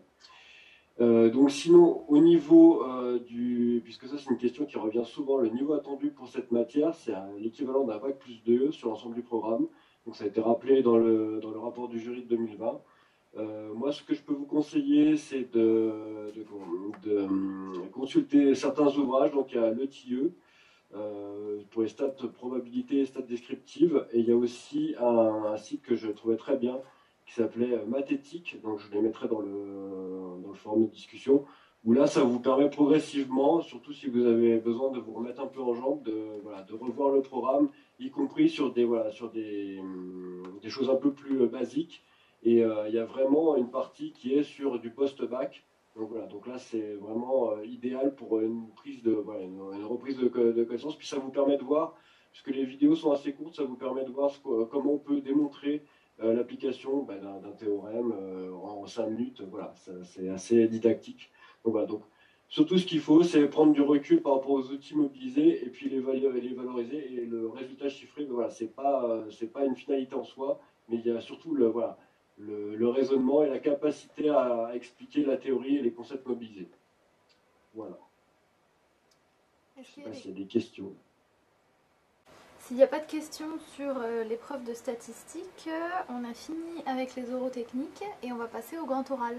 [SPEAKER 4] Euh, donc sinon, au niveau euh, du... Puisque ça c'est une question qui revient souvent, le niveau attendu pour cette matière, c'est l'équivalent d'un bac plus deux sur l'ensemble du programme. Donc ça a été rappelé dans le, dans le rapport du jury de deux mille vingt. Euh, moi, ce que je peux vous conseiller, c'est de, de, de, de consulter certains ouvrages. Donc, il y a l'E T I E euh, pour les stats probabilité et stats descriptives. Et il y a aussi un, un site que je trouvais très bien qui s'appelait Mathétique. Donc, je les mettrai dans le, dans le forum de discussion. Où là, ça vous permet progressivement, surtout si vous avez besoin de vous remettre un peu en jambe, de, voilà, de revoir le programme, y compris sur des, voilà, sur des, des choses un peu plus basiques. Et euh, il y a vraiment une partie qui est sur du post-bac. Donc voilà, donc là c'est vraiment euh, idéal pour une prise de, voilà, une, une reprise de, de connaissance. Puis ça vous permet de voir, puisque les vidéos sont assez courtes, ça vous permet de voir ce, comment on peut démontrer euh, l'application bah, d'un théorème euh, en cinq minutes. Voilà, c'est assez didactique. Donc voilà, donc surtout ce qu'il faut, c'est prendre du recul par rapport aux outils mobilisés et puis les, les valoriser. Et le résultat chiffré, voilà, c'est pas, c'est pas une finalité en soi, mais il y a surtout le, voilà, Le, le raisonnement et la capacité à expliquer la théorie et les concepts mobilisés. Voilà. Je ne sais pas s'il y a des questions.
[SPEAKER 1] S'il n'y a pas de questions sur euh, l'épreuve de statistiques, euh, on a fini avec les oraux techniques et on va passer au grand oral.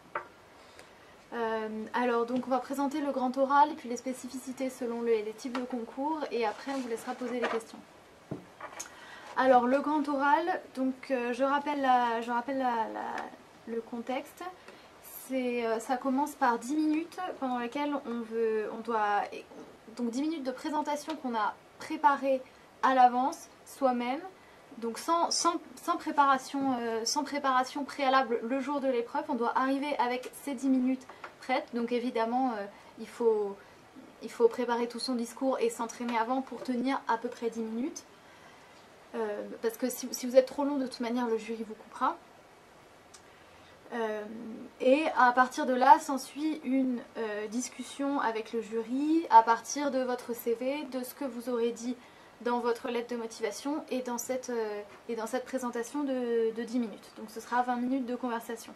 [SPEAKER 1] Euh, alors, donc on va présenter le grand oral et puis les spécificités selon les, les types de concours et après on vous laissera poser les questions. Alors le grand oral, donc euh, je rappelle, la, je rappelle la, la, le contexte. Euh, ça commence par dix minutes pendant lesquelles on, veut, on doit... Donc dix minutes de présentation qu'on a préparée à l'avance, soi-même. Donc sans, sans, sans, préparation, euh, sans préparation préalable le jour de l'épreuve, on doit arriver avec ces dix minutes prêtes. Donc évidemment, euh, il, faut, il faut préparer tout son discours et s'entraîner avant pour tenir à peu près dix minutes. Euh, parce que si, si vous êtes trop long, de toute manière, le jury vous coupera. Euh, et à partir de là, s'ensuit une euh, discussion avec le jury à partir de votre C V, de ce que vous aurez dit dans votre lettre de motivation et dans cette, euh, et dans cette présentation de, de dix minutes. Donc ce sera vingt minutes de conversation.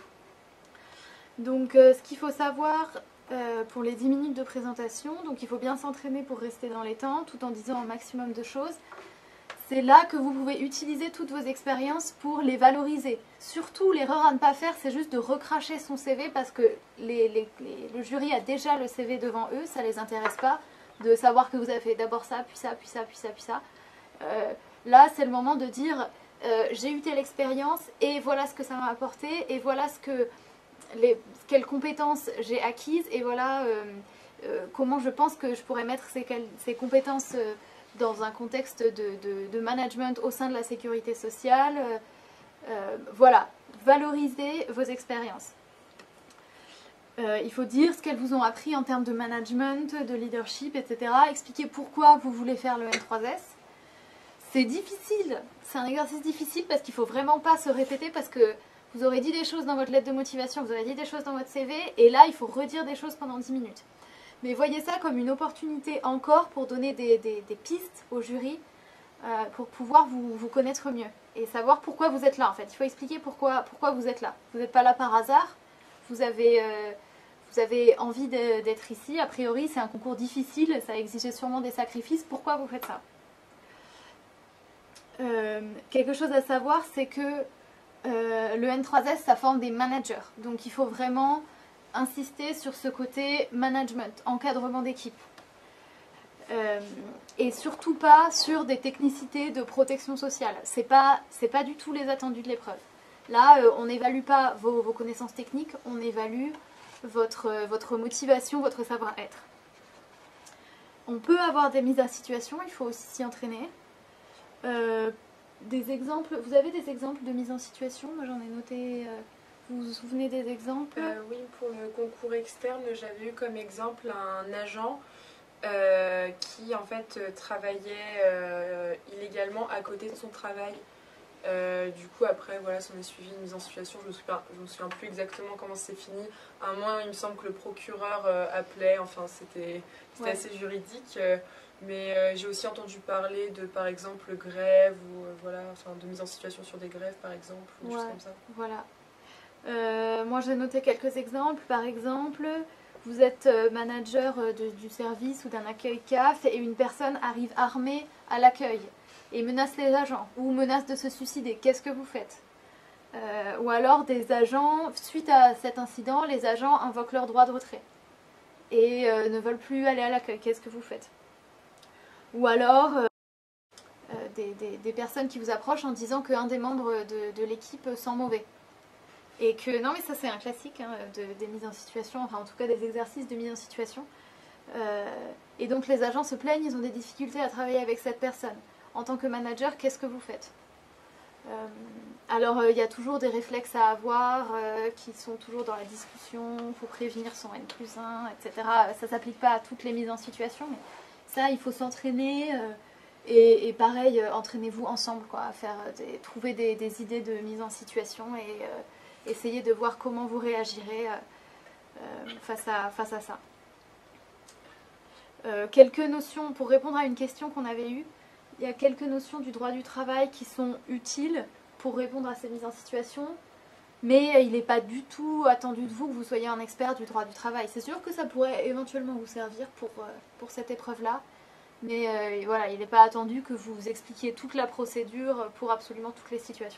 [SPEAKER 1] Donc euh, ce qu'il faut savoir euh, pour les dix minutes de présentation, donc il faut bien s'entraîner pour rester dans les temps tout en disant un maximum de choses. C'est là que vous pouvez utiliser toutes vos expériences pour les valoriser. Surtout, l'erreur à ne pas faire, c'est juste de recracher son C V parce que les, les, les, le jury a déjà le C V devant eux, ça ne les intéresse pas de savoir que vous avez fait d'abord ça, puis ça, puis ça, puis ça, puis ça. Euh, là, c'est le moment de dire euh, j'ai eu telle expérience et voilà ce que ça m'a apporté et voilà ce que, les, quelles compétences j'ai acquises et voilà euh, euh, comment je pense que je pourrais mettre ces, ces compétences euh, dans un contexte de, de, de management au sein de la sécurité sociale. Euh, euh, voilà, valorisez vos expériences. Euh, il faut dire ce qu'elles vous ont appris en termes de management, de leadership, et cetera. Expliquer pourquoi vous voulez faire le N trois S. C'est difficile, c'est un exercice difficile parce qu'il ne faut vraiment pas se répéter parce que vous aurez dit des choses dans votre lettre de motivation, vous aurez dit des choses dans votre C V et là il faut redire des choses pendant dix minutes. Mais voyez ça comme une opportunité encore pour donner des, des, des pistes au jury euh, pour pouvoir vous, vous connaître mieux et savoir pourquoi vous êtes là en fait. Il faut expliquer pourquoi, pourquoi vous êtes là. Vous n'êtes pas là par hasard, vous avez, euh, vous avez envie d'être ici. A priori c'est un concours difficile, ça exige sûrement des sacrifices. Pourquoi vous faites ça? euh, Quelque chose à savoir, c'est que euh, le N trois S ça forme des managers. Donc il faut vraiment insister sur ce côté management, encadrement d'équipe. Euh, et surtout pas sur des technicités de protection sociale. C'est pas, c'est pas du tout les attendus de l'épreuve. Là, euh, on n'évalue pas vos, vos connaissances techniques, on évalue votre, votre motivation, votre savoir-être. On peut avoir des mises à situation, il faut aussi s'y entraîner. Euh, des exemples, vous avez des exemples de mise en situation? Moi j'en ai noté... Euh, Vous vous souvenez des exemples?
[SPEAKER 3] euh, Oui, pour le concours externe, j'avais eu comme exemple un agent euh, qui en fait travaillait euh, illégalement à côté de son travail. Euh, du coup, après, voilà, ça m'a suivi une mise en situation. Je me souviens, je me souviens plus exactement comment c'est fini. À un moment, il me semble que le procureur euh, appelait. Enfin, c'était ouais. assez juridique. Euh, mais euh, j'ai aussi entendu parler de, par exemple, grève ou euh, voilà, enfin, de mise en situation sur des grèves, par exemple, ou des
[SPEAKER 1] ouais,
[SPEAKER 3] choses comme ça.
[SPEAKER 1] Voilà. Euh, moi, j'ai noté quelques exemples. Par exemple, vous êtes manager de, du service ou d'un accueil C A F et une personne arrive armée à l'accueil et menace les agents ou menace de se suicider. Qu'est-ce que vous faites? euh, Ou alors des agents, suite à cet incident, les agents invoquent leur droit de retrait et euh, ne veulent plus aller à l'accueil. Qu'est-ce que vous faites? Ou alors euh, des, des, des personnes qui vous approchent en disant qu'un des membres de, de l'équipe sent mauvais. Et que, non mais ça c'est un classique hein, de, des mises en situation, enfin en tout cas des exercices de mise en situation. Euh, et donc les agents se plaignent, ils ont des difficultés à travailler avec cette personne. En tant que manager, qu'est-ce que vous faites? euh, Alors il euh, y a toujours des réflexes à avoir euh, qui sont toujours dans la discussion, il faut prévenir son N plus un, et cetera. Ça ne s'applique pas à toutes les mises en situation, mais ça il faut s'entraîner. Euh, et, et pareil, euh, entraînez-vous ensemble quoi, à faire des, trouver des, des idées de mise en situation et euh, essayez de voir comment vous réagirez euh, face, à, face à ça. Euh, quelques notions, pour répondre à une question qu'on avait eue, il y a quelques notions du droit du travail qui sont utiles pour répondre à ces mises en situation, mais il n'est pas du tout attendu de vous que vous soyez un expert du droit du travail. C'est sûr que ça pourrait éventuellement vous servir pour, pour cette épreuve-là, mais euh, voilà, il n'est pas attendu que vous expliquiez toute la procédure pour absolument toutes les situations.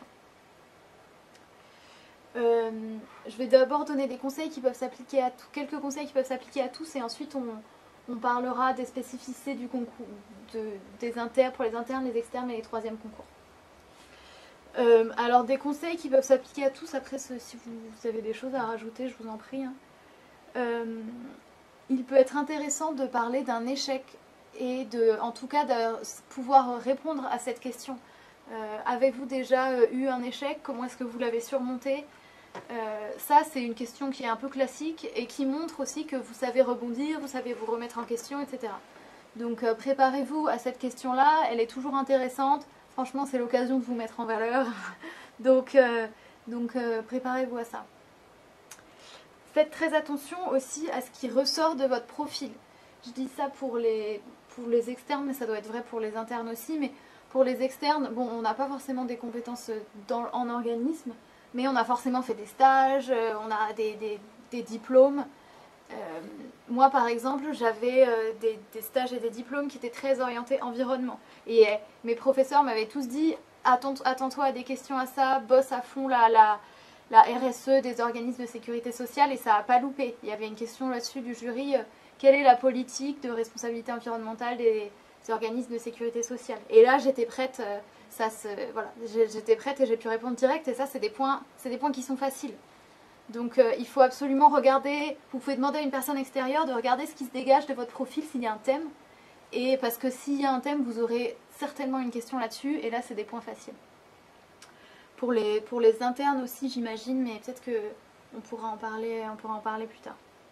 [SPEAKER 1] Euh, je vais d'abord donner des conseils qui peuvent s'appliquer à tous, quelques conseils qui peuvent s'appliquer à tous et ensuite on, on parlera des spécificités du concours, de, des inter, pour les internes, les externes et les troisièmes concours. Euh, alors des conseils qui peuvent s'appliquer à tous, après si vous, vous avez des choses à rajouter, je vous en prie. Hein. Euh, il peut être intéressant de parler d'un échec et de, en tout cas de pouvoir répondre à cette question. Euh, Avez-vous déjà euh, eu un échec? Comment est-ce que vous l'avez surmonté? euh, Ça, c'est une question qui est un peu classique et qui montre aussi que vous savez rebondir, vous savez vous remettre en question, et cetera. Donc euh, préparez-vous à cette question-là, elle est toujours intéressante. Franchement, c'est l'occasion de vous mettre en valeur. Donc, euh, Donc euh, préparez-vous à ça. Faites très attention aussi à ce qui ressort de votre profil. Je dis ça pour les, pour les externes, mais ça doit être vrai pour les internes aussi. Mais pour les externes, bon, on n'a pas forcément des compétences dans, en organisme, mais on a forcément fait des stages, on a des, des, des diplômes. Euh, moi, par exemple, j'avais euh, des, des stages et des diplômes qui étaient très orientés environnement. Et euh, mes professeurs m'avaient tous dit attends, attends-toi à des questions à ça, bosse à fond la, la, la R S E des organismes de sécurité sociale, et ça n'a pas loupé. Il y avait une question là-dessus du jury euh, quelle est la politique de responsabilité environnementale des, des organismes de sécurité sociale? Et là, j'étais prête, euh, ça se, voilà, j'étais prête et j'ai pu répondre direct. Et ça, c'est des points, c'est des points qui sont faciles. Donc euh, il faut absolument regarder, vous pouvez demander à une personne extérieure de regarder ce qui se dégage de votre profil s'il y a un thème. Et parce que s'il y a un thème, vous aurez certainement une question là-dessus, et là c'est des points faciles. Pour les, pour les internes aussi j'imagine, mais peut-être qu'on pourra en parler, on pourra en parler plus tard.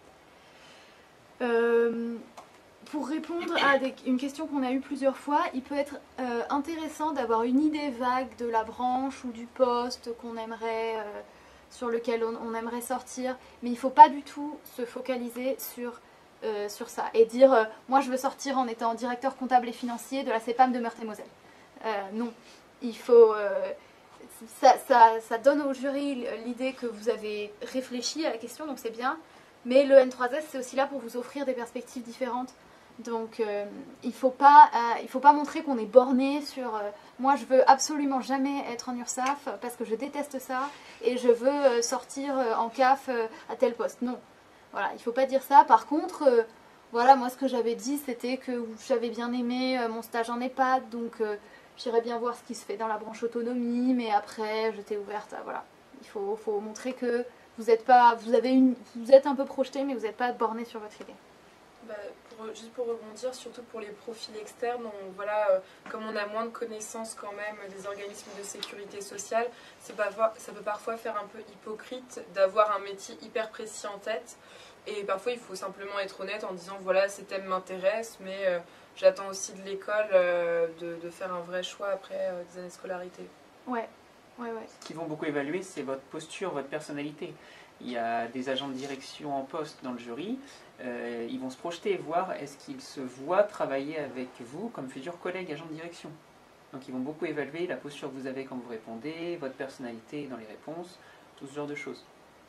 [SPEAKER 1] Euh, pour répondre à des, une question qu'on a eue plusieurs fois, il peut être euh, intéressant d'avoir une idée vague de la branche ou du poste qu'on aimerait... Euh, sur lequel on, on aimerait sortir, mais il ne faut pas du tout se focaliser sur, euh, sur ça et dire euh, moi je veux sortir en étant directeur comptable et financier de la CEPAM de Meurthe-et-Moselle. Euh, non, il faut euh, ça, ça, ça donne au jury l'idée que vous avez réfléchi à la question, donc c'est bien, mais le N trois S c'est aussi là pour vous offrir des perspectives différentes. Donc euh, il ne faut pas, euh, il faut pas montrer qu'on est borné sur euh, moi je veux absolument jamais être en URSAF parce que je déteste ça et je veux euh, sortir euh, en C A F euh, à tel poste. Non, voilà, il ne faut pas dire ça. Par contre, euh, voilà, moi ce que j'avais dit c'était que j'avais bien aimé euh, mon stage en EHPAD, donc euh, j'irais bien voir ce qui se fait dans la branche autonomie, mais après j'étais ouverte à, voilà, il faut, faut montrer que vous êtes pas, vous avez une, vous êtes un peu projeté mais vous n'êtes pas borné sur votre idée.
[SPEAKER 3] Bah, pour, juste pour rebondir, surtout pour les profils externes, on, voilà, euh, comme on a moins de connaissances quand même des organismes de sécurité sociale, parfois, ça peut parfois faire un peu hypocrite d'avoir un métier hyper précis en tête. Et parfois il faut simplement être honnête en disant voilà, ces thèmes m'intéressent, mais euh, j'attends aussi de l'école euh, de, de faire un vrai choix après euh, des années de scolarité.
[SPEAKER 1] Ouais, ouais, ouais.
[SPEAKER 2] Ce qu'ils vont beaucoup évaluer, c'est votre posture, votre personnalité. Il y a des agents de direction en poste dans le jury. Euh, ils vont se projeter et voir est-ce qu'ils se voient travailler avec vous comme futurs collègues agents de direction. Donc ils vont beaucoup évaluer la posture que vous avez quand vous répondez, votre personnalité dans les réponses, tout ce genre de choses.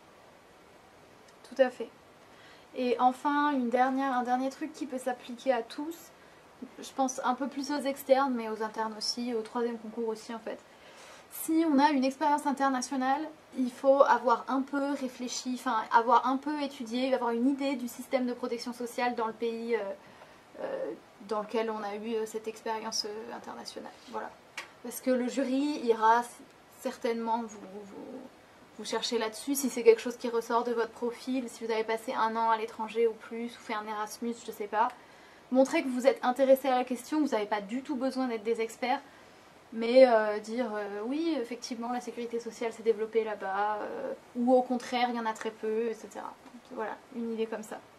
[SPEAKER 1] Tout à fait. Et enfin, une dernière, un dernier truc qui peut s'appliquer à tous, je pense un peu plus aux externes, mais aux internes aussi, au troisième concours aussi en fait. Si on a une expérience internationale, il faut avoir un peu réfléchi, enfin avoir un peu étudié, avoir une idée du système de protection sociale dans le pays euh, euh, dans lequel on a eu euh, cette expérience euh, internationale. Voilà. Parce que le jury ira certainement vous, vous, vous chercher là-dessus, si c'est quelque chose qui ressort de votre profil, si vous avez passé un an à l'étranger ou plus, ou fait un Erasmus, je sais pas. Montrez que vous êtes intéressé à la question, vous n'avez pas du tout besoin d'être des experts. Mais euh, dire euh, oui, effectivement, la sécurité sociale s'est développée là-bas, euh, ou au contraire, il y en a très peu, et cetera. Voilà, une idée comme ça.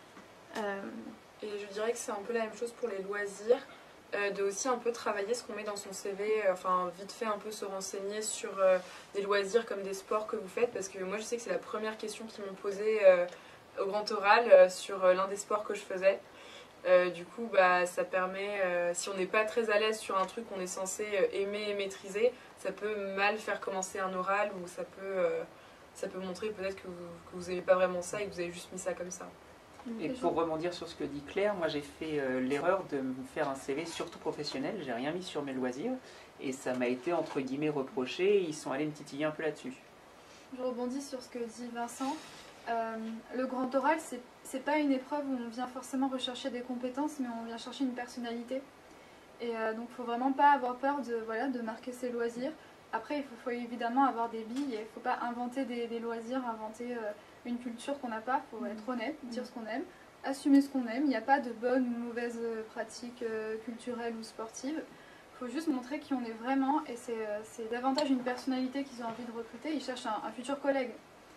[SPEAKER 1] Euh...
[SPEAKER 3] Et je dirais que c'est un peu la même chose pour les loisirs, euh, de aussi un peu travailler ce qu'on met dans son C V, euh, enfin vite fait un peu se renseigner sur euh, des loisirs comme des sports que vous faites, parce que moi je sais que c'est la première question qu'ils m'ont posée euh, au grand oral euh, sur euh, l'un des sports que je faisais. Euh, du coup, bah, ça permet, euh, si on n'est pas très à l'aise sur un truc qu'on est censé euh, aimer et maîtriser, ça peut mal faire commencer un oral, ou ça peut, euh, ça peut montrer peut-être que vous n'aimez pas vraiment ça et que vous avez juste mis ça comme ça.
[SPEAKER 2] Et pour rebondir sur ce que dit Claire, moi j'ai fait euh, l'erreur de me faire un C V surtout professionnel, j'ai rien mis sur mes loisirs, et ça m'a été entre guillemets reproché, ils sont allés me titiller un peu là-dessus.
[SPEAKER 8] Je rebondis sur ce que dit Vincent. Euh, le grand oral, c'est c'est pas une épreuve où on vient forcément rechercher des compétences, mais on vient chercher une personnalité. Et euh, donc, il faut vraiment pas avoir peur de, voilà, de marquer ses loisirs. Après, il faut, faut évidemment avoir des billes. Il ne faut pas inventer des, des loisirs, inventer euh, une culture qu'on n'a pas. Il faut être honnête, dire ce qu'on aime, assumer ce qu'on aime. Il n'y a pas de bonnes ou mauvaises pratiques euh, culturelles ou sportives. Il faut juste montrer qui on est vraiment. Et c'est euh, davantage une personnalité qu'ils ont envie de recruter. Ils cherchent un, un futur collègue.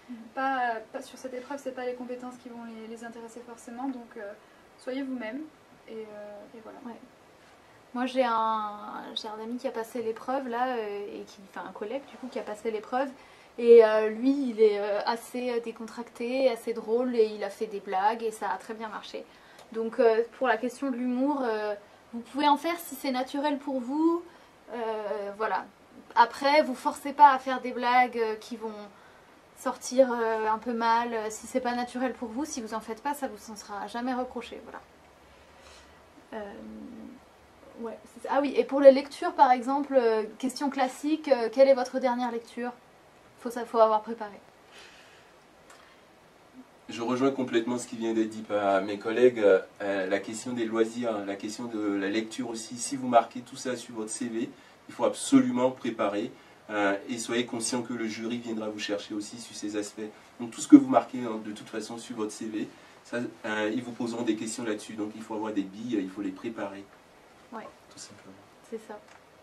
[SPEAKER 8] Pas, pas sur cette épreuve, c'est pas les compétences qui vont les, les intéresser forcément, donc euh, soyez vous-même et, euh, et voilà.
[SPEAKER 1] Ouais. Moi j'ai un, j'ai un ami qui a passé l'épreuve là, euh, et qui, enfin un collègue du coup qui a passé l'épreuve, Et euh, lui, il est euh, assez décontracté, assez drôle, et il a fait des blagues, et ça a très bien marché. Donc euh, pour la question de l'humour, euh, vous pouvez en faire si c'est naturel pour vous. Euh, voilà. Après, vous forcez pas à faire des blagues euh, qui vont sortir euh, un peu mal. Si c'est pas naturel pour vous, si vous en faites pas, ça vous en sera jamais reproché. Voilà. Euh, ouais, ah oui, et pour les lectures, par exemple, euh, question classique, euh, quelle est votre dernière lecture? Faut ça, faut avoir préparé.
[SPEAKER 11] Je rejoins complètement ce qui vient d'être dit par mes collègues. Euh, la question des loisirs, la question de la lecture aussi. Si vous marquez tout ça sur votre C V, il faut absolument préparer euh, et soyez conscient que le jury viendra vous chercher aussi sur ces aspects. Donc tout ce que vous marquez hein, de toute façon sur votre C V, ça, euh, ils vous poseront des questions là-dessus. Donc il faut avoir des billes, il faut les préparer.
[SPEAKER 1] Ouais.
[SPEAKER 11] Tout simplement.
[SPEAKER 1] C'est ça.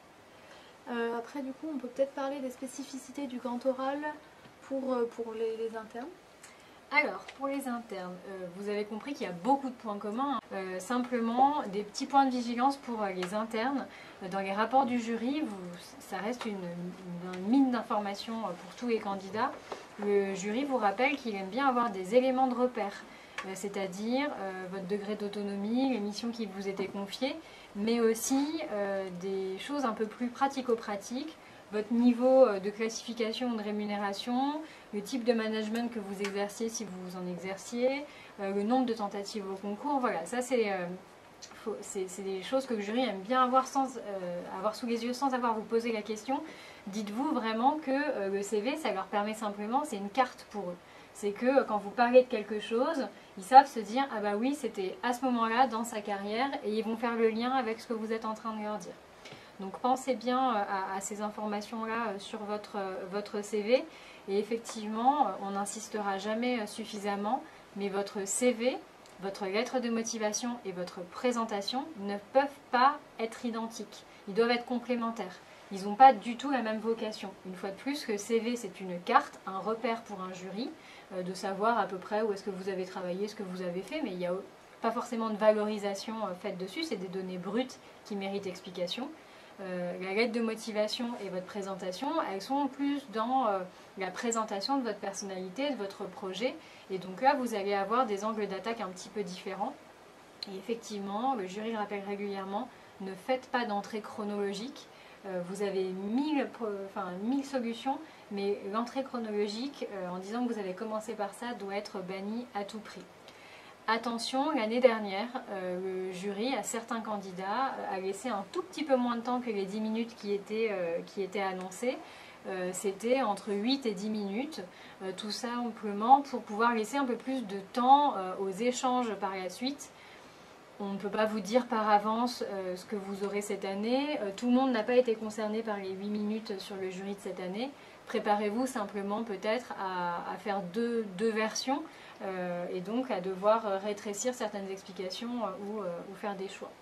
[SPEAKER 1] Euh, après, du coup, on peut peut-être parler des spécificités du grand oral pour, euh, pour les, les internes.
[SPEAKER 5] Alors, pour les internes, euh, vous avez compris qu'il y a beaucoup de points communs. Euh, simplement, des petits points de vigilance pour euh, les internes. Euh, dans les rapports du jury, vous, ça reste une, une, une mine d'informations pour tous les candidats. Le jury vous rappelle qu'il aime bien avoir des éléments de repère, euh, c'est-à-dire euh, votre degré d'autonomie, les missions qui vous étaient confiées, mais aussi euh, des choses un peu plus pratico-pratiques, votre niveau de classification ou de rémunération, le type de management que vous exerciez si vous en exerciez, euh, le nombre de tentatives au concours. Voilà, ça c'est euh, c'est des choses que le jury aime bien avoir, sans, euh, avoir sous les yeux sans avoir à vous poser la question. Dites-vous vraiment que euh, le C V, ça leur permet simplement, c'est une carte pour eux. C'est que euh, quand vous parlez de quelque chose, ils savent se dire « Ah bah oui, c'était à ce moment-là dans sa carrière » et ils vont faire le lien avec ce que vous êtes en train de leur dire. Donc pensez bien à, à ces informations-là sur votre, votre C V. Et effectivement, on n'insistera jamais suffisamment, mais votre C V, votre lettre de motivation et votre présentation ne peuvent pas être identiques. Ils doivent être complémentaires. Ils n'ont pas du tout la même vocation. Une fois de plus, le C V, c'est une carte, un repère pour un jury, euh, de savoir à peu près où est-ce que vous avez travaillé, ce que vous avez fait, mais il n'y a pas forcément de valorisation euh, faite dessus. C'est des données brutes qui méritent explication. Euh, la lettre de motivation et votre présentation, elles sont plus dans euh, la présentation de votre personnalité, de votre projet. Et donc là, vous allez avoir des angles d'attaque un petit peu différents. Et effectivement, le jury rappelle régulièrement, ne faites pas d'entrée chronologique. Euh, vous avez mille, enfin, mille solutions, mais l'entrée chronologique, euh, en disant que vous avez commencé par ça, doit être bannie à tout prix. Attention, l'année dernière, euh, le jury, à certains candidats, euh, a laissé un tout petit peu moins de temps que les dix minutes qui étaient, euh, qui étaient annoncées. Euh, C'était entre huit et dix minutes, euh, tout ça simplement pour pouvoir laisser un peu plus de temps euh, aux échanges par la suite. On ne peut pas vous dire par avance euh, ce que vous aurez cette année. Euh, tout le monde n'a pas été concerné par les huit minutes sur le jury de cette année. Préparez-vous simplement peut-être à, à faire deux, deux versions. Euh, et donc à devoir rétrécir certaines explications euh, ou, euh, ou faire des choix.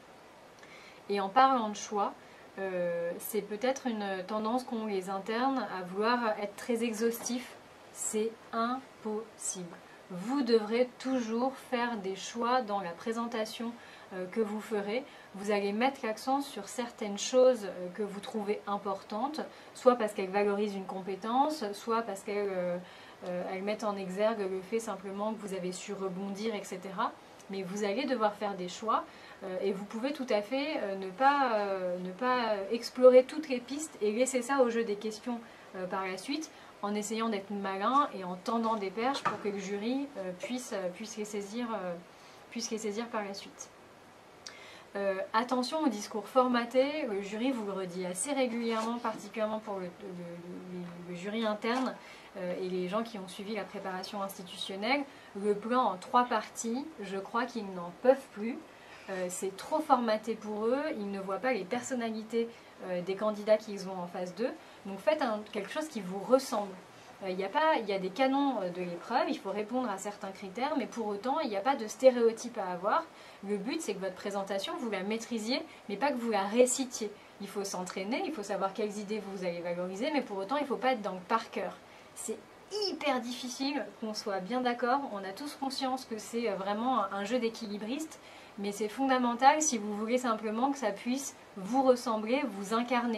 [SPEAKER 5] Et en parlant de choix, euh, c'est peut-être une tendance qu'ont les internes à vouloir être très exhaustifs. C'est impossible. Vous devrez toujours faire des choix dans la présentation euh, que vous ferez. Vous allez mettre l'accent sur certaines choses euh, que vous trouvez importantes, soit parce qu'elles valorisent une compétence, soit parce qu'elles... Euh, Euh, elles mettent en exergue le fait simplement que vous avez su rebondir, et cetera. Mais vous allez devoir faire des choix euh, et vous pouvez tout à fait euh, ne, pas, euh, ne pas explorer toutes les pistes et laisser ça au jeu des questions euh, par la suite, en essayant d'être malin et en tendant des perches pour que le jury euh, puisse, euh, puisse, les saisir, euh, puisse les saisir par la suite. Euh, attention au discours formaté, le jury vous le redit assez régulièrement, particulièrement pour le, le, le, le jury interne euh, et les gens qui ont suivi la préparation institutionnelle. Le plan en trois parties, je crois qu'ils n'en peuvent plus. Euh, c'est trop formaté pour eux, ils ne voient pas les personnalités euh, des candidats qu'ils ont en face d'eux. Donc faites un, quelque chose qui vous ressemble. Il y a pas, il y a des canons de l'épreuve, il faut répondre à certains critères, mais pour autant, il n'y a pas de stéréotype à avoir. Le but, c'est que votre présentation, vous la maîtrisiez, mais pas que vous la récitiez. Il faut s'entraîner, il faut savoir quelles idées vous allez valoriser, mais pour autant, il ne faut pas être dans le par cœur. C'est hyper difficile qu'on soit bien d'accord. On a tous conscience que c'est vraiment un jeu d'équilibriste, mais c'est fondamental si vous voulez simplement que ça puisse vous ressembler, vous incarner.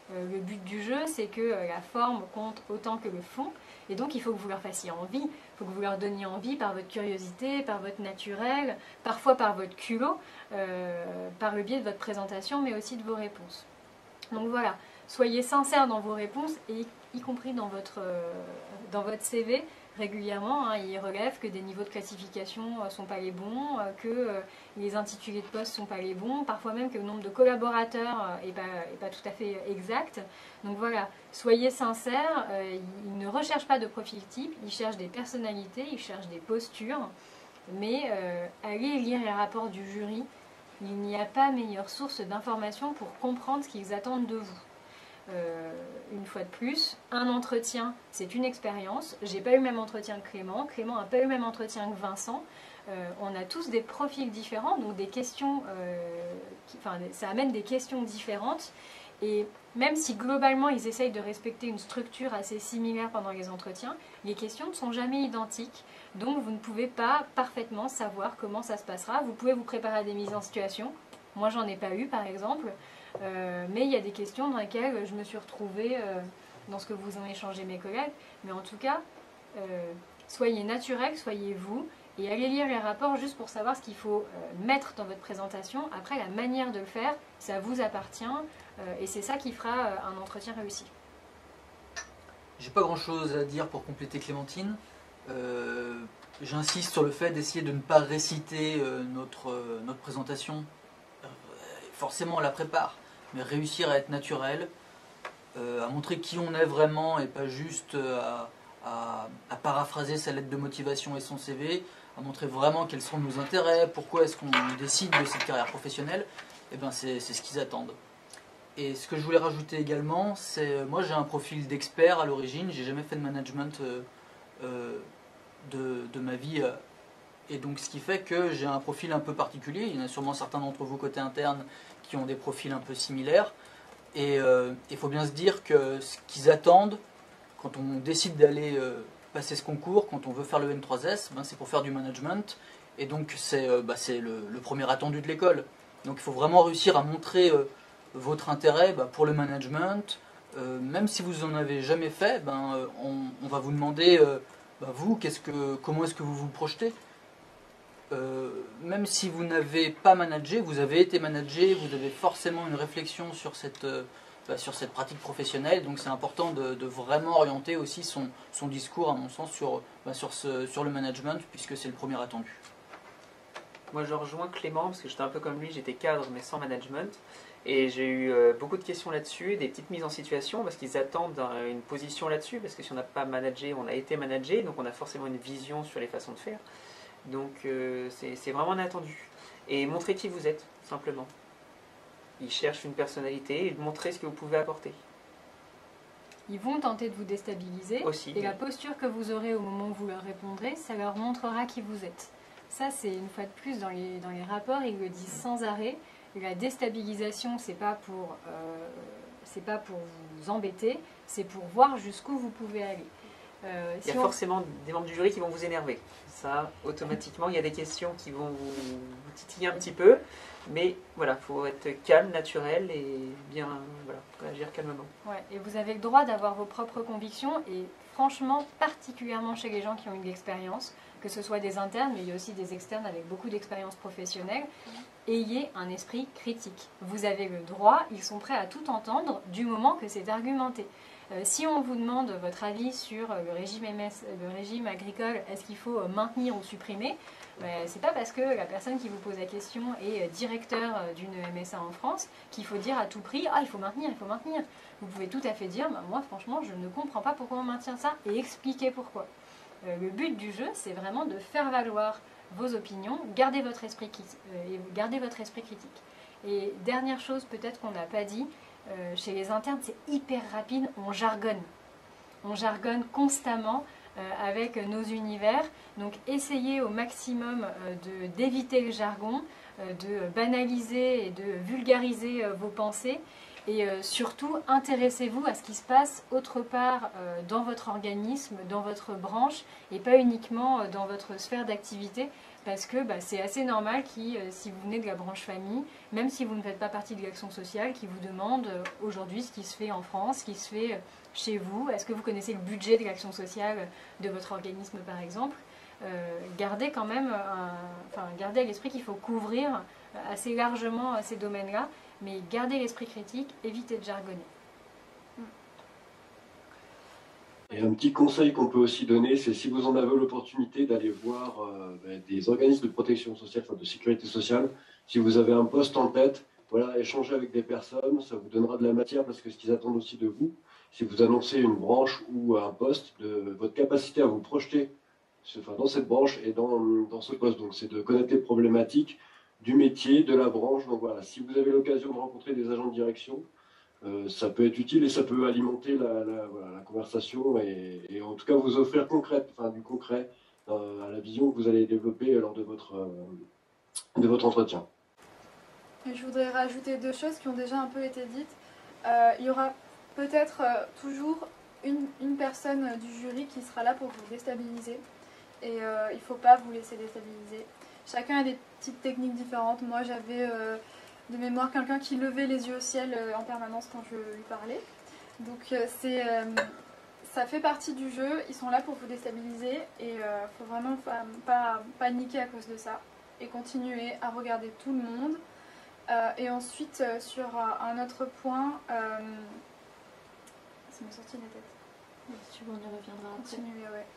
[SPEAKER 5] Euh, le but du jeu, c'est que euh, la forme compte autant que le fond. Et donc, il faut que vous leur fassiez envie. Il faut que vous leur donniez envie par votre curiosité, par votre naturel, parfois par votre culot, euh, par le biais de votre présentation, mais aussi de vos réponses. Donc voilà, soyez sincères dans vos réponses, et y compris dans votre, euh, dans votre C V. Régulièrement, hein, il relève que des niveaux de classification ne sont pas les bons, euh, que euh, les intitulés de poste ne sont pas les bons, parfois même que le nombre de collaborateurs n'est euh, pas, est pas tout à fait exact. Donc voilà, soyez sincères, euh, ils ne recherchent pas de profil type, ils cherchent des personnalités, ils cherchent des postures, mais euh, allez lire les rapports du jury, il n'y a pas meilleure source d'information pour comprendre ce qu'ils attendent de vous. Euh, une fois de plus, un entretien, c'est une expérience. J'ai pas eu le même entretien que Clément. Clément n'a pas eu le même entretien que Vincent. Euh, on a tous des profils différents, donc des questions, euh, qui, enfin, ça amène des questions différentes. Et même si globalement ils essayent de respecter une structure assez similaire pendant les entretiens, les questions ne sont jamais identiques. Donc vous ne pouvez pas parfaitement savoir comment ça se passera. Vous pouvez vous préparer à des mises en situation. Moi, j'en ai pas eu, par exemple. Euh, mais il y a des questions dans lesquelles je me suis retrouvée euh, dans ce que vous ont échangé mes collègues. Mais en tout cas, euh, soyez naturel, soyez vous, et allez lire les rapports juste pour savoir ce qu'il faut euh, mettre dans votre présentation. Après, la manière de le faire, ça vous appartient, euh, et c'est ça qui fera euh, un entretien réussi.
[SPEAKER 9] J'ai pas grand chose à dire pour compléter Clémentine. Euh, J'insiste sur le fait d'essayer de ne pas réciter euh, notre, euh, notre présentation. Euh, forcément, on la prépare, mais réussir à être naturel, euh, à montrer qui on est vraiment et pas juste à, à, à paraphraser sa lettre de motivation et son C V, à montrer vraiment quels sont nos intérêts, pourquoi est-ce qu'on décide de cette carrière professionnelle, et ben c'est ce qu'ils attendent. Et ce que je voulais rajouter également, c'est moi j'ai un profil d'expert à l'origine, j'ai jamais fait de management euh, euh, de, de ma vie, euh, et donc ce qui fait que j'ai un profil un peu particulier. Il y en a sûrement certains d'entre vous côté interne qui ont des profils un peu similaires, et il euh, faut bien se dire que ce qu'ils attendent quand on décide d'aller euh, passer ce concours, quand on veut faire le N trois S, ben, c'est pour faire du management, et donc c'est euh, bah, le, le premier attendu de l'école. Donc il faut vraiment réussir à montrer euh, votre intérêt bah, pour le management. Euh, même si vous n'en avez jamais fait, ben, euh, on, on va vous demander, euh, bah, vous, qu'est-ce que, comment est-ce que vous vous projetez. Euh, même si vous n'avez pas managé, vous avez été managé, vous avez forcément une réflexion sur cette, euh, bah, sur cette pratique professionnelle, donc c'est important de, de vraiment orienter aussi son, son discours, à mon sens, sur, bah, sur, ce, sur le management, puisque c'est le premier attendu.
[SPEAKER 2] Moi je rejoins Clément, parce que j'étais un peu comme lui, j'étais cadre mais sans management, et j'ai eu euh, beaucoup de questions là-dessus, des petites mises en situation, parce qu'ils attendent un, une position là-dessus, parce que si on n'a pas managé, on a été managé, donc on a forcément une vision sur les façons de faire. Donc euh, c'est vraiment un attendu. Et montrez qui vous êtes, simplement. Ils cherchent une personnalité, et montrez ce que vous pouvez apporter.
[SPEAKER 5] Ils vont tenter de vous déstabiliser,
[SPEAKER 2] aussi,
[SPEAKER 5] et la posture que vous aurez au moment où vous leur répondrez, ça leur montrera qui vous êtes. Ça, c'est une fois de plus dans les, dans les rapports, ils le disent sans arrêt. La déstabilisation, c'est pas pour, euh, c'est pas pour vous embêter, c'est pour voir jusqu'où vous pouvez aller. Euh,
[SPEAKER 2] il y a
[SPEAKER 5] si on...
[SPEAKER 2] forcément des membres du jury qui vont vous énerver. Ça, automatiquement, il y a des questions qui vont vous, vous titiller un petit peu. Mais voilà, il faut être calme, naturel et bien voilà, réagir calmement.
[SPEAKER 5] Ouais, et vous avez le droit d'avoir vos propres convictions, et franchement, particulièrement chez les gens qui ont eu de l'expérience, que ce soit des internes, mais il y a aussi des externes avec beaucoup d'expérience professionnelle, ayez un esprit critique. Vous avez le droit, ils sont prêts à tout entendre du moment que c'est argumenté. Euh, si on vous demande votre avis sur le régime, M S, le régime agricole, est-ce qu'il faut maintenir ou supprimer, ben, c'est pas parce que la personne qui vous pose la question est directeur d'une M S A en France qu'il faut dire à tout prix « Ah, il faut maintenir, il faut maintenir ». Vous pouvez tout à fait dire ben, « Moi, franchement, je ne comprends pas pourquoi on maintient ça » et expliquer pourquoi. Euh, le but du jeu, c'est vraiment de faire valoir vos opinions, garder votre esprit, euh, et garder votre esprit critique. Et dernière chose peut-être qu'on n'a pas dit, euh, chez les internes, c'est hyper rapide, on jargonne. On jargonne constamment euh, avec nos univers. Donc essayez au maximum euh, de, d'éviter le jargon, euh, de banaliser et de vulgariser euh, vos pensées. Et euh, surtout, intéressez-vous à ce qui se passe autre part euh, dans votre organisme, dans votre branche, et pas uniquement euh, dans votre sphère d'activité, parce que bah, c'est assez normal qui, euh, si vous venez de la branche famille, même si vous ne faites pas partie de l'action sociale, qui vous demande euh, aujourd'hui ce qui se fait en France, ce qui se fait chez vous, est-ce que vous connaissez le budget de l'action sociale de votre organisme par exemple. Euh, gardez quand même, un, enfin, gardez à l'esprit qu'il faut couvrir assez largement ces domaines-là, mais gardez l'esprit critique, évitez de jargonner.
[SPEAKER 4] Et un petit conseil qu'on peut aussi donner, c'est si vous en avez l'opportunité d'aller voir euh, ben, des organismes de protection sociale, enfin de sécurité sociale, si vous avez un poste en tête, voilà, échanger avec des personnes, ça vous donnera de la matière parce que ce qu'ils attendent aussi de vous, si vous annoncez une branche ou un poste, de votre capacité à vous projeter enfin, dans cette branche et dans, dans ce poste. Donc c'est de connaître les problématiques du métier, de la branche. Donc voilà, si vous avez l'occasion de rencontrer des agents de direction, Euh, ça peut être utile et ça peut alimenter la, la, voilà, la conversation et, et en tout cas vous offrir concrète, enfin, du concret euh, à la vision que vous allez développer lors de votre, euh, de votre entretien.
[SPEAKER 8] Et je voudrais rajouter deux choses qui ont déjà un peu été dites. Euh, il y aura peut-être euh, toujours une, une personne du jury qui sera là pour vous déstabiliser et euh, il ne faut pas vous laisser déstabiliser. Chacun a des petites techniques différentes. Moi j'avais... Euh, de mémoire quelqu'un qui levait les yeux au ciel en permanence quand je lui parlais. Donc c'est, euh, ça fait partie du jeu, ils sont là pour vous déstabiliser et il euh, faut vraiment pas, pas paniquer à cause de ça et continuer à regarder tout le monde. Euh, et ensuite euh, sur euh, un autre point, euh, ça m'est sorti de la tête.
[SPEAKER 1] Si on y reviendra après.
[SPEAKER 8] Continuer, ouais.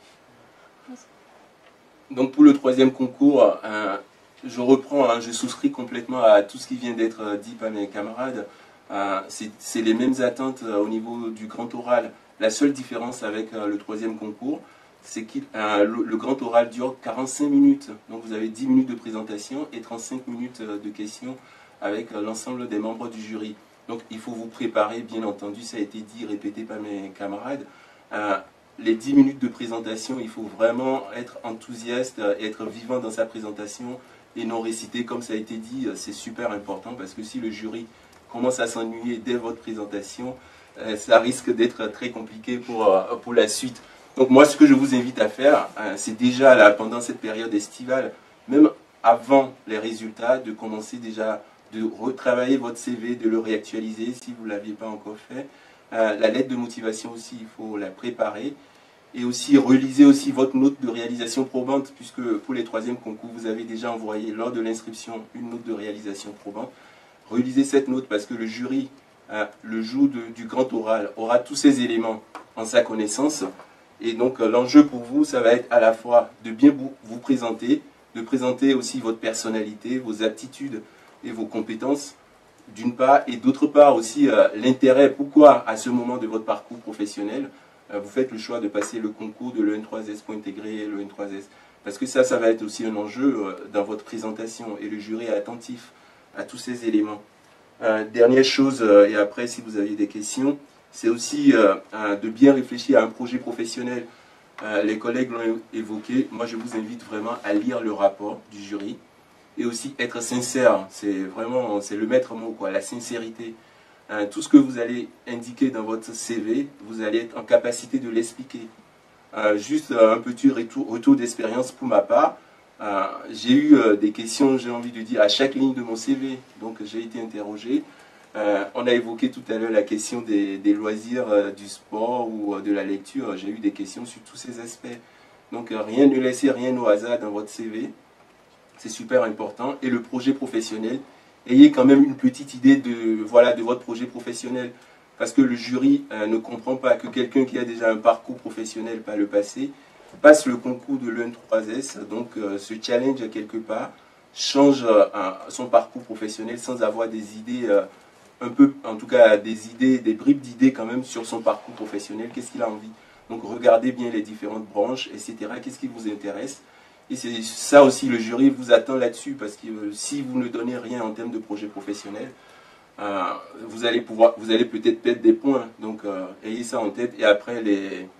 [SPEAKER 11] Donc pour le troisième concours, euh, je reprends, hein, je souscris complètement à tout ce qui vient d'être dit par mes camarades. Euh, c'est les mêmes attentes euh, au niveau du grand oral. La seule différence avec euh, le troisième concours, c'est que euh, le, le grand oral dure quarante-cinq minutes. Donc vous avez dix minutes de présentation et trente-cinq minutes euh, de questions avec euh, l'ensemble des membres du jury. Donc il faut vous préparer, bien entendu, ça a été dit, répété par mes camarades. Euh, les dix minutes de présentation, il faut vraiment être enthousiaste, euh, être vivant dans sa présentation, et non récité, comme ça a été dit, c'est super important parce que si le jury commence à s'ennuyer dès votre présentation, euh, ça risque d'être très compliqué pour, euh, pour la suite. Donc moi, ce que je vous invite à faire, euh, c'est déjà là, pendant cette période estivale, même avant les résultats, de commencer déjà de retravailler votre C V, de le réactualiser si vous ne l'aviez pas encore fait. Euh, la lettre de motivation aussi, il faut la préparer. Et aussi, relisez aussi votre note de réalisation probante, puisque pour les troisièmes concours, vous avez déjà envoyé lors de l'inscription une note de réalisation probante. Relisez cette note parce que le jury, euh, le jour de, du grand oral, aura tous ces éléments en sa connaissance. Et donc, euh, l'enjeu pour vous, ça va être à la fois de bien vous, vous présenter, de présenter aussi votre personnalité, vos aptitudes et vos compétences, d'une part, et d'autre part aussi euh, l'intérêt, pourquoi à ce moment de votre parcours professionnel, vous faites le choix de passer le concours de l'E N trois S pour intégrer le N trois S. Parce que ça, ça va être aussi un enjeu dans votre présentation et le jury est attentif à tous ces éléments. Euh, dernière chose, et après si vous avez des questions, c'est aussi euh, de bien réfléchir à un projet professionnel. Euh, les collègues l'ont évoqué, moi je vous invite vraiment à lire le rapport du jury et aussi être sincère. C'est vraiment, c'est le maître mot, quoi, la sincérité. Euh, tout ce que vous allez indiquer dans votre C V, vous allez être en capacité de l'expliquer. Euh, juste euh, un petit retour, retour d'expérience pour ma part. Euh, j'ai eu euh, des questions, j'ai envie de dire, à chaque ligne de mon C V. Donc j'ai été interrogé. Euh, on a évoqué tout à l'heure la question des, des loisirs, euh, du sport ou euh, de la lecture. J'ai eu des questions sur tous ces aspects. Donc euh, rien, ne laissez rien au hasard dans votre C V. C'est super important. Et le projet professionnel, ayez quand même une petite idée de, voilà, de votre projet professionnel. Parce que le jury euh, ne comprend pas que quelqu'un qui a déjà un parcours professionnel par le passé passe le concours de l'E N trois S, donc euh, se challenge quelque part, change euh, son parcours professionnel sans avoir des idées, euh, un peu, en tout cas des idées, des bribes d'idées quand même sur son parcours professionnel, qu'est-ce qu'il a envie. Donc regardez bien les différentes branches, et cetera. Qu'est-ce qui vous intéresse. Et c'est ça aussi, le jury vous attend là-dessus, parce que euh, si vous ne donnez rien en termes de projet professionnel, euh, vous allez pouvoir, vous allez peut-être perdre des points. Donc euh, ayez ça en tête. Et après les,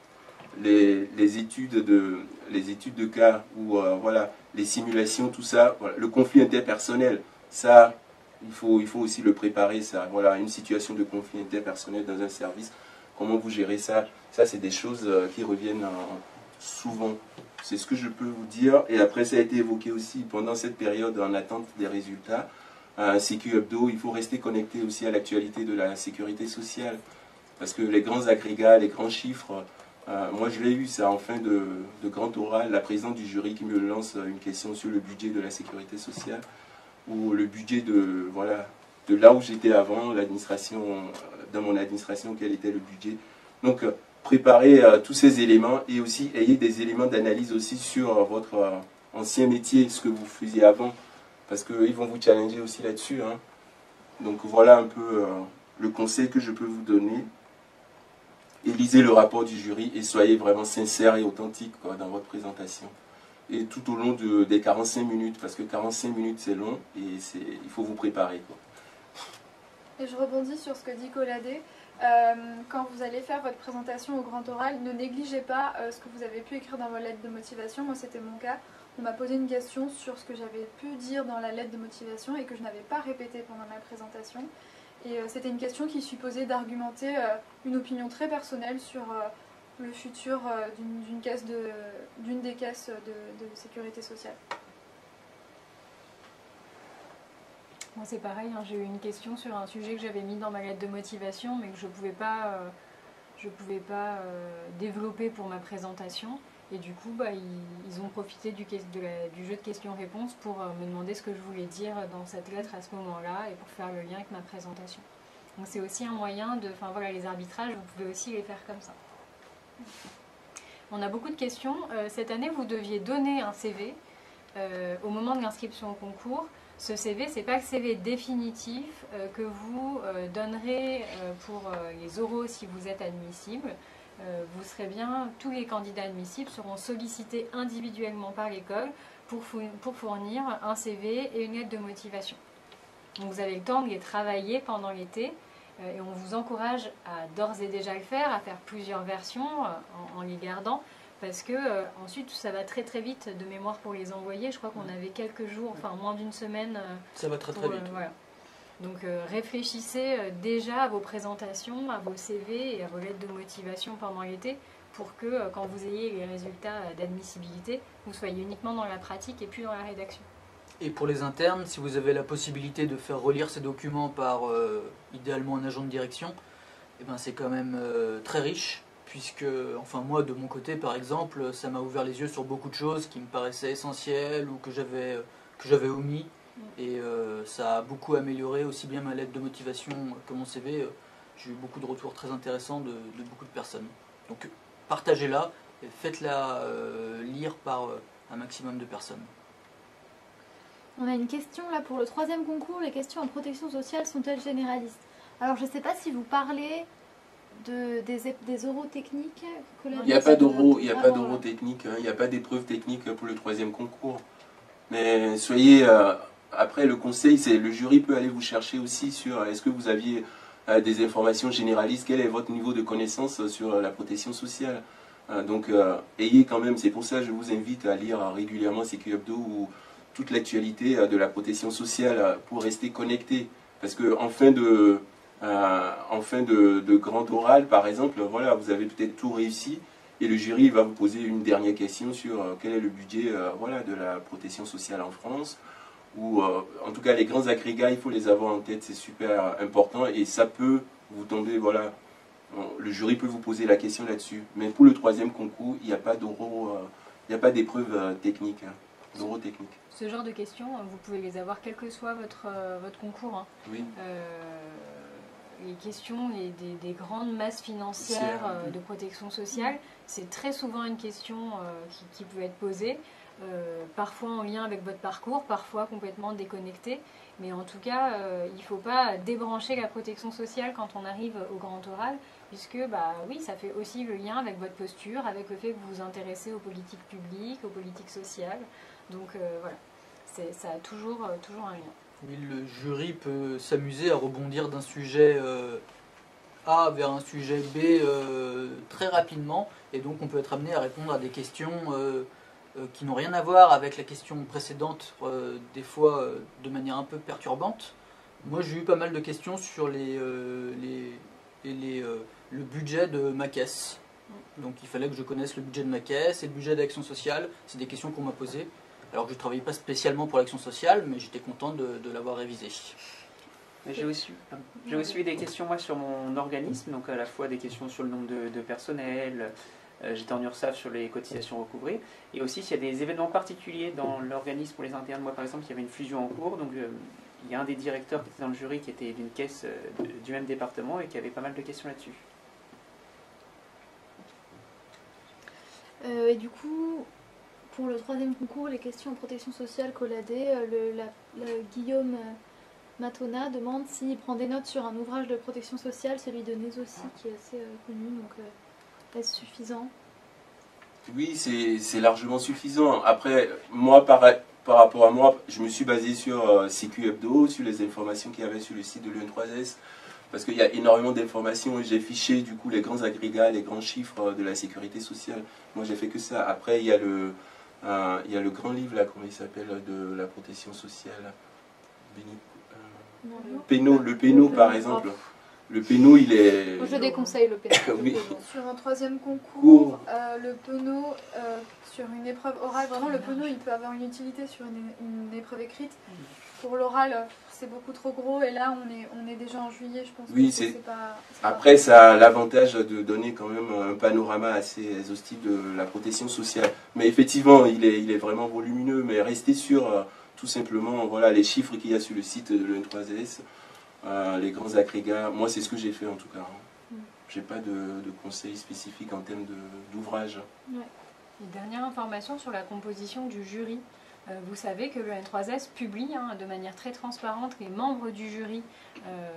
[SPEAKER 11] les, les études de, les études de cas ou euh, voilà, les simulations, tout ça, voilà, le conflit interpersonnel, ça, il faut, il faut aussi le préparer. Ça, voilà, une situation de conflit interpersonnel dans un service, comment vous gérez ça? Ça, c'est des choses euh, qui reviennent euh, souvent. C'est ce que je peux vous dire. Et après, ça a été évoqué aussi pendant cette période en attente des résultats. Euh, C Q Hebdo, il faut rester connecté aussi à l'actualité de la sécurité sociale. Parce que les grands agrégats, les grands chiffres, euh, moi je l'ai eu, ça en fin de, de grand oral, la présidente du jury qui me lance une question sur le budget de la sécurité sociale, ou le budget de, voilà, de là où j'étais avant, l'administration, dans mon administration, quel était le budget. Donc, préparez euh, tous ces éléments et aussi ayez des éléments d'analyse aussi sur euh, votre euh, ancien métier, ce que vous faisiez avant, parce qu'ils vont vous challenger aussi là-dessus. Hein. Donc voilà un peu euh, le conseil que je peux vous donner. Et lisez le rapport du jury et soyez vraiment sincère et authentique quoi, dans votre présentation. Et tout au long de, des quarante-cinq minutes, parce que quarante-cinq minutes c'est long et il faut vous préparer. Quoi.
[SPEAKER 8] Et je rebondis sur ce que dit Coladé. Euh, quand vous allez faire votre présentation au grand oral, ne négligez pas euh, ce que vous avez pu écrire dans vos lettres de motivation. Moi, c'était mon cas. On m'a posé une question sur ce que j'avais pu dire dans la lettre de motivation et que je n'avais pas répété pendant ma présentation. Et euh, c'était une question qui supposait d'argumenter euh, une opinion très personnelle sur euh, le futur euh, d'une d'une caisse de, d'une des caisses de, de sécurité sociale.
[SPEAKER 5] Moi c'est pareil, hein, j'ai eu une question sur un sujet que j'avais mis dans ma lettre de motivation mais que je ne pouvais pas, euh, je pouvais pas euh, développer pour ma présentation. Et du coup, bah, ils, ils ont profité du, de la, du jeu de questions-réponses pour euh, me demander ce que je voulais dire dans cette lettre à ce moment-là et pour faire le lien avec ma présentation. Donc c'est aussi un moyen de... Enfin voilà, les arbitrages, vous pouvez aussi les faire comme ça. On a beaucoup de questions. Euh, cette année, vous deviez donner un C V euh, au moment de l'inscription au concours. Ce C V, ce n'est pas le C V définitif euh, que vous euh, donnerez euh, pour euh, les oraux si vous êtes admissible. Euh, vous serez bien, tous les candidats admissibles seront sollicités individuellement par l'école pour, pour fournir un C V et une lettre de motivation. Donc vous avez le temps de les travailler pendant l'été euh, et on vous encourage à d'ores et déjà le faire, à faire plusieurs versions euh, en, en les gardant. Parce que euh, ensuite ça va très très vite de mémoire pour les envoyer. Je crois qu'on avait quelques jours, enfin moins d'une semaine. Euh,
[SPEAKER 9] ça va très
[SPEAKER 5] pour,
[SPEAKER 9] très vite.
[SPEAKER 5] Euh, voilà. Donc euh, réfléchissez euh, déjà à vos présentations, à vos C V et à vos lettres de motivation pendant l'été pour que euh, quand vous ayez les résultats euh, d'admissibilité, vous soyez uniquement dans la pratique et plus dans la rédaction.
[SPEAKER 9] Et pour les internes, si vous avez la possibilité de faire relire ces documents par euh, idéalement un agent de direction, eh ben, c'est quand même euh, très riche. Puisque, enfin moi de mon côté par exemple, ça m'a ouvert les yeux sur beaucoup de choses qui me paraissaient essentielles ou que j'avais que j'avais omis. Et euh, ça a beaucoup amélioré aussi bien ma lettre de motivation que mon C V. J'ai eu beaucoup de retours très intéressants de, de beaucoup de personnes. Donc partagez-la et faites-la euh, lire par euh, un maximum de personnes.
[SPEAKER 1] On a une question là pour le troisième concours. Les questions en protection sociale sont-elles généralistes? Alors je ne sais pas si vous parlez... De, des, des oraux techniques que
[SPEAKER 11] Il n'y a pas d'oraux, il n'y a pas d'oraux techniques, hein, il n'y a pas d'épreuve technique pour le troisième concours. Mais soyez, euh, après le conseil, c'est le jury peut aller vous chercher aussi sur est-ce que vous aviez euh, des informations généralistes, quel est votre niveau de connaissance sur la protection sociale. Euh, donc euh, ayez quand même, c'est pour ça que je vous invite à lire régulièrement C Q Hebdo ou toute l'actualité euh, de la protection sociale euh, pour rester connecté. Parce qu'en fin de... Euh, en fin de, de grand oral, par exemple, voilà, vous avez peut-être tout réussi et le jury va vous poser une dernière question sur euh, quel est le budget euh, voilà, de la protection sociale en France. Ou euh, en tout cas, les grands agrégats, il faut les avoir en tête, c'est super important et ça peut vous tomber, voilà, le jury peut vous poser la question là-dessus. Mais pour le troisième concours, il n'y a pas d'oraux, euh, il n'y a pas d'épreuve euh, technique, hein, d'oraux technique.
[SPEAKER 5] Ce genre de questions, vous pouvez les avoir quel que soit votre, euh, votre concours. Hein.
[SPEAKER 11] Oui.
[SPEAKER 5] Euh, les questions les, des, des grandes masses financières euh, de protection sociale, c'est très souvent une question euh, qui, qui peut être posée, euh, parfois en lien avec votre parcours, parfois complètement déconnecté, mais en tout cas, euh, il ne faut pas débrancher la protection sociale quand on arrive au grand oral, puisque bah, oui, ça fait aussi le lien avec votre posture, avec le fait que vous vous intéressez aux politiques publiques, aux politiques sociales, donc euh, voilà, ça a toujours, euh, toujours un lien.
[SPEAKER 9] Oui, le jury peut s'amuser à rebondir d'un sujet euh, A vers un sujet B euh, très rapidement, et donc on peut être amené à répondre à des questions euh, euh, qui n'ont rien à voir avec la question précédente, euh, des fois euh, de manière un peu perturbante. Moi j'ai eu pas mal de questions sur les, euh, les, les, euh, le budget de ma caisse. Donc il fallait que je connaisse le budget de ma caisse et le budget d'action sociale. C'est des questions qu'on m'a posées. Alors que je ne travaillais pas spécialement pour l'action sociale, mais j'étais content de, de l'avoir révisé.
[SPEAKER 2] J'ai aussi, j'ai aussi eu des questions moi sur mon organisme, donc à la fois des questions sur le nombre de, de personnel, euh, j'étais en URSSAF sur les cotisations recouvrées, et aussi s'il y a des événements particuliers dans l'organisme pour les internes. Moi par exemple, il y avait une fusion en cours, donc euh, il y a un des directeurs qui était dans le jury qui était d'une caisse euh, de, du même département et qui avait pas mal de questions là-dessus.
[SPEAKER 1] Euh, et du coup, pour le troisième concours, les questions en protection sociale colladées, euh, le, la, le Guillaume euh, Matona demande s'il prend des notes sur un ouvrage de protection sociale, celui de Nézossi, qui est assez euh, connu, donc euh, est-ce suffisant?
[SPEAKER 11] Oui, c'est largement suffisant. Après, moi, par, par rapport à moi, je me suis basé sur euh, C Q Hebdo, sur les informations qu'il y avait sur le site de l'U N trois S, parce qu'il y a énormément d'informations et j'ai fiché du coup les grands agrégats, les grands chiffres de la sécurité sociale. Moi, j'ai fait que ça. Après, il y a le, euh, il y a le grand livre, là, comment il s'appelle, de la protection sociale. Béni, euh,
[SPEAKER 1] Non,
[SPEAKER 11] Pénaud, le Pénaud, par exemple. Le Pénaud, il est...
[SPEAKER 1] Je déconseille le Pénaud.
[SPEAKER 11] Oui.
[SPEAKER 8] Sur un troisième concours, euh, le Pénaud, euh, sur une épreuve orale, vraiment le Pénaud, il peut avoir une utilité sur une, une épreuve écrite. Pour l'oral, c'est beaucoup trop gros et là, on est, on est déjà en juillet, je pense.
[SPEAKER 11] Oui,
[SPEAKER 8] que c'est
[SPEAKER 11] pas...
[SPEAKER 8] pas...
[SPEAKER 11] Après, ça a l'avantage de donner quand même un panorama assez exhaustif de la protection sociale. Mais effectivement, il est, il est vraiment volumineux, mais restez sur euh, tout simplement voilà, les chiffres qu'il y a sur le site de l'U N trois S. Euh, les grands agrégats, moi c'est ce que j'ai fait en tout cas. Hein. Mm. J'ai pas de, de conseils spécifiques en termes d'ouvrage.
[SPEAKER 5] Ouais. Et dernière information sur la composition du jury. Euh, vous savez que le N trois S publie hein, de manière très transparente les membres du jury euh,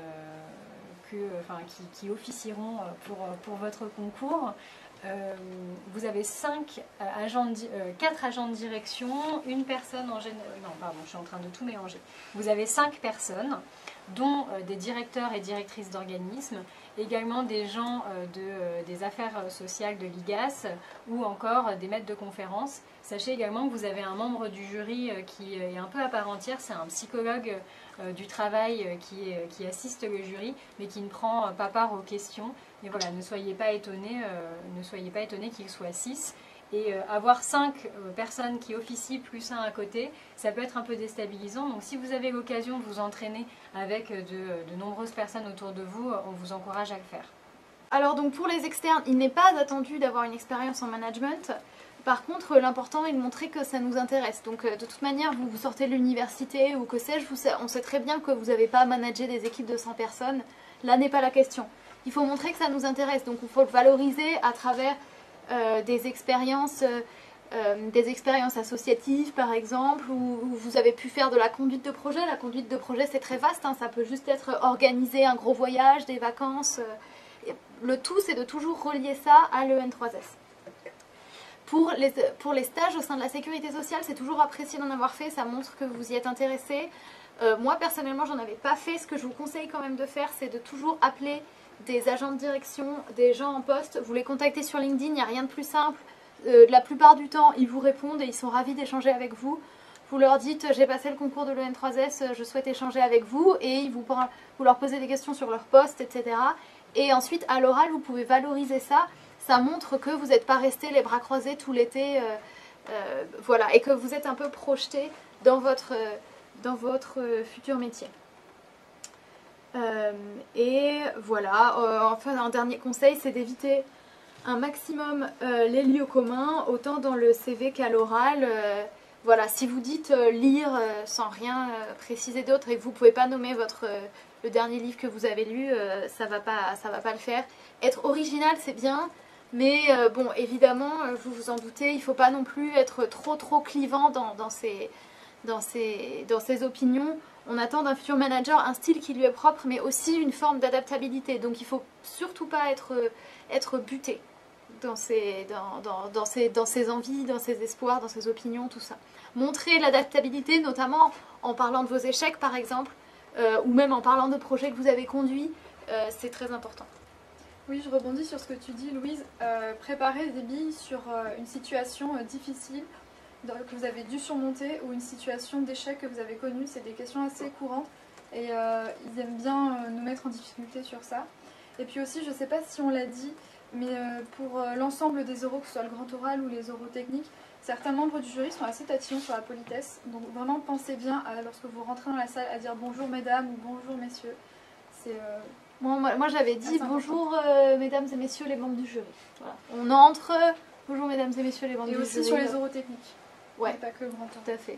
[SPEAKER 5] que, enfin, qui, qui officieront pour, pour votre concours. Euh, vous avez cinq agents de, euh, quatre agents de direction, une personne en général. Non, pardon, je suis en train de tout mélanger. Vous avez cinq personnes, dont euh, des directeurs et directrices d'organismes, également des gens euh, de, euh, des affaires sociales de l'I G A S ou encore euh, des maîtres de conférences. Sachez également que vous avez un membre du jury euh, qui est un peu à part entière, c'est un psychologue euh, du travail euh, qui, est, qui assiste le jury, mais qui ne prend euh, pas part aux questions. Et voilà, ne soyez pas étonnés, euh, ne soyez pas étonnés qu'il soit six. Et euh, avoir cinq euh, personnes qui officient plus un à côté, ça peut être un peu déstabilisant. Donc si vous avez l'occasion de vous entraîner avec de, de nombreuses personnes autour de vous, on vous encourage à le faire.
[SPEAKER 1] Alors donc pour les externes, il n'est pas attendu d'avoir une expérience en management. Par contre, l'important est de montrer que ça nous intéresse. Donc de toute manière, vous, vous sortez de l'université ou que sais-je, on sait très bien que vous n'avez pas managé des équipes de cent personnes. Là n'est pas la question. Il faut montrer que ça nous intéresse. Donc il faut le valoriser à travers euh, des expériences... Euh, Euh, des expériences associatives par exemple, où, où vous avez pu faire de la conduite de projet. La conduite de projet c'est très vaste, hein, ça peut juste être organiser un gros voyage, des vacances. Euh, le tout c'est de toujours relier ça à l'E N trois S. Pour les, pour les stages au sein de la sécurité sociale, c'est toujours apprécié d'en avoir fait, ça montre que vous y êtes intéressé. Euh, moi personnellement j'en avais pas fait, ce que je vous conseille quand même de faire c'est de toujours appeler des agents de direction, des gens en poste, vous les contactez sur LinkedIn, il n'y a rien de plus simple. Euh, la plupart du temps, ils vous répondent et ils sont ravis d'échanger avec vous. Vous leur dites « j'ai passé le concours de l'E N trois S, je souhaite échanger avec vous » et ils vous, vous leur posez des questions sur leur poste, et cetera. Et ensuite, à l'oral, vous pouvez valoriser ça. Ça montre que vous n'êtes pas resté les bras croisés tout l'été, euh, euh, voilà, et que vous êtes un peu projeté dans votre, dans votre futur métier. Euh, et voilà, euh, enfin, un dernier conseil, c'est d'éviter un maximum euh, les lieux communs, autant dans le C V qu'à l'oral. Euh, voilà, si vous dites euh, lire euh, sans rien euh, préciser d'autre et que vous ne pouvez pas nommer votre, euh, le dernier livre que vous avez lu, euh, ça ne va pas, ça va pas le faire. Être original, c'est bien, mais euh, bon, évidemment, euh, vous vous en doutez, il ne faut pas non plus être trop trop clivant dans, dans, ses, dans, ses, dans ses opinions. On attend d'un futur manager un style qui lui est propre, mais aussi une forme d'adaptabilité. Donc il ne faut surtout pas être, être buté dans ses, dans, dans, dans, ses, dans ses envies, dans ses espoirs, dans ses opinions, tout ça. Montrer l'adaptabilité, notamment en parlant de vos échecs, par exemple, euh, ou même en parlant de projets que vous avez conduits, euh, c'est très important.
[SPEAKER 8] Oui, je rebondis sur ce que tu dis, Louise. Euh, préparer des billes sur euh, une situation euh, difficile que vous avez dû surmonter ou une situation d'échec que vous avez connue, c'est des questions assez courantes et euh, ils aiment bien euh, nous mettre en difficulté sur ça. Et puis aussi, je ne sais pas si on l'a dit, mais euh, pour euh, l'ensemble des oraux, que ce soit le grand oral ou les oraux techniques, certains membres du jury sont assez tatillons sur la politesse. Donc vraiment pensez bien à, lorsque vous rentrez dans la salle à dire bonjour mesdames ou bonjour messieurs. C'est... Euh,
[SPEAKER 1] Moi, moi, moi j'avais dit bonjour euh, mesdames et messieurs les membres du jury. Voilà. On entre, bonjour mesdames et messieurs les membres
[SPEAKER 8] et
[SPEAKER 1] du
[SPEAKER 8] aussi
[SPEAKER 1] jury.
[SPEAKER 8] sur les oraux techniques.
[SPEAKER 1] Ouais,
[SPEAKER 8] pas que le grand oral.
[SPEAKER 1] Tout à fait.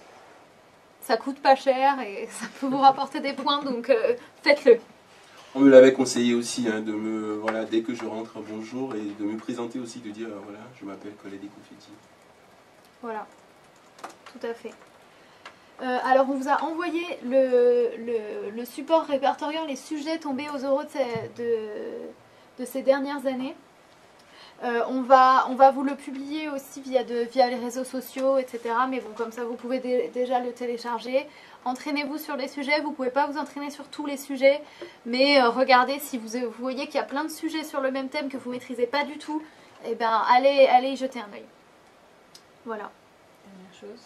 [SPEAKER 1] Ça coûte pas cher et ça peut vous rapporter des points, donc euh, faites-le.
[SPEAKER 11] On me l'avait conseillé aussi, hein, de me, voilà, dès que je rentre, bonjour, et de me présenter aussi, de dire, euh, voilà, je m'appelle Colette Confetti.
[SPEAKER 1] Voilà, tout à fait. Euh, alors on vous a envoyé le, le, le support répertoriant, les sujets tombés aux oraux de ces, de, de ces dernières années. Euh, on, va, on va vous le publier aussi via, de, via les réseaux sociaux, et cetera. Mais bon, comme ça, vous pouvez dé, déjà le télécharger. Entraînez-vous sur les sujets. Vous ne pouvez pas vous entraîner sur tous les sujets. Mais euh, regardez, si vous, vous voyez qu'il y a plein de sujets sur le même thème que vous ne maîtrisez pas du tout, eh ben, allez, allez y jeter un œil. Voilà.
[SPEAKER 5] Dernière chose.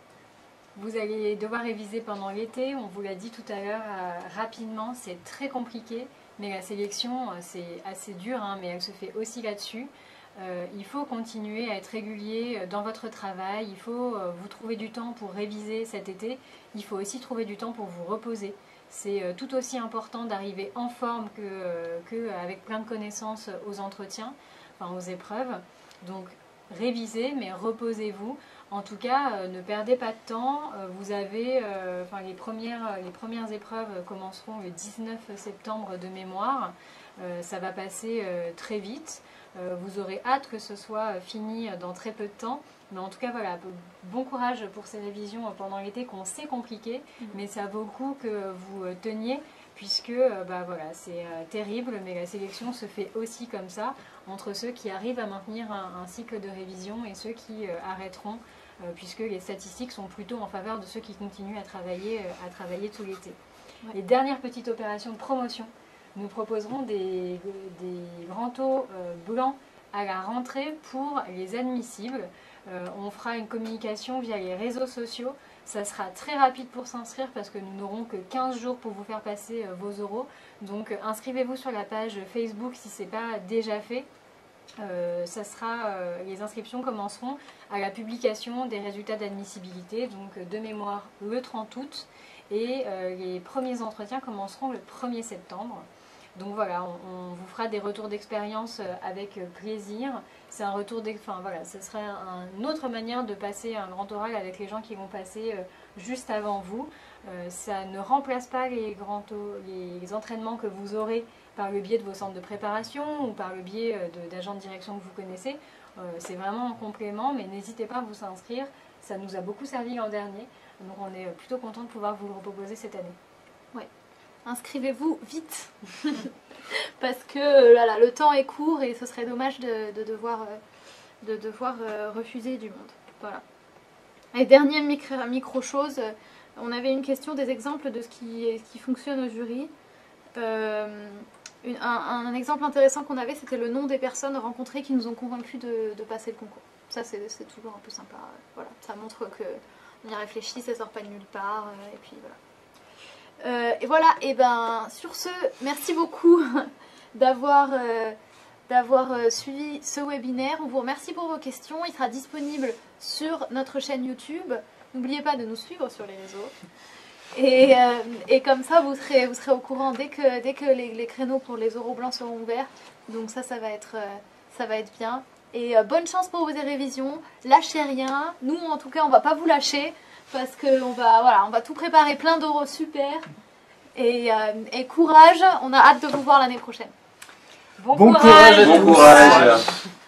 [SPEAKER 5] Vous allez devoir réviser pendant l'été. On vous l'a dit tout à l'heure euh, rapidement. C'est très compliqué. Mais la sélection, c'est assez dur, hein, mais elle se fait aussi là-dessus. Euh, il faut continuer à être régulier dans votre travail. Il faut euh, vous trouver du temps pour réviser cet été. Il faut aussi trouver du temps pour vous reposer. C'est euh, tout aussi important d'arriver en forme que, euh, que avec plein de connaissances aux entretiens, enfin aux épreuves. Donc révisez, mais reposez-vous. En tout cas, euh, ne perdez pas de temps. Euh, vous avez, euh, enfin, les premières, les premières épreuves commenceront le dix-neuf septembre de mémoire. Euh, ça va passer euh, très vite. Euh, vous aurez hâte que ce soit fini dans très peu de temps. Mais en tout cas, voilà, bon courage pour ces révisions pendant l'été qu'on sait compliquées. Mmh. Mais ça vaut le coup que vous teniez, puisque euh, bah, voilà, c'est euh, terrible, mais la sélection se fait aussi comme ça, entre ceux qui arrivent à maintenir un, un cycle de révision et ceux qui euh, arrêteront, euh, puisque les statistiques sont plutôt en faveur de ceux qui continuent à travailler, euh, à travailler tout l'été. Ouais. Les dernières petites opérations de promotion, nous proposerons des, des grands taux euh, blancs à la rentrée pour les admissibles. Euh, on fera une communication via les réseaux sociaux. Ça sera très rapide pour s'inscrire parce que nous n'aurons que quinze jours pour vous faire passer euh, vos oraux. Donc euh, inscrivez-vous sur la page Facebook si ce n'est pas déjà fait. Euh, ça sera, euh, les inscriptions commenceront à la publication des résultats d'admissibilité, donc de mémoire le trente août, et euh, les premiers entretiens commenceront le premier septembre. Donc voilà, on, on vous fera des retours d'expérience avec plaisir. C'est un retour d'expérience, enfin voilà, ce serait un, une autre manière de passer un grand oral avec les gens qui vont passer euh, juste avant vous. Euh, ça ne remplace pas les, grands les, les entraînements que vous aurez par le biais de vos centres de préparation ou par le biais d'agents de, de direction que vous connaissez. Euh, c'est vraiment un complément, mais n'hésitez pas à vous inscrire. Ça nous a beaucoup servi l'an dernier, donc on est plutôt content de pouvoir vous le proposer cette année.
[SPEAKER 1] Ouais. Inscrivez-vous vite parce que là, là, le temps est court et ce serait dommage de, de devoir, de devoir refuser du monde. Voilà. Et dernière micro, micro chose, on avait une question des exemples de ce qui, ce qui fonctionne au jury. Euh, une, un, un exemple intéressant qu'on avait, c'était le nom des personnes rencontrées qui nous ont convaincus de, de passer le concours. Ça, c'est toujours un peu sympa. Voilà. Ça montre qu'on y réfléchit, ça sort pas de nulle part. Et puis voilà. Euh, et voilà, et ben sur ce, merci beaucoup d'avoir euh, d'avoir euh, suivi ce webinaire. On vous remercie pour vos questions. Il sera disponible sur notre chaîne YouTube. N'oubliez pas de nous suivre sur les réseaux. Et, euh, et comme ça, vous serez, vous serez au courant dès que, dès que les, les créneaux pour les oraux blancs seront ouverts. Donc ça, ça va être, euh, ça va être bien. Et euh, bonne chance pour vos révisions. Lâchez rien. Nous, en tout cas, on ne va pas vous lâcher. Parce qu'on va, voilà, on va tout préparer, plein d'oraux super. Et, euh, et courage, on a hâte de vous voir l'année prochaine.
[SPEAKER 9] Bon, bon courage, courage à
[SPEAKER 11] bon
[SPEAKER 9] tous.
[SPEAKER 11] courage.